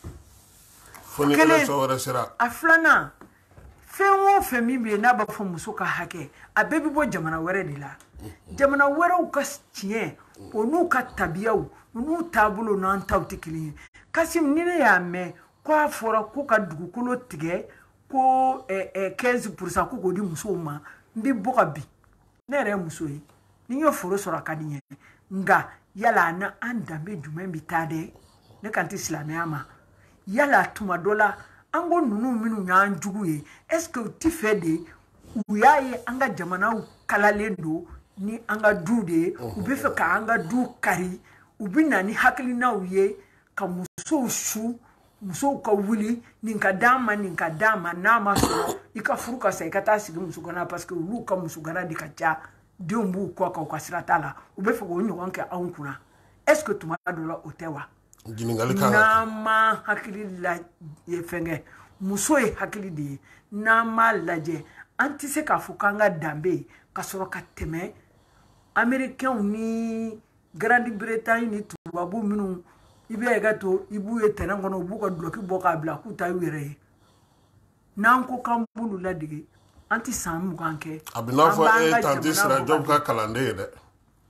a filanan fɛn o fɛn min bɛ yen n'a b'a fɔ muso ka hakɛ a bɛɛ bɛ bɔ jamana wɛrɛ de la jamana wɛrɛw ka tiɲɛ o n'u ka tabiyaw o n'u taabolo n'an taw tɛ kelen ye Kasim ni ne y'a mɛn ko a fɔra ko ka dugukolo tigɛ ko 15% ko k'o di musow ma n bɛ bɔ ka bin ne yɛrɛ ye muso ye ni n ye foro sɔrɔ a ka di n ye nka yala an danbe jumɛn bɛ taa dɛ ne kan tɛ silamɛya ma yala tuma dɔ la an ko ninnu minnu y'an jugu ye est-ce que u ti fɛ de u y'a ye an ka jamanaw kalalen don ni an ka du de ye u bɛ fɛ ka an ka du kari u bɛ na ni hakilinaw ye ka musow su musow ka wuli nin ka d'an ma nin ka d'an ma n'a ma sɔrɔ i ka furu ka sa i ka taa sigi musokɔnɔna parce que olu ka musokɔnɔna de ka ca denw b'u kɔ kan u ka sira t'a la u bɛ fɛ k'o ɲɔgɔn kɛ anw kunna est-ce que tuma dɔ la o tɛ wa n'an ma hakili la fɛnkɛ muso ye hakili de ye n'an m'a lajɛ an tɛ se k'a fɔ k'an ka danbe ka sɔrɔ ka tɛmɛ américains ni grande bretagne ni tubabu minnu i bɛ ka to i b'u ye tɛnɛn kɔnɔ u b'u ka duloki bɔ k'a bila k'u ta y'u yɛrɛ ye n'an ko k'an b'olu ladege an tɛ san 20 kɛ a bɛ n'a fɔ e tanti Sirajɔbu ka kalanden ye dɛ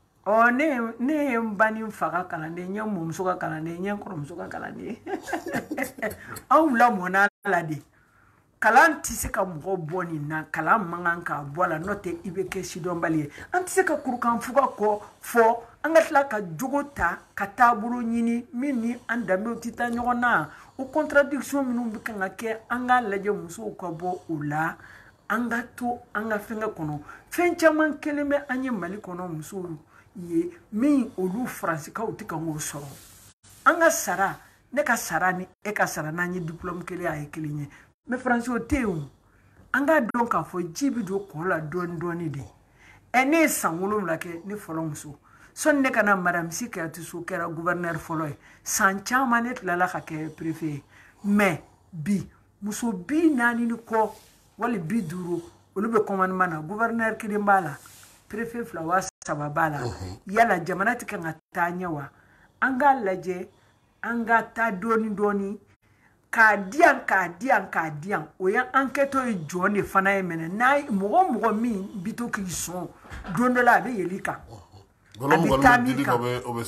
ne ye n ba ni n fa ka kalanden n ye n mɔmuso ka kalanden n ye n kɔrɔmuso ka kalanden anw lamɔna la de kalan tɛ se ka mɔgɔ bɔ nin na kalan man kan k'a bɔ a la n'o tɛ i bɛ kɛ sidɔnbali ye an tɛ se ka kurukanfuga kɔ fɔ an ka tila ka jogo ta ka taabolo ɲini min ni an danbew tɛ taa ɲɔgɔn na o contradiction minnu bɛ kan ka kɛ an k'a lajɛ musow ka bɔ o la an ka to an ka fɛnkɛ kɔnɔ fɛn caman kelen bɛ an ye Mali kɔnɔ musow ye min olu faransikaw tɛ ka k'o sɔrɔ an ka sara ne ka sara ni e ka sara n'an ye diplôme kelen a ye kelen ye mais faransi o tɛ yen o an k'a dɔn k'a fɔ ji bɛ don kɔ la dɔɔni dɔɔni de ne ye san 7 kɛ ne fɔlɔ muso sɔni ne ka na madame Si Kayatu kɛra gouverneur fɔlɔ ye san caman ne tilala ka kɛ préfet ye mais bi muso 40 ni kɔ wali 50 olu bɛ commandement na gouverneur kelen b'a la préfet 2 wa 3 b'a la yala jamana tɛ kan ka taa ɲɛ wa an k'a lajɛ an ka taa dɔɔni dɔɔni k'a diyan o ye enquête ye jɔn de fana ye mɛnɛ n'a mɔgɔ min bi to k'i sɔn don dɔ la a bɛ yɛlɛ kan a bɛ taa min kan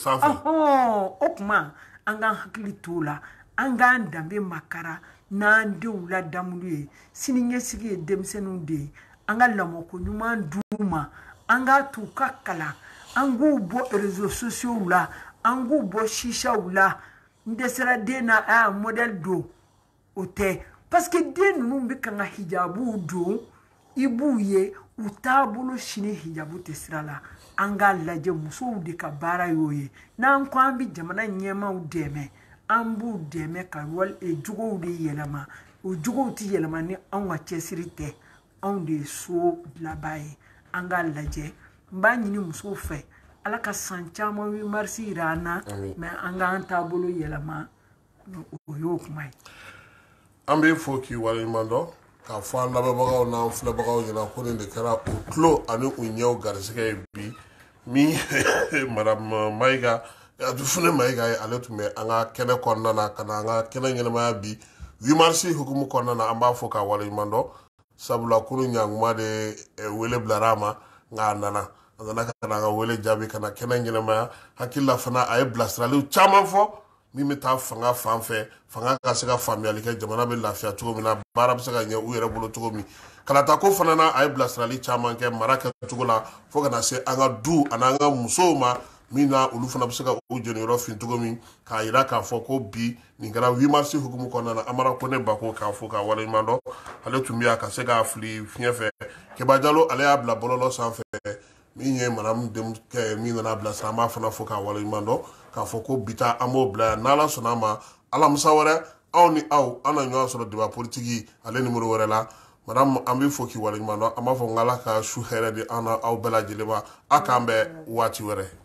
o tuma an k'an hakili t'o la an k'an danbe makara n'an denw ladamuli ye siniɲɛsigi ye denmisɛnninw de ye an ka lamɔko ɲuman d'u ma an k'a t'u ka kalan an k'u bɔ réseaux sociaux la an k'u bɔ shishaw la n dɛsɛra den na a y'a modèle don o tɛ parce que den ninnu bɛ kan ka hijabu don i b'u ye u taabolo sini hijabu tɛ sira la an k'a lajɛ musow de ka baara y'o ye n'an ko an bɛ jamana ɲɛmaaw dɛmɛ an b'u dɛmɛ ka jogow de yɛlɛma o jogow tɛ yɛlɛma ni anw ka cɛsiri tɛ anw de ye so dilanbaa ye an k'a lajɛ n b'a ɲini musow fɛ ala ka san caman wi marisi jira an na mais an k'an taabolo yɛlɛma o y'o kuma ye an bɛ fɔ k'i waleɲuman dɔn k'a fɔ an lamɛnbagaw n'an filɛbagaw ɲɛna ko nin de kɛra u tulo ani u ɲɛw garisɛgɛ ye bi min madame Mayiga Adufune Mayiga ye ale tun bɛ an ka kɛnɛ kɔnɔna na ka na an ka kɛnɛ ɲɛnamaya bi 8 mars hukumu kɔnɔna na an b'a fɔ k'a waleɲuman dɔn sabula kunu nyanguma de wele blarama nga nana kana nga wele jabi kana kena nyelema hakilla fana ay blastrali chama fo mi meta fanga fanfɛ fanga ka se ka faamuyali kɛ jamana bɛ lafiya cogo min na baara bɛ se ka ɲɛ u yɛrɛ bolo cogo min kalata ko fana na a ye bilasirali caman kɛ mara kɛcogo la fo kana se an ka du ani an ka musow ma min na olu fana bɛ se ka u jɔniyɔrɔ fin cogo min k'a yira k'a fɔ ko bi nin kɛra 8 mars hukumu kɔnɔna na Amara Kone Bako k'a fɔ k'a waleɲuman dɔn ale tun bɛ yan ka se k'a fili fiɲɛ fɛ Keba Jalo ale y'a bila bɔlɔlɔ sanfɛ min ye madame Demkɛ min nana bilasira an b'a fana fɔ k'a waleɲuman dɔn k'a fɔ ko bita an b'o bila yan n'Ala sɔnna a ma alamisa wɛrɛ aw ni aw an na ɲɔgɔn sɔrɔ débat politique ale numéro wɛrɛ la madame an b'i fo k'i waleɲuman dɔn an b'a fɔ n k'Ala ka su hɛrɛ di an na aw bɛɛ lajɛlen ma a k'an bɛn waati wɛrɛ